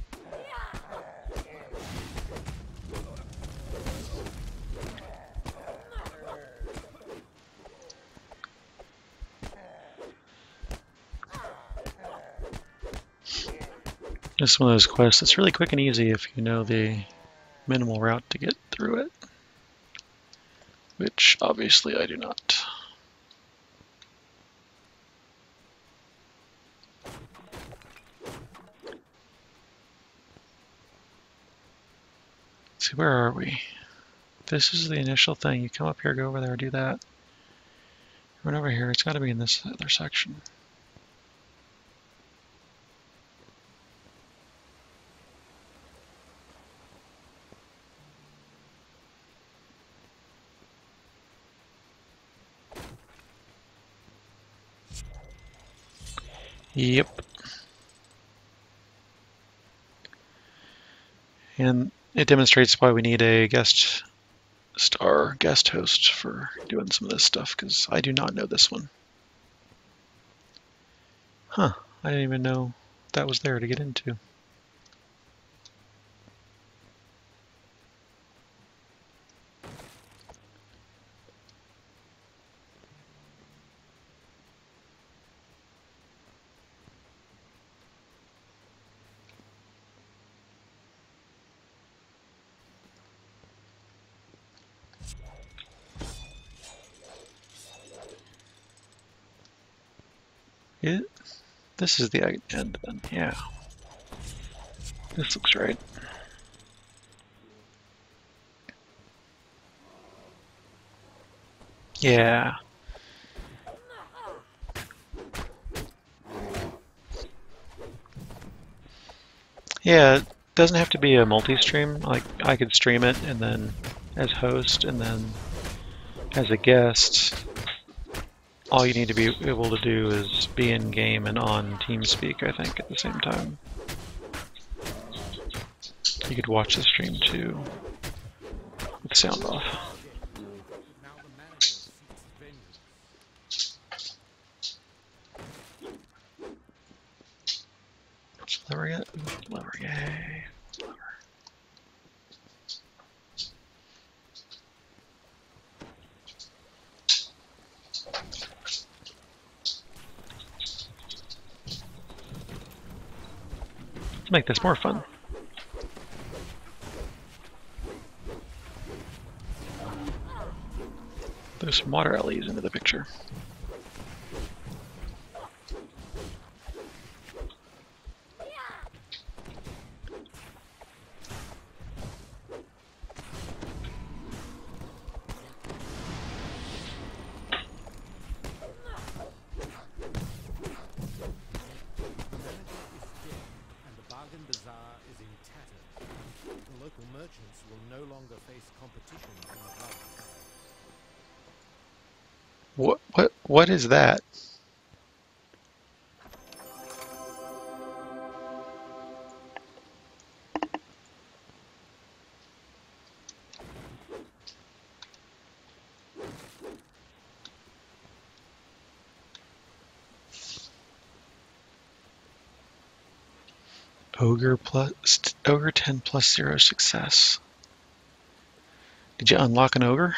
S1: This is one of those quests that's really quick and easy if you know the minimal route to get through it. Which, obviously, I do not. See, where are we? This is the initial thing. You come up here, go over there, do that. Run over here. It's got to be in this other section. Yep. And it demonstrates why we need a guest host for doing some of this stuff, because I do not know this one. Huh, I didn't even know that was there to get into. This is the end then, yeah. This looks right. Yeah. Yeah, it doesn't have to be a multi-stream. Like, I could stream it and then as host and then as a guest. All you need to be able to do is be in game and on TeamSpeak, I think, at the same time. You could watch the stream too, with sound off.
S5: Now the manager seeks vengeance.
S1: So there we yet? Lever, yay. Lever. Let's make this more fun. There's some water LEs into the picture.
S5: Merchants will no longer face competition from the blood tide.
S1: What is that? Ogre 10 plus 0 success. Did you unlock an ogre?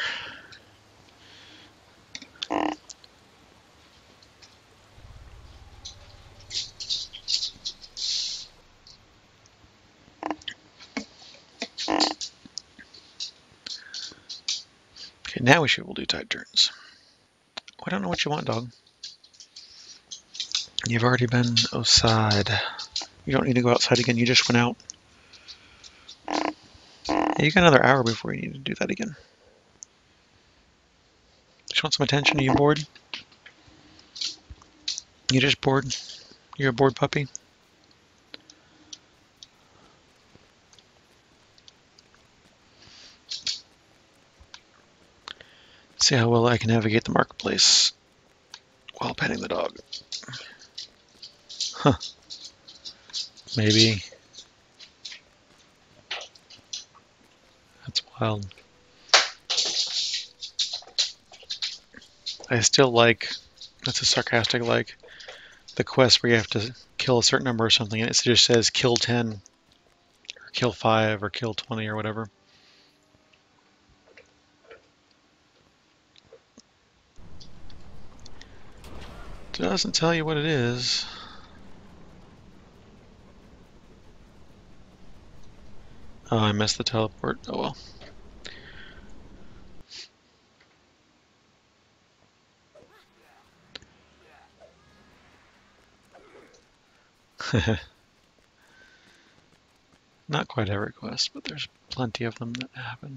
S1: Okay, now we should do tide turns. I don't know what you want, dog. You've already been outside. You don't need to go outside again, you just went out. Yeah, you got another hour before you need to do that again. Just want some attention? Are you bored? You just bored? You're a bored puppy? See how well I can navigate the marketplace while petting the dog. Huh. Maybe. That's wild. I still like, that's a sarcastic like, the quest where you have to kill a certain number or something and it just says kill 10 or kill 5 or kill 20 or whatever. It doesn't tell you what it is. Oh, I missed the teleport. Oh well. Not quite every quest, but there's plenty of them that happen.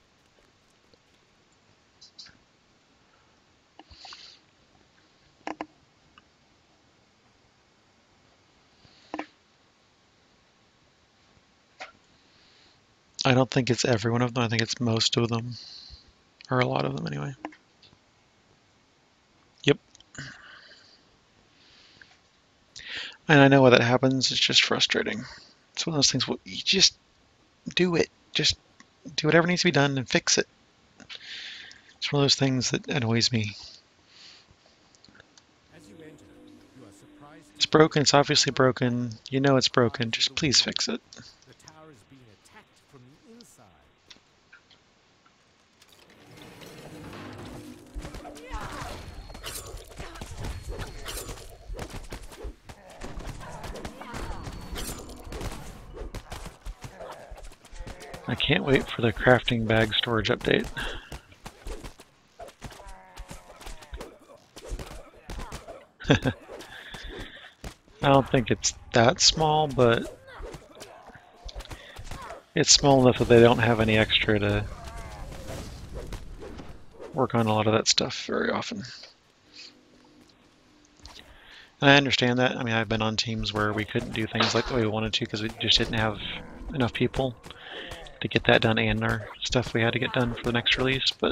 S1: I don't think it's every one of them. I think it's most of them. Or a lot of them, anyway. Yep. And I know why that happens. It's just frustrating. It's one of those things, well, you just do it. Just do whatever needs to be done and fix it. It's one of those things that annoys me.
S5: As you enter, you are surprised.
S1: It's broken. It's obviously broken. You know it's broken. Just please fix it.
S5: The tower is being attacked from the inside.
S1: I can't wait for the crafting bag storage update. I don't think it's that small, but it's small enough that they don't have any extra to work on a lot of that stuff very often. And I understand that. I mean, I've been on teams where we couldn't do things like the way we wanted to because we just didn't have enough people to get that done and our stuff we had to get done for the next release, but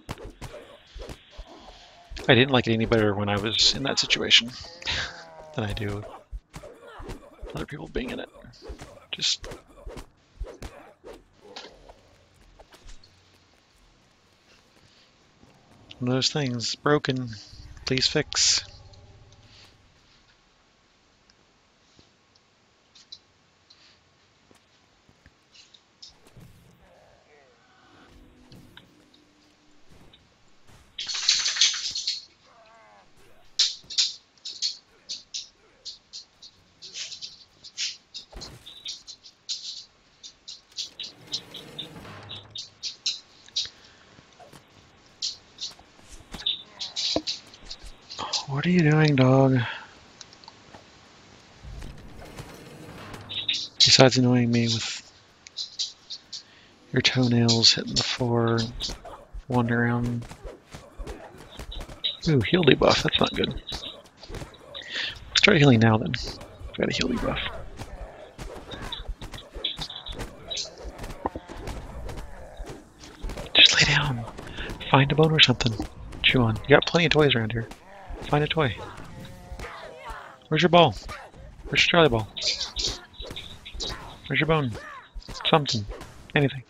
S1: I didn't like it any better when I was in that situation than I do other people being in it. Just one of those things. Broken. Please fix. What are you doing, dog? Besides annoying me with your toenails hitting the floor, wandering around. Ooh, heal debuff. That's not good. Start healing now then. Got a heal debuff. Just lay down. Find a bone or something. Chew on. You got plenty of toys around here. Find a toy. Where's your ball? Where's your Charlie ball? Where's your bone? Something. Anything.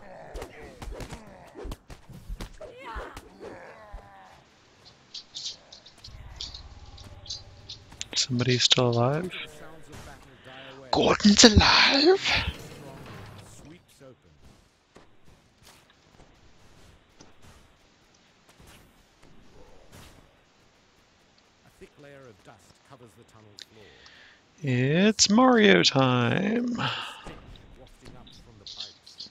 S1: Somebody's still alive?
S5: Sounds of battle die away.
S1: Gordon's alive!
S5: Strong sweeps open. A thick layer of dust covers the tunnel's floor.
S1: It's Mario time!
S5: Stench wafting up from the pipes.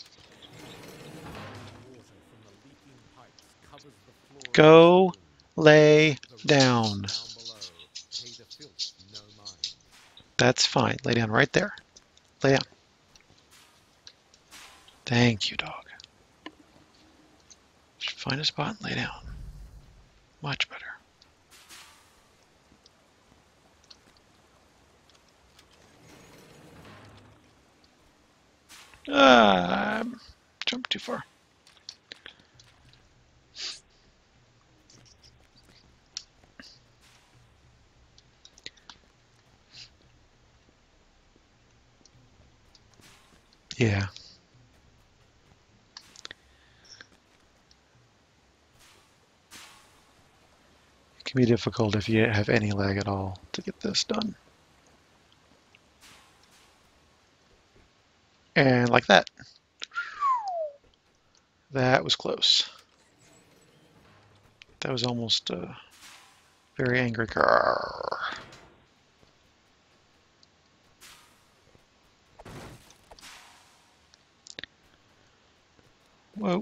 S5: Water from the leaking pipes covers the floor. of the
S1: Go
S5: saloon.
S1: lay
S5: The roof
S1: down.
S5: down below pay the filth no mind.
S1: That's fine. Lay down right there. Lay down. Thank you, dog. Just find a spot and lay down. Much better. Jumped too far. Yeah. It can be difficult if you have any lag at all to get this done. And like that. That was close. That was almost a very angry grrr. Whoa.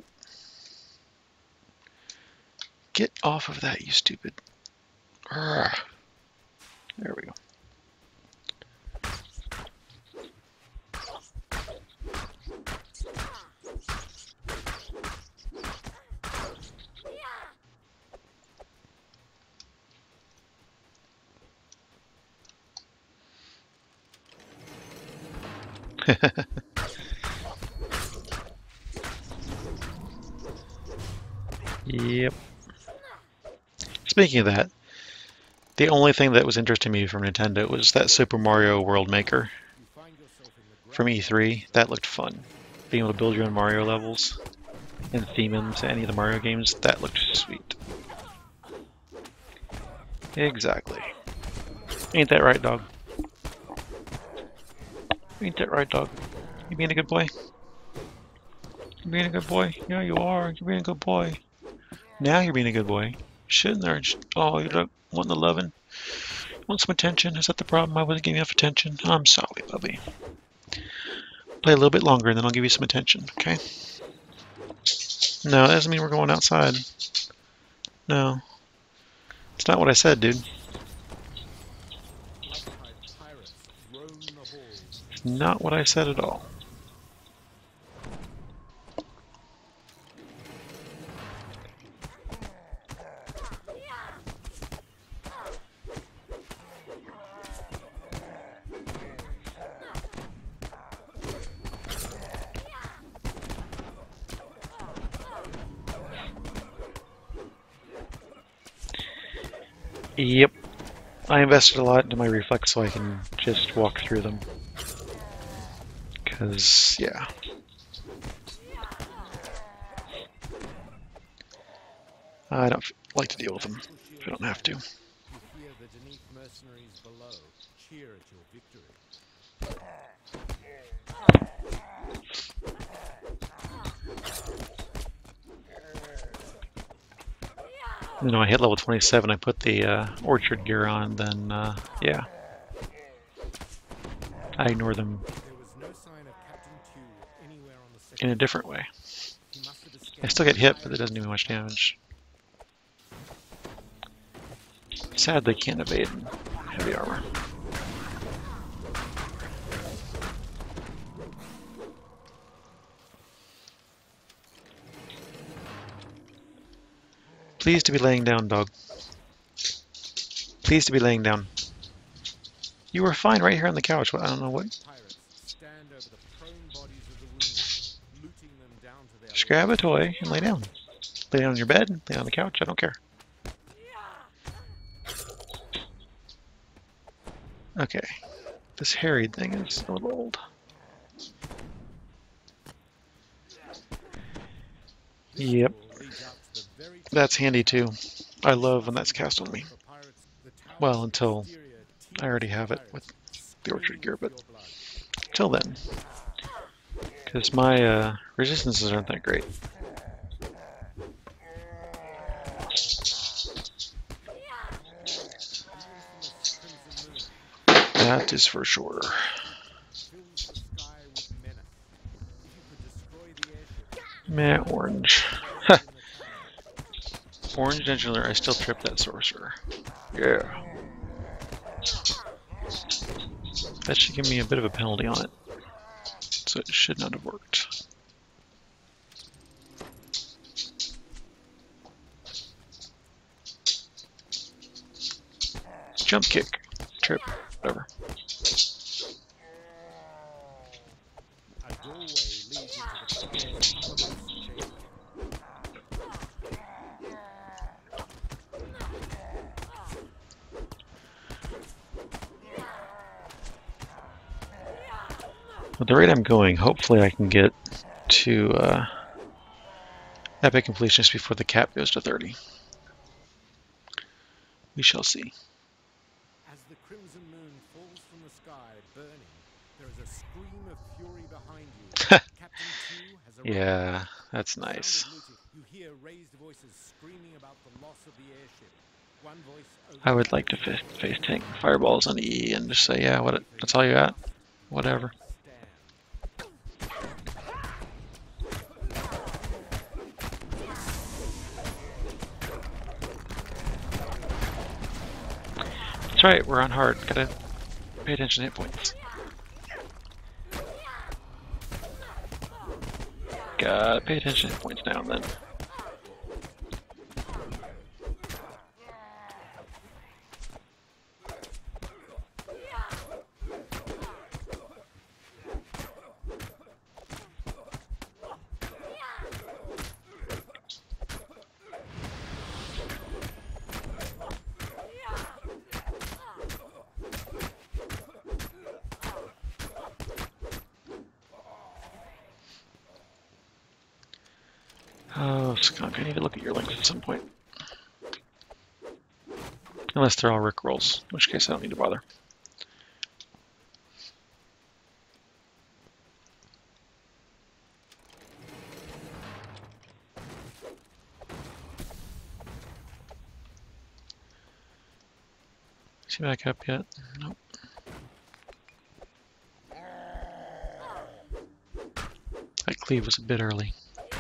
S1: Get off of that, you stupid. Grrr. There we go. Yep. Speaking of that, the only thing that was interesting me from Nintendo was that Super Mario World Maker
S5: You find yourself in the
S1: from E3. That looked fun. Being able to build your own Mario levels and theme them to any of the Mario games, that looked sweet. Exactly. Ain't that right, dog? Ain't that right, dog? You being a good boy? You being a good boy? Yeah, you are. You're being a good boy. Now you're being a good boy. Sitting there and oh, you don't want the loving? You want some attention? Is that the problem? I wasn't giving you enough attention? I'm sorry, Bubby. Play a little bit longer and then I'll give you some attention, okay? No, that doesn't mean we're going outside. No. It's not what I said, dude.
S5: black-eyed pirates roam the halls.
S1: It's not what I said at all. Yep. I invested a lot into my reflex so I can just walk through them. Because, yeah. I don't like to deal with them if I don't have to.
S5: You hear the Deneath mercenaries below cheer at your victory.
S1: You know, I hit level 27, I put the orchard gear on, then, yeah. I ignore them
S5: There was no sign of Captain Tew anywhere on the second
S1: in a different way.
S5: He must have escaped
S1: I still get hit, but it doesn't do me much damage. Sad they can't evade in heavy armor. Please to be laying down, dog. Please to be laying down. You were fine right here on the couch. I don't know what.
S5: Pirates stand over the prone bodies of the wounded, looting them down to their
S1: Just grab a toy and lay down. Lay down on your bed, lay on the couch, I don't care. Okay. This harried thing is a little old. Yep. That's handy too. I love when that's cast on me. Well, until I already have it with the Orchard gear, but till then. Because my resistances aren't that great. That is for sure. Meh, orange. Orange Engineer, I still trip that sorcerer. Yeah. That should give me a bit of a penalty on it. So it should not have worked. Jump kick. Trip. Whatever.
S5: A doorway leads into the chamber.
S1: At the rate I'm going, hopefully I can get to Epic Completion just before the cap goes to 30. We shall see.
S5: As the crimson moon falls from the sky, burning, there is a scream of fury behind you. Captain Q has arrived.
S1: Yeah, that's
S5: Sound of
S1: nice.
S5: looting. You hear raised voices screaming about the loss of the airship. One voice over
S1: I would like to face tank fireballs on E and just say, yeah, what? That's all you got? Whatever. That's right, we're on hard. Gotta pay attention to hit points. Gotta pay attention to hit points now and then. Oh, Skunk, I need to look at your links at some point. Unless they're all Rickrolls, in which case I don't need to bother. Is he back up yet? Nope. That cleave was a bit early.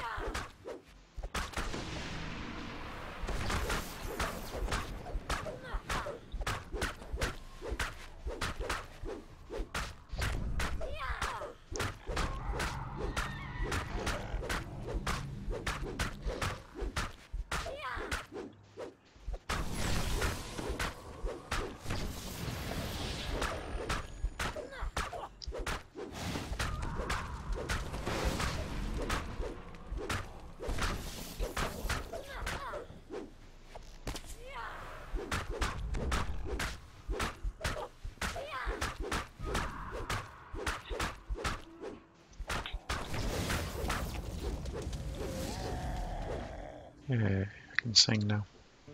S1: Yeah, I can sing now.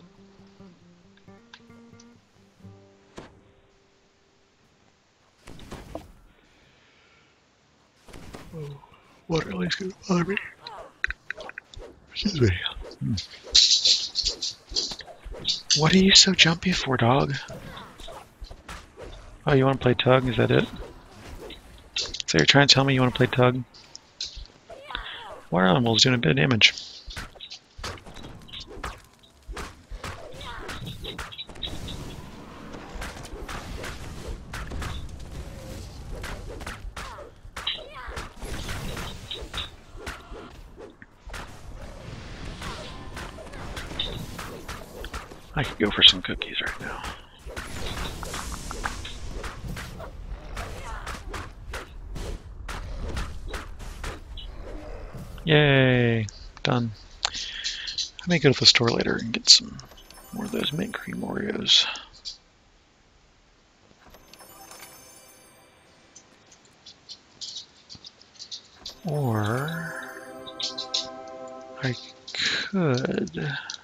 S1: Oh, water at least gonna bother me. Excuse me. What are you so jumpy for, dog? Oh, you want to play tug? Is that it? So you're trying to tell me you want to play tug? Water animal's doing a bit of damage. I could go for some cookies right now. Yay! Done. I may go to the store later and get some more of those mint cream Oreos. Or I could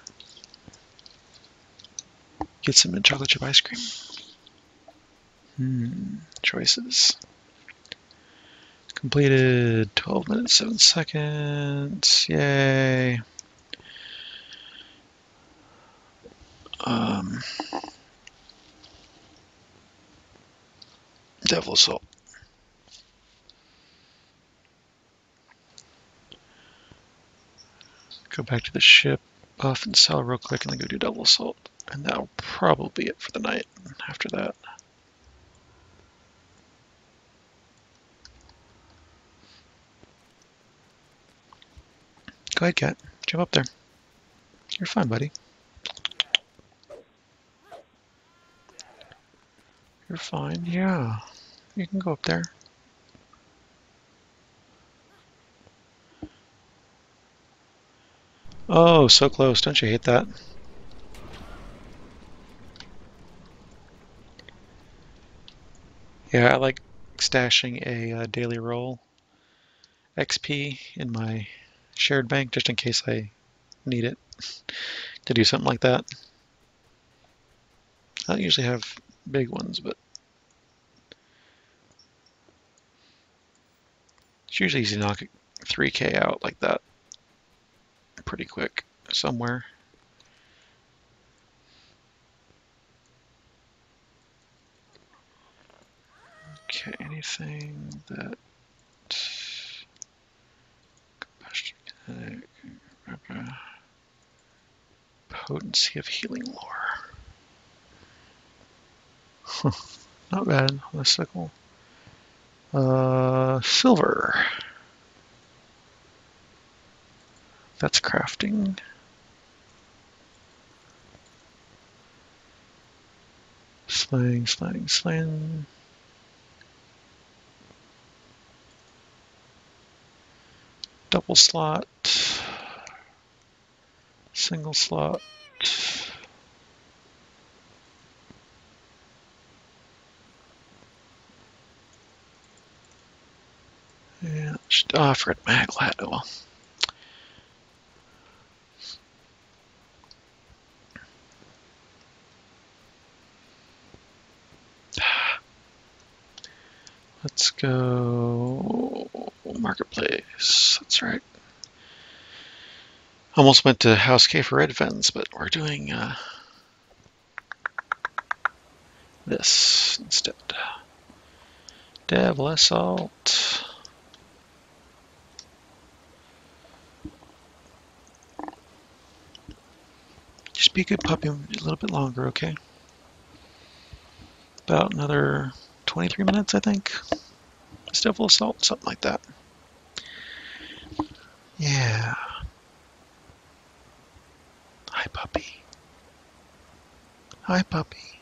S1: get some mint chocolate chip ice cream. Choices. Completed 12 minutes, 7 seconds. Yay. Devil Assault. Go back to the ship, buff and sell real quick, and then go do Devil Assault. And that'll probably be it for the night after that. Go ahead, cat. Jump up there. You're fine, buddy. You're fine. Yeah. You can go up there. Oh, so close. Don't you hate that? Yeah, I like stashing a daily roll XP in my shared bank just in case I need it to do something like that. I don't usually have big ones, but it's usually easy to knock 3K out like that pretty quick somewhere. Okay, anything that potency of healing lore. Not bad on the sickle. Silver. That's crafting. Slang. Double slot. Single slot. Yeah, I forgot Maglat. Oh well. Let's go Marketplace. That's right. Almost went to House K for Red Vens, but we're doing this instead. Devil Assault. Just be a good puppy a little bit longer, okay? About another 23 minutes, I think. It's Devil Assault, something like that. Yeah. Hi, puppy. Hi, puppy.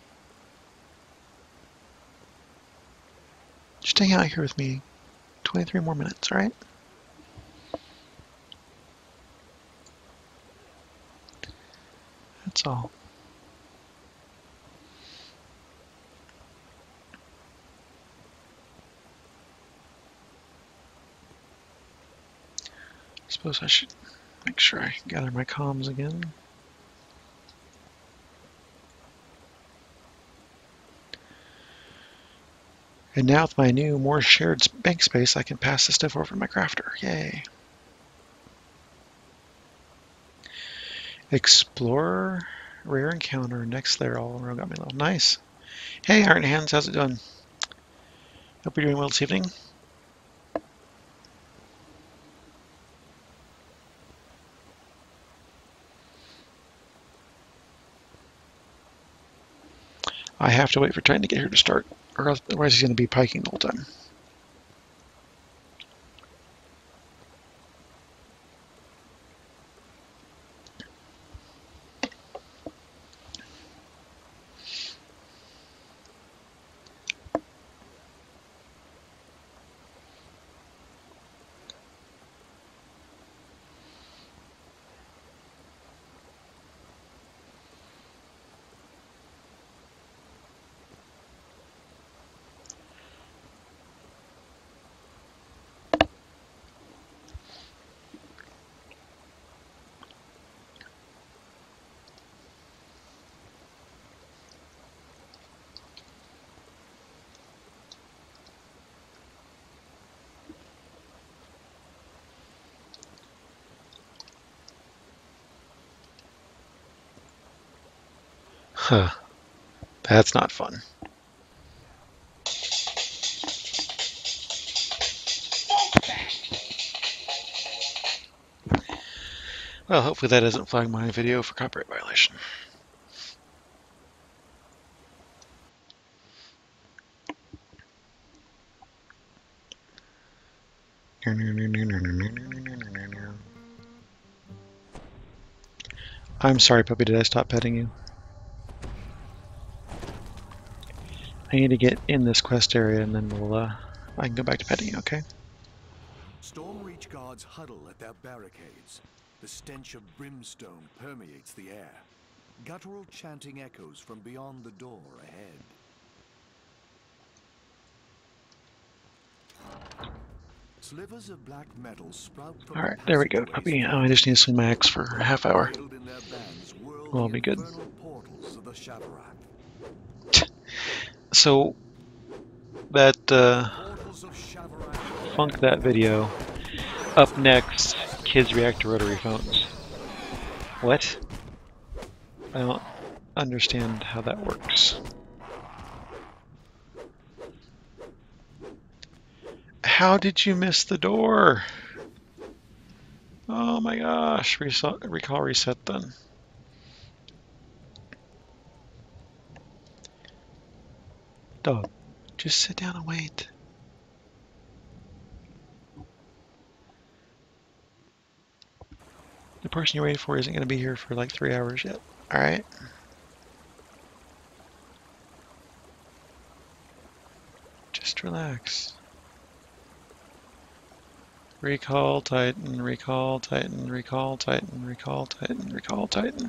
S1: Just hang out here with me 23 more minutes, alright? That's all. I suppose I should make sure I gather my comms again. And now with my new, more shared bank space, I can pass this stuff over to my crafter. Yay. Explorer, rare encounter, next layer, all around got me low. Nice. Hey, Iron Hands, how's it doing? Hope you're doing well this evening. I have to wait for Titan to get here to start, or otherwise he's going to be piking the whole time. Huh. That's not fun. Well, hopefully that doesn't flag my video for copyright violation. I'm sorry, puppy, did I stop petting you? I need to get in this quest area and then I can go back to petting you, okay?
S2: Stormreach guards huddle at their barricades. The stench of brimstone permeates the air. Guttural chanting echoes from beyond the door ahead. Slivers of black metal sprout from
S1: Alright, there we go, puppy. Oh, I just need to swing my axe for a half hour. Well, I'll be good. So, that, funk that video. Up next, kids react to rotary phones. What? I don't understand how that works. How did you miss the door? Oh my gosh, recall reset then. Dog, just sit down and wait. The person you're waiting for isn't going to be here for like 3 hours yet. Alright? Just relax. Recall Titan, recall Titan, recall Titan, recall Titan, recall Titan.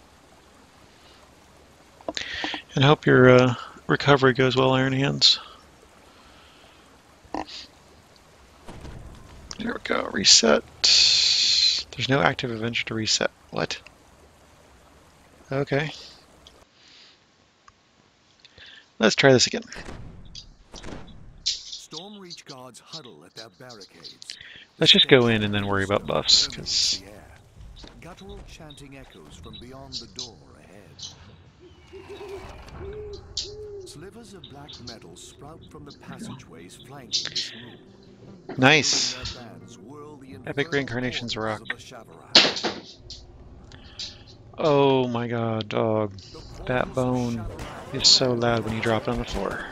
S1: And hope your recovery goes well, Iron Hands. There we go, reset. There's no active adventure to reset. What? Okay. Let's try this again.
S2: Stormreach guards huddle at their barricades.
S1: Let's just go in and then worry about buffs, because
S2: guttural chanting echoes from beyond the door ahead. Slivers of black metal sprout from the passageways flanking this room.
S1: nice. Epic reincarnations rock. Oh my god, dog. That bone is so loud when you drop it on the floor.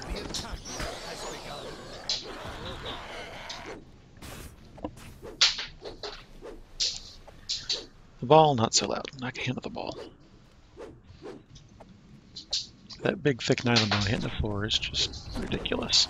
S1: The ball, not so loud. I can handle the ball. That big thick nylon bone hitting the floor is just ridiculous.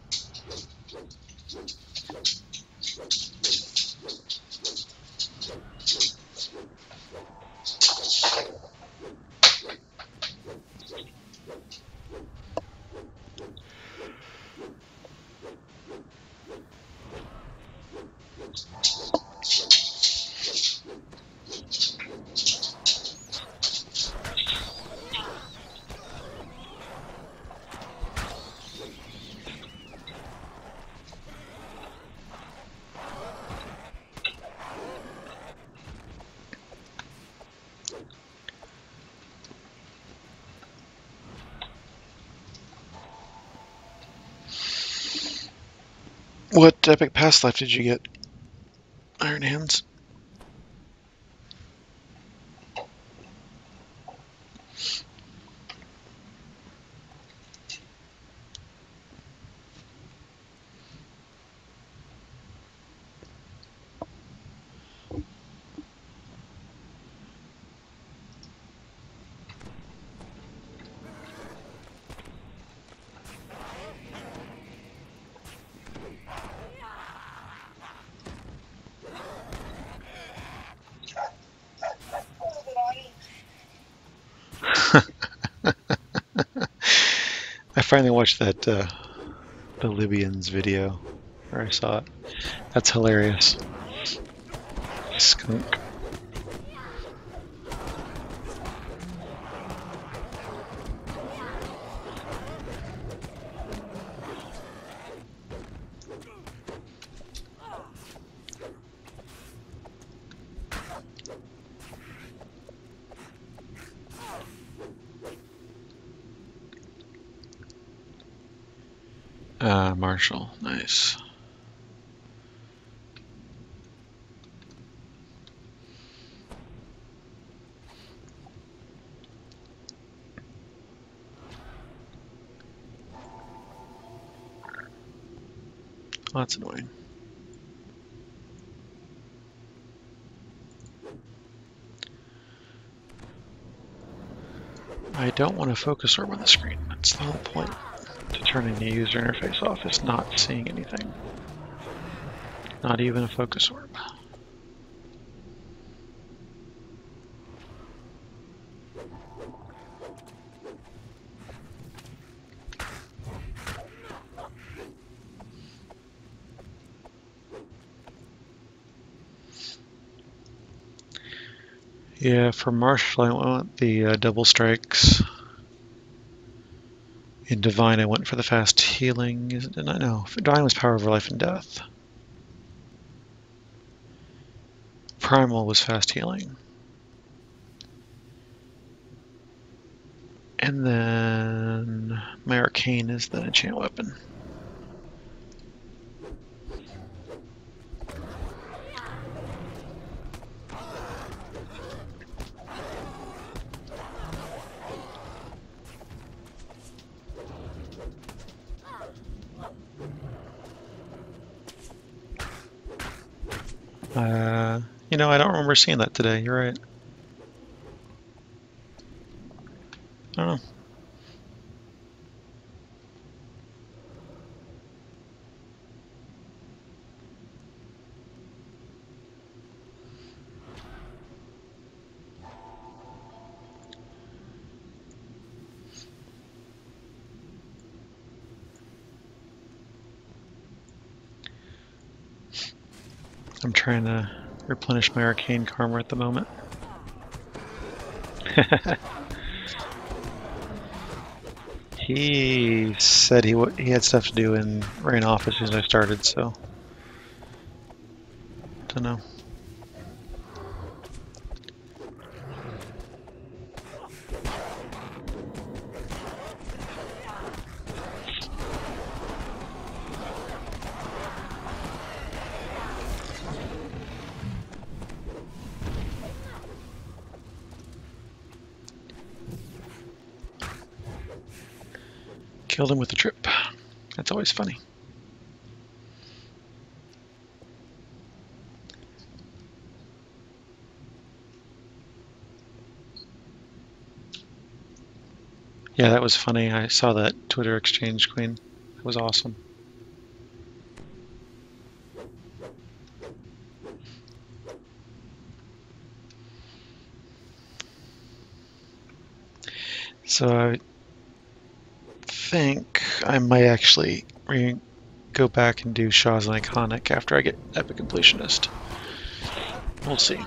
S1: What epic past life did you get, Iron Hands? I finally watched that the Libyans video, or I saw it. That's hilarious. Skunk. Marshall, nice. Oh, that's annoying. I don't want to focus orb on the screen. That's the whole point to turning the user interface off, is not seeing anything. Not even a focus orb. Yeah, for Marshall, I want the double strikes. In Divine, I went for the fast healing. Didn't I? No, Divine was power over life and death. Primal was fast healing. And then my Arcane is the enchant weapon. You know, I don't remember seeing that today. You're right. I don't know. I'm trying to replenish my Arcane Karma at the moment. He said he had stuff to do and ran off as soon as I started, so don't know. Killed him with the trip. That's always funny. Yeah, that was funny. I saw that Twitter exchange, Queen. It was awesome. So I think I might actually go back and do Shaw's Iconic after I get Epic Completionist. We'll see.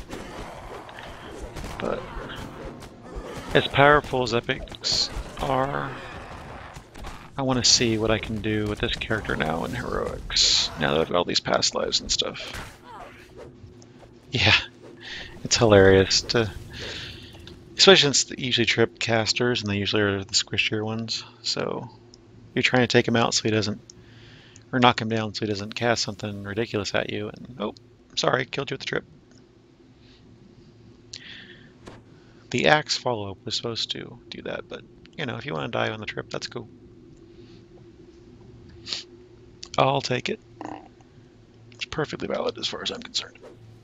S1: But as powerful as Epics are, I want to see what I can do with this character now in Heroics, now that I've got all these past lives and stuff. Yeah, it's hilarious to... Especially since they usually trip casters, and they usually are the squishier ones. So you're trying to take him out so he doesn't, or knock him down so he doesn't cast something ridiculous at you. And oh, sorry, killed you with the trip. The axe follow-up was supposed to do that, but you know, if you want to die on the trip, that's cool. I'll take it. It's perfectly valid as far as I'm concerned.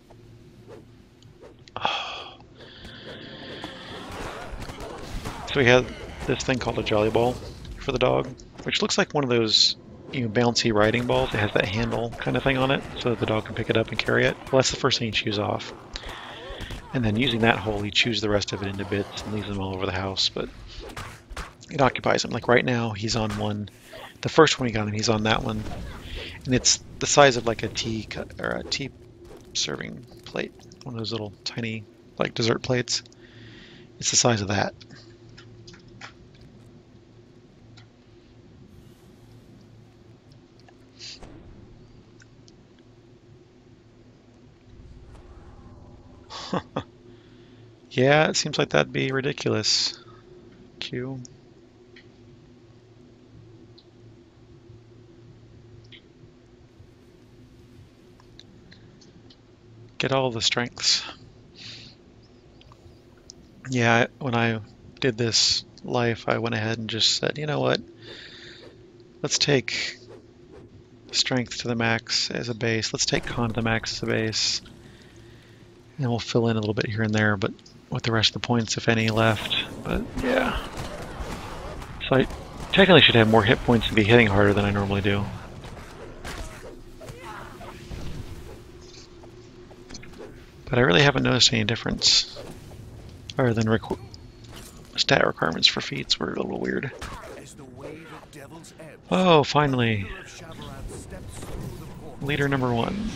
S1: So we had this thing called a Jolly Ball for the dog, which looks like one of those, you know, bouncy riding balls. It has that handle kind of thing on it, so that the dog can pick it up and carry it. Well, that's the first thing you chews off. And then using that hole, he chews the rest of it into bits and leaves them all over the house. But it occupies him. Like right now, he's on one. The first one we got him, he's on that one, and it's the size of like a tea or a tea serving plate, one of those little tiny like dessert plates. It's the size of that. Yeah, it seems like that'd be ridiculous. Q. Get all the strengths. Yeah, when I did this life, I went ahead and just said, you know what? Let's take strength to the max as a base. Let's take con to the max as a base. And we'll fill in a little bit here and there, but with the rest of the points, if any, left. But yeah. So I technically should have more hit points to be hitting harder than I normally do. But I really haven't noticed any difference. Other than stat requirements for feats were a little weird.
S2: As the wave of Devil's Ebb,
S1: Oh, finally.
S2: leader of Shavarath steps through the portal.
S1: Leader number 1.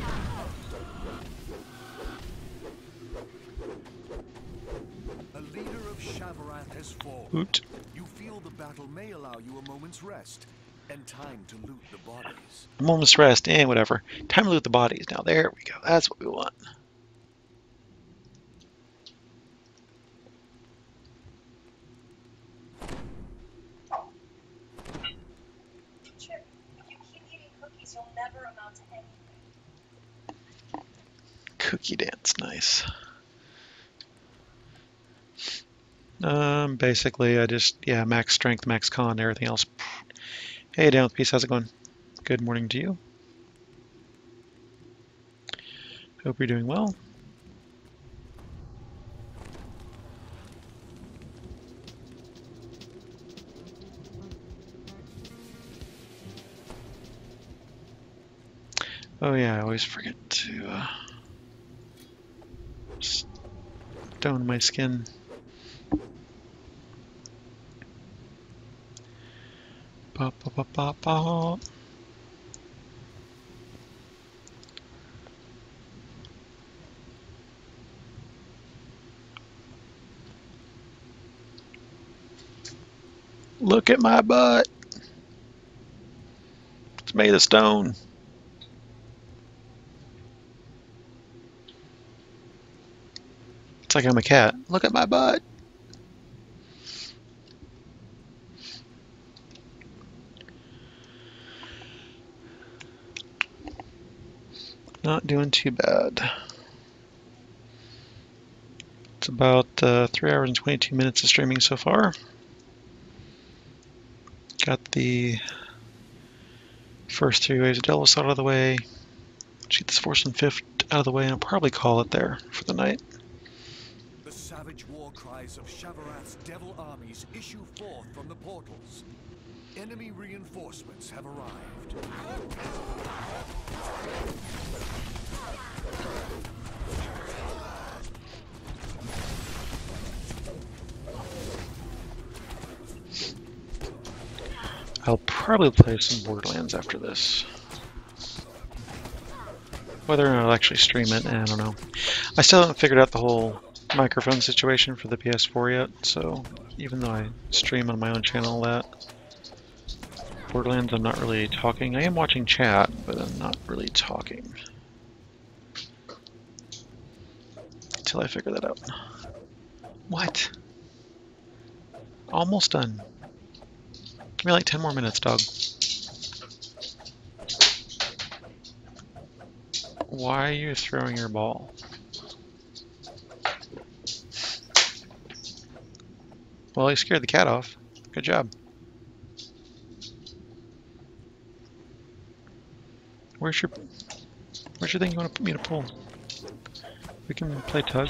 S2: A leader of Shavarath has fallen.
S1: Oot.
S2: You feel the battle may allow you a moment's rest and time to loot the bodies.
S1: A moment's rest, whatever. Time to loot the bodies. Now there we go. That's what we want.
S7: Chip, if you keep eating cookies, you'll never amount to anything.
S1: Cookie dance, nice. Basically, I just, yeah, max strength, max con, everything else. Hey, Down with Peace, how's it going? Good morning to you. Hope you're doing well. Oh yeah, I always forget to stone my skin. Ba, ba, ba, ba, ba. Look at my butt. It's made of stone. It's like I'm a cat. Look at my butt. Not doing too bad. It's about 3 hours and 22 minutes of streaming so far. Got the first 3 waves of Delos out of the way. Get this 4th and 5th out of the way, and I'll probably call it there for the night.
S2: The savage war cries of Shavarath's devil armies issue forth from the portals. Enemy reinforcements have arrived.
S1: I'll probably play some Borderlands after this. Whether or not I'll actually stream it, I don't know. I still haven't figured out the whole microphone situation for the PS4 yet, so even though I stream on my own channel that, Borderlands I'm not really talking. I am watching chat, but I'm not really talking. Until I figure that out. What? Almost done. Give me like 10 more minutes, dog. Why are you throwing your ball? Well, you scared the cat off. Good job. Where's your thing you want me to pull? We can play tug.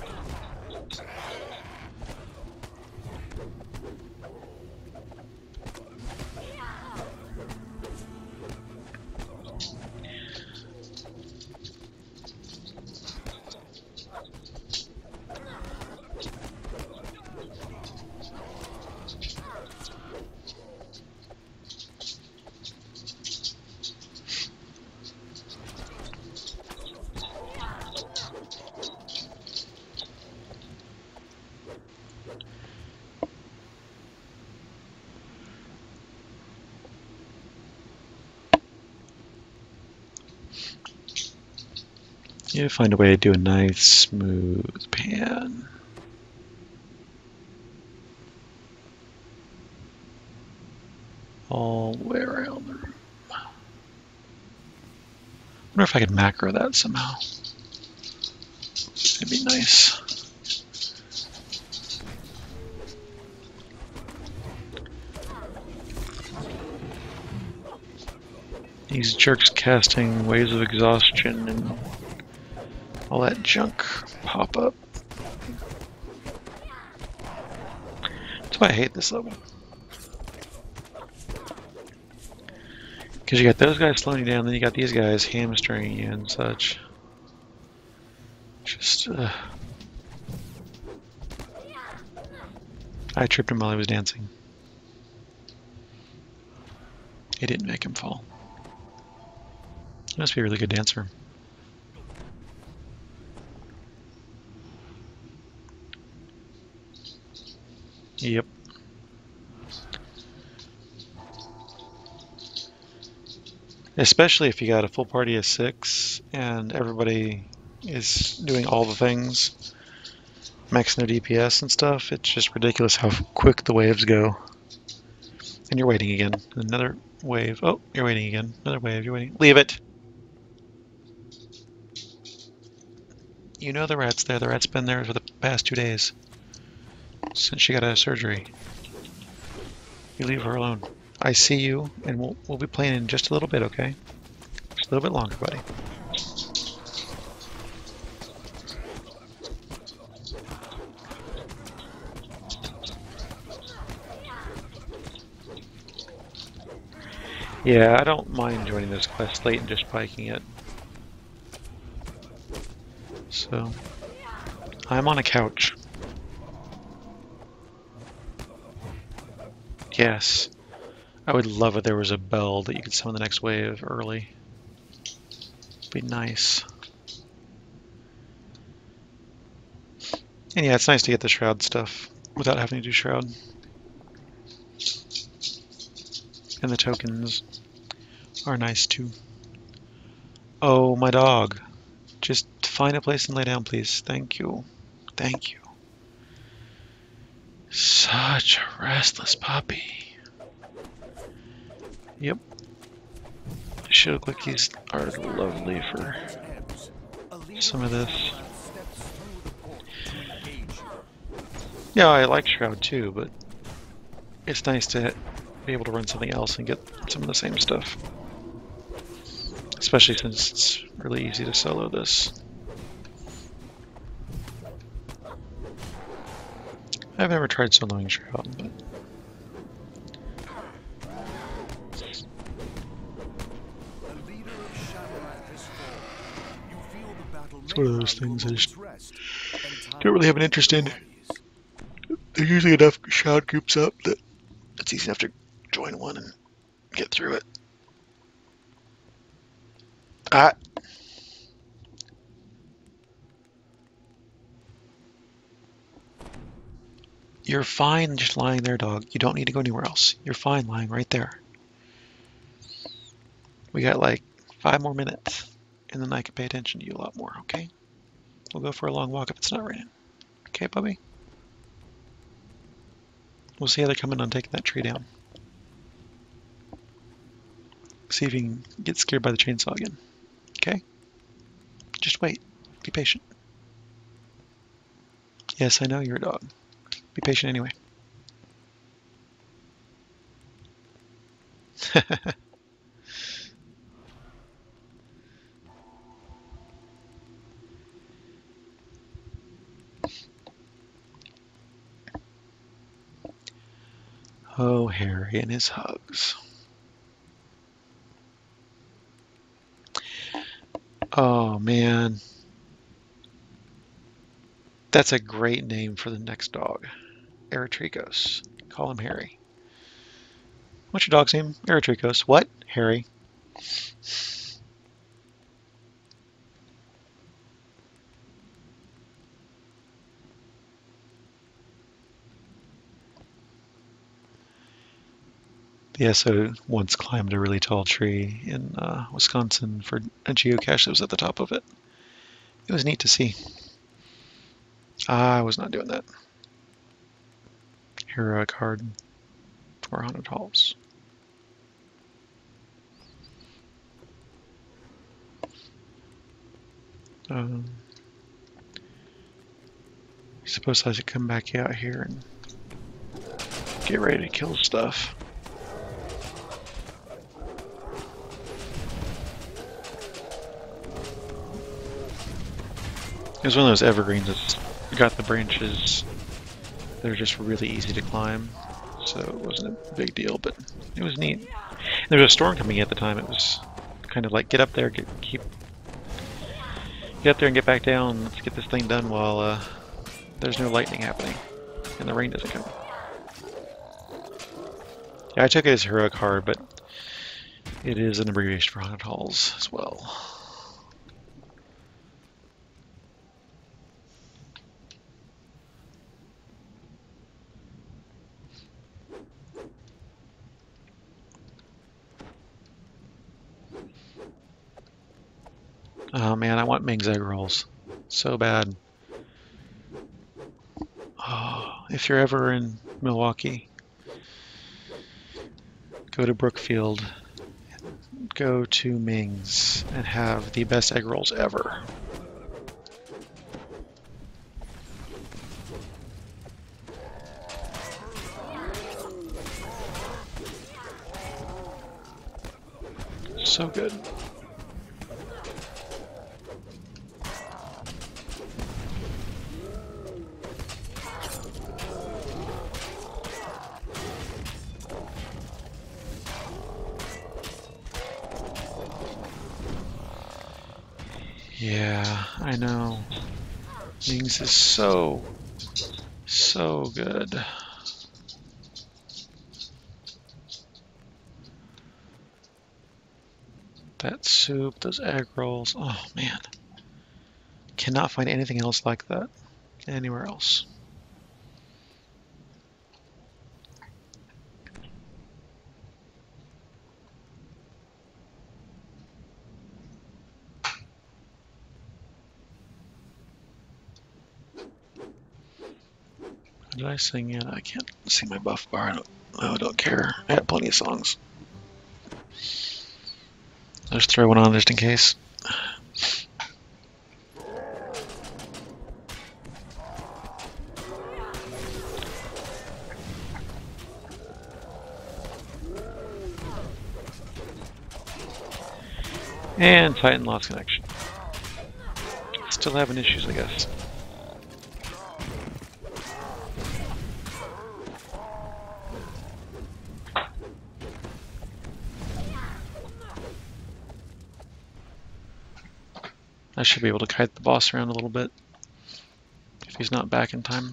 S1: You find a way to do a nice, smooth pan. All the way around the room. I wonder if I could macro that somehow. That'd be nice. These jerks casting waves of exhaustion and all that junk pop up. That's why I hate this level. Because you got those guys slowing you down, then you got these guys hamstringing you and such. Just, I tripped him while he was dancing. It didn't make him fall. He must be a really good dancer. Yep. Especially if you got a full party of 6 and everybody is doing all the things, maxing their DPS and stuff, it's just ridiculous how quick the waves go. And you're waiting again. Another wave. Oh, you're waiting again. Another wave. You're waiting. Leave it! You know the rat's there. The rat's been there for the past 2 days. Since she got out of surgery. You leave her alone. I see you, and we'll be playing in just a little bit, okay? Just a little bit longer, buddy. Yeah, I don't mind joining this quest late and just biking it. So, I'm on a couch. Yes. I would love if there was a bell that you could summon the next wave early. Be nice. And yeah, it's nice to get the Shroud stuff without having to do Shroud. And the tokens are nice too. Oh, my dog. Just find a place and lay down, please. Thank you. Thank you. Such a restless puppy. Yep. They should look like these are lovely for some of this. Yeah, I like Shroud too, but it's nice to be able to run something else and get some of the same stuff. Especially since it's really easy to solo this. I've never tried soloing Shroud, but it's one of those things I just don't really have an interest in. There's usually enough Shroud groups up that it's easy enough to join one and get through it. You're fine just lying there, dog. You don't need to go anywhere else. You're fine lying right there. We got like 5 more minutes, and then I can pay attention to you a lot more, okay? We'll go for a long walk if it's not raining. Okay, puppy? We'll see how they're coming on taking that tree down. See if you can get scared by the chainsaw again. Okay? Just wait. Be patient. Yes, I know you're a dog. Be patient anyway. Oh, Harry and his hugs. Oh, man. That's a great name for the next dog. Eritricos. Call him Harry. What's your dog's name? Eritricos. What? Harry. The SO once climbed a really tall tree in Wisconsin for a geocache that was at the top of it. It was neat to see. I was not doing that. Heroic Hard or Haunted Halls. I suppose I should come back out here and get ready to kill stuff. It was one of those evergreens that's got the branches. They're just really easy to climb, so it wasn't a big deal, but it was neat. And there was a storm coming at the time. It was kind of like, get up there, get up there and get back down. Let's get this thing done while there's no lightning happening and the rain doesn't come. Yeah, I took it as a hero card, but it is an abbreviation for Haunted Halls as well. Oh man, I want Ming's egg rolls so bad. Oh, if you're ever in Milwaukee, go to Brookfield, go to Ming's, and have the best egg rolls ever. So good. Yeah, I know. Ming's is so good. That soup, those egg rolls, oh man. Cannot find anything else like that anywhere else. Did I sing yet? I can't see my buff bar. I don't care. I have plenty of songs. I'll just throw one on just in case. And Titan lost connection. Still having issues, I guess. I should be able to kite the boss around a little bit if he's not back in time.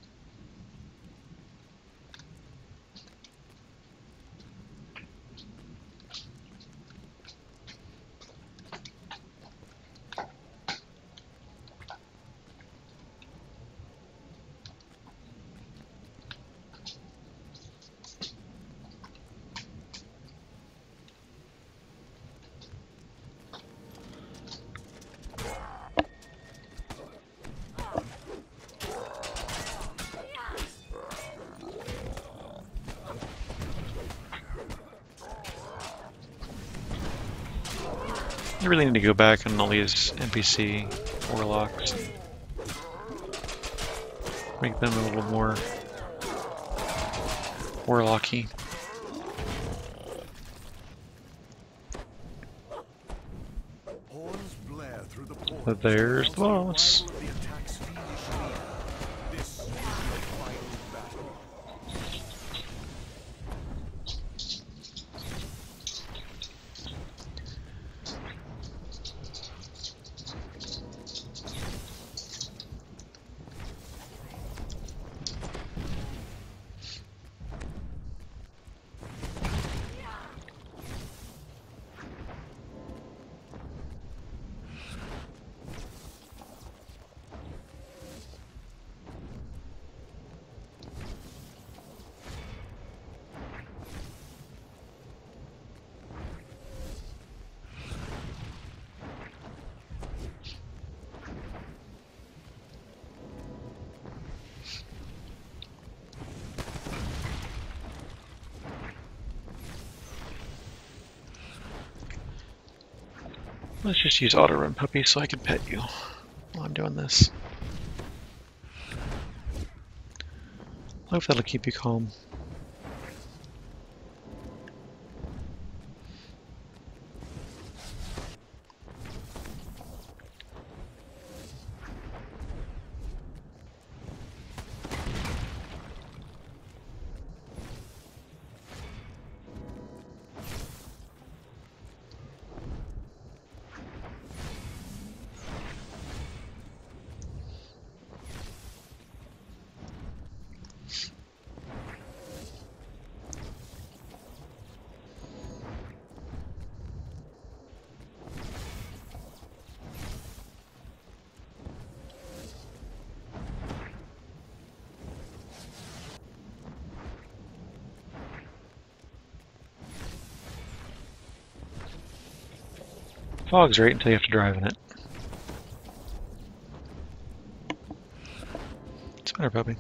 S1: I really need to go back on all these NPC warlocks and make them a little more warlocky.
S2: Horns blare through the portals.
S1: But there's the boss.
S2: The attack's fiendish leader. This is the final battle.
S1: Let's just use auto run puppy so I can pet you while I'm doing this. Hope that'll keep you calm. Fog's right until you have to drive in it. What's the matter, puppy?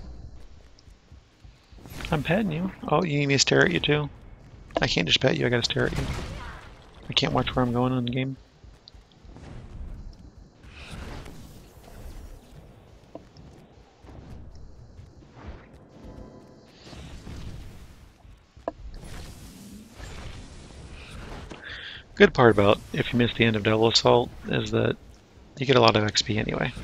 S1: I'm petting you. Oh, you need me to stare at you too? I can't just pet you, I gotta stare at you. I can't watch where I'm going in the game. Good part about if you miss the end of Double Assault is that you get a lot of XP anyway.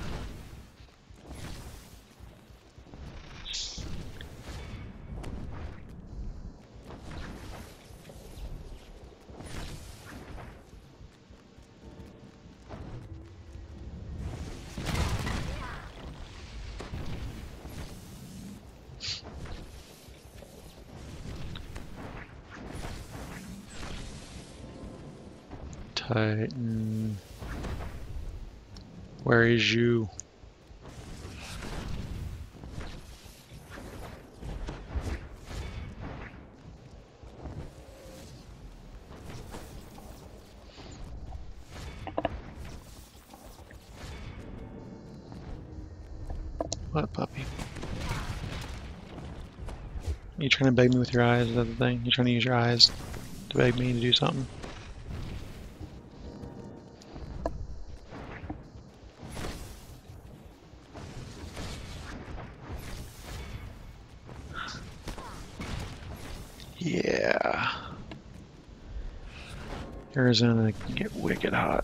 S1: Titan. Where is you? What, puppy? You trying to beg me with your eyes? Is that the thing? You trying to use your eyes to beg me to do something? Yeah. Arizona can get wicked hot.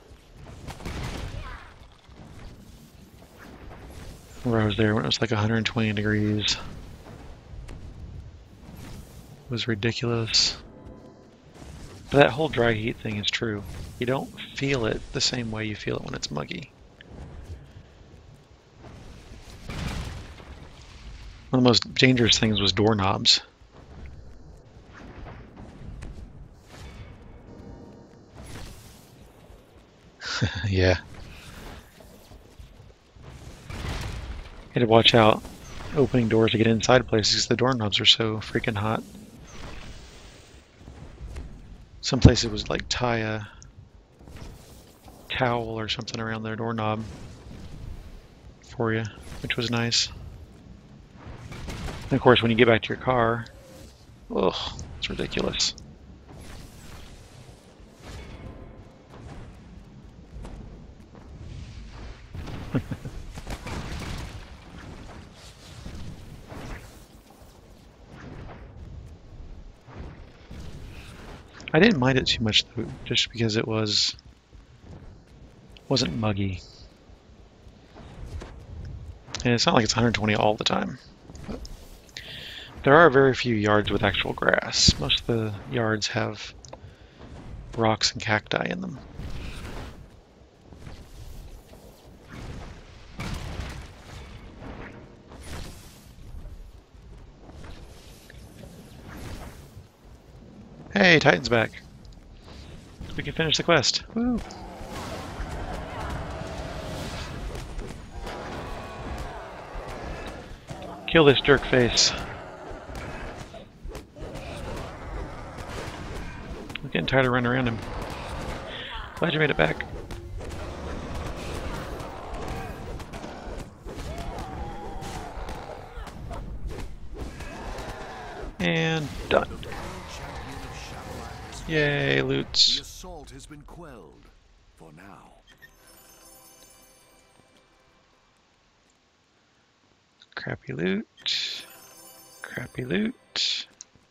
S1: Where I was there when it was like 120 degrees. It was ridiculous. But that whole dry heat thing is true. You don't feel it the same way you feel it when it's muggy. One of the most dangerous things was doorknobs. Yeah. You had to watch out opening doors to get inside places because the doorknobs are so freaking hot. Some places was like tie a towel or something around their doorknob for you, which was nice. And of course, when you get back to your car, ugh, it's ridiculous. I didn't mind it too much though, just because it wasn't muggy. And it's not like it's 120 all the time. But there are very few yards with actual grass. Most of the yards have rocks and cacti in them. Hey, Titan's back. We can finish the quest. Woo! Kill this jerk face. I'm getting tired of running around him. Glad you made it back. And done. Yay,
S2: The
S1: loots.
S2: assault has been quelled, for now.
S1: Crappy loot. Crappy loot.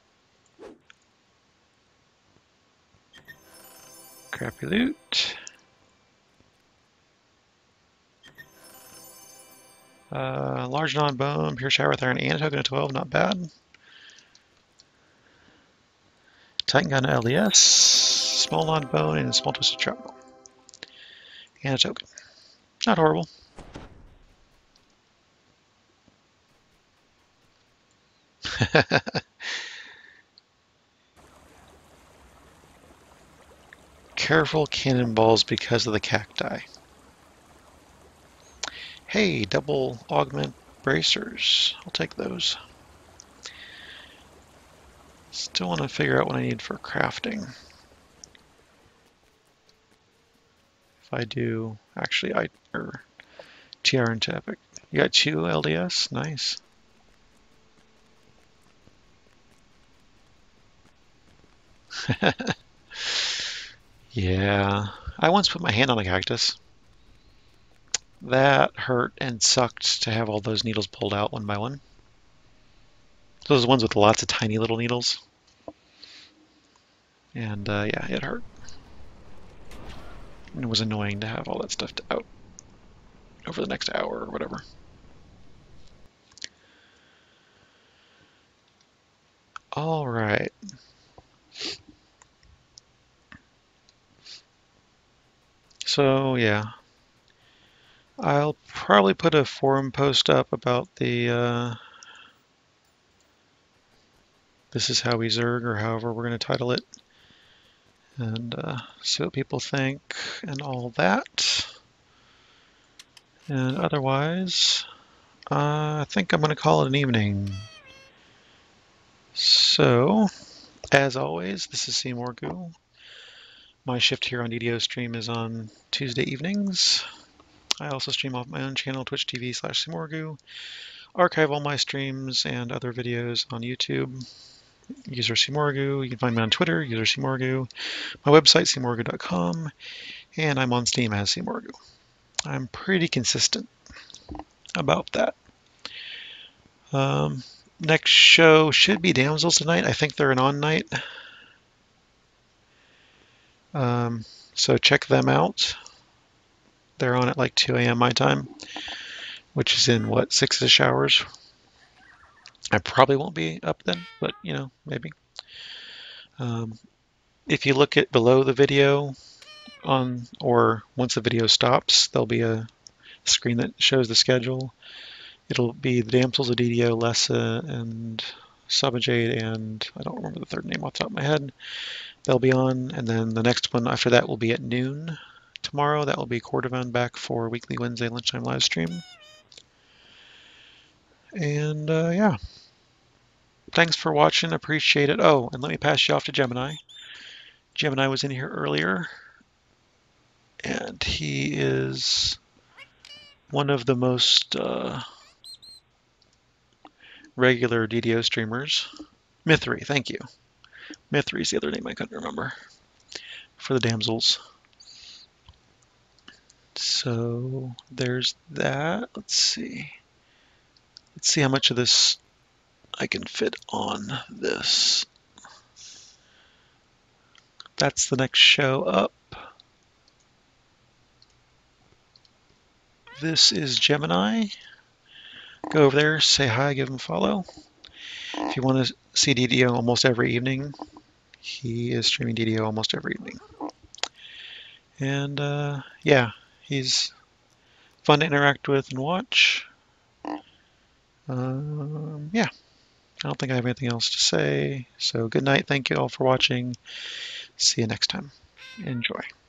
S1: Crappy loot. Large non-bone, pure shower with iron and token of 12, not bad. Titan gun LES, small non-bone, and small twisted shrapnel. And a token. Not horrible. Careful cannonballs because of the cacti. Hey, double augment bracers. I'll take those. Still want to figure out what I need for crafting. If I do, actually, TR into Epic. You got 2 LDS? Nice. Yeah, I once put my hand on a cactus. That hurt and sucked to have all those needles pulled out one by one. Those ones with lots of tiny little needles. And yeah, it hurt. And it was annoying to have all that stuff out over the next hour or whatever. All right. So yeah, I'll probably put a forum post up about the This Is How We Zerg, or however we're going to title it, and see what people think and all that. And otherwise, I think I'm going to call it an evening. So, as always, this is Seymour Goo. My shift here on DDO Stream is on Tuesday evenings. I also stream off my own channel, Twitch TV/Seymour Goo. Archive all my streams and other videos on YouTube. User Seymour Goo. You can find me on Twitter, user Seymour Goo. My website, seymourgoo.com. And I'm on Steam as Seymour Goo. I'm pretty consistent about that. Next show should be Damsels tonight. I think they're an on night. So check them out. They're on at like 2 a.m. my time, which is in, what, 6-ish hours? I probably won't be up then, but, you know, maybe. If you look at below the video, or once the video stops, there'll be a screen that shows the schedule. It'll be the Damsels of DDO, Lessa, and Sabajade, and I don't remember the third name off the top of my head. They'll be on, and then the next one after that will be at noon tomorrow. That will be Cordovan back for weekly Wednesday lunchtime live stream. And yeah, thanks for watching. Appreciate it. Oh, and let me pass you off to Gemini. Gemini was in here earlier, and he is one of the most regular DDO streamers. Mithri, thank you. Mithri's the other name I couldn't remember for the Damsels. So there's that. Let's see. Let's see how much of this I can fit on this. That's the next show up. This is Gemini. Go over there, say hi, give him a follow. If you want to see DDO almost every evening, he is streaming DDO almost every evening. And yeah, he's fun to interact with and watch. Yeah, I don't think I have anything else to say. So good night. Thank you all for watching. See you next time. Enjoy.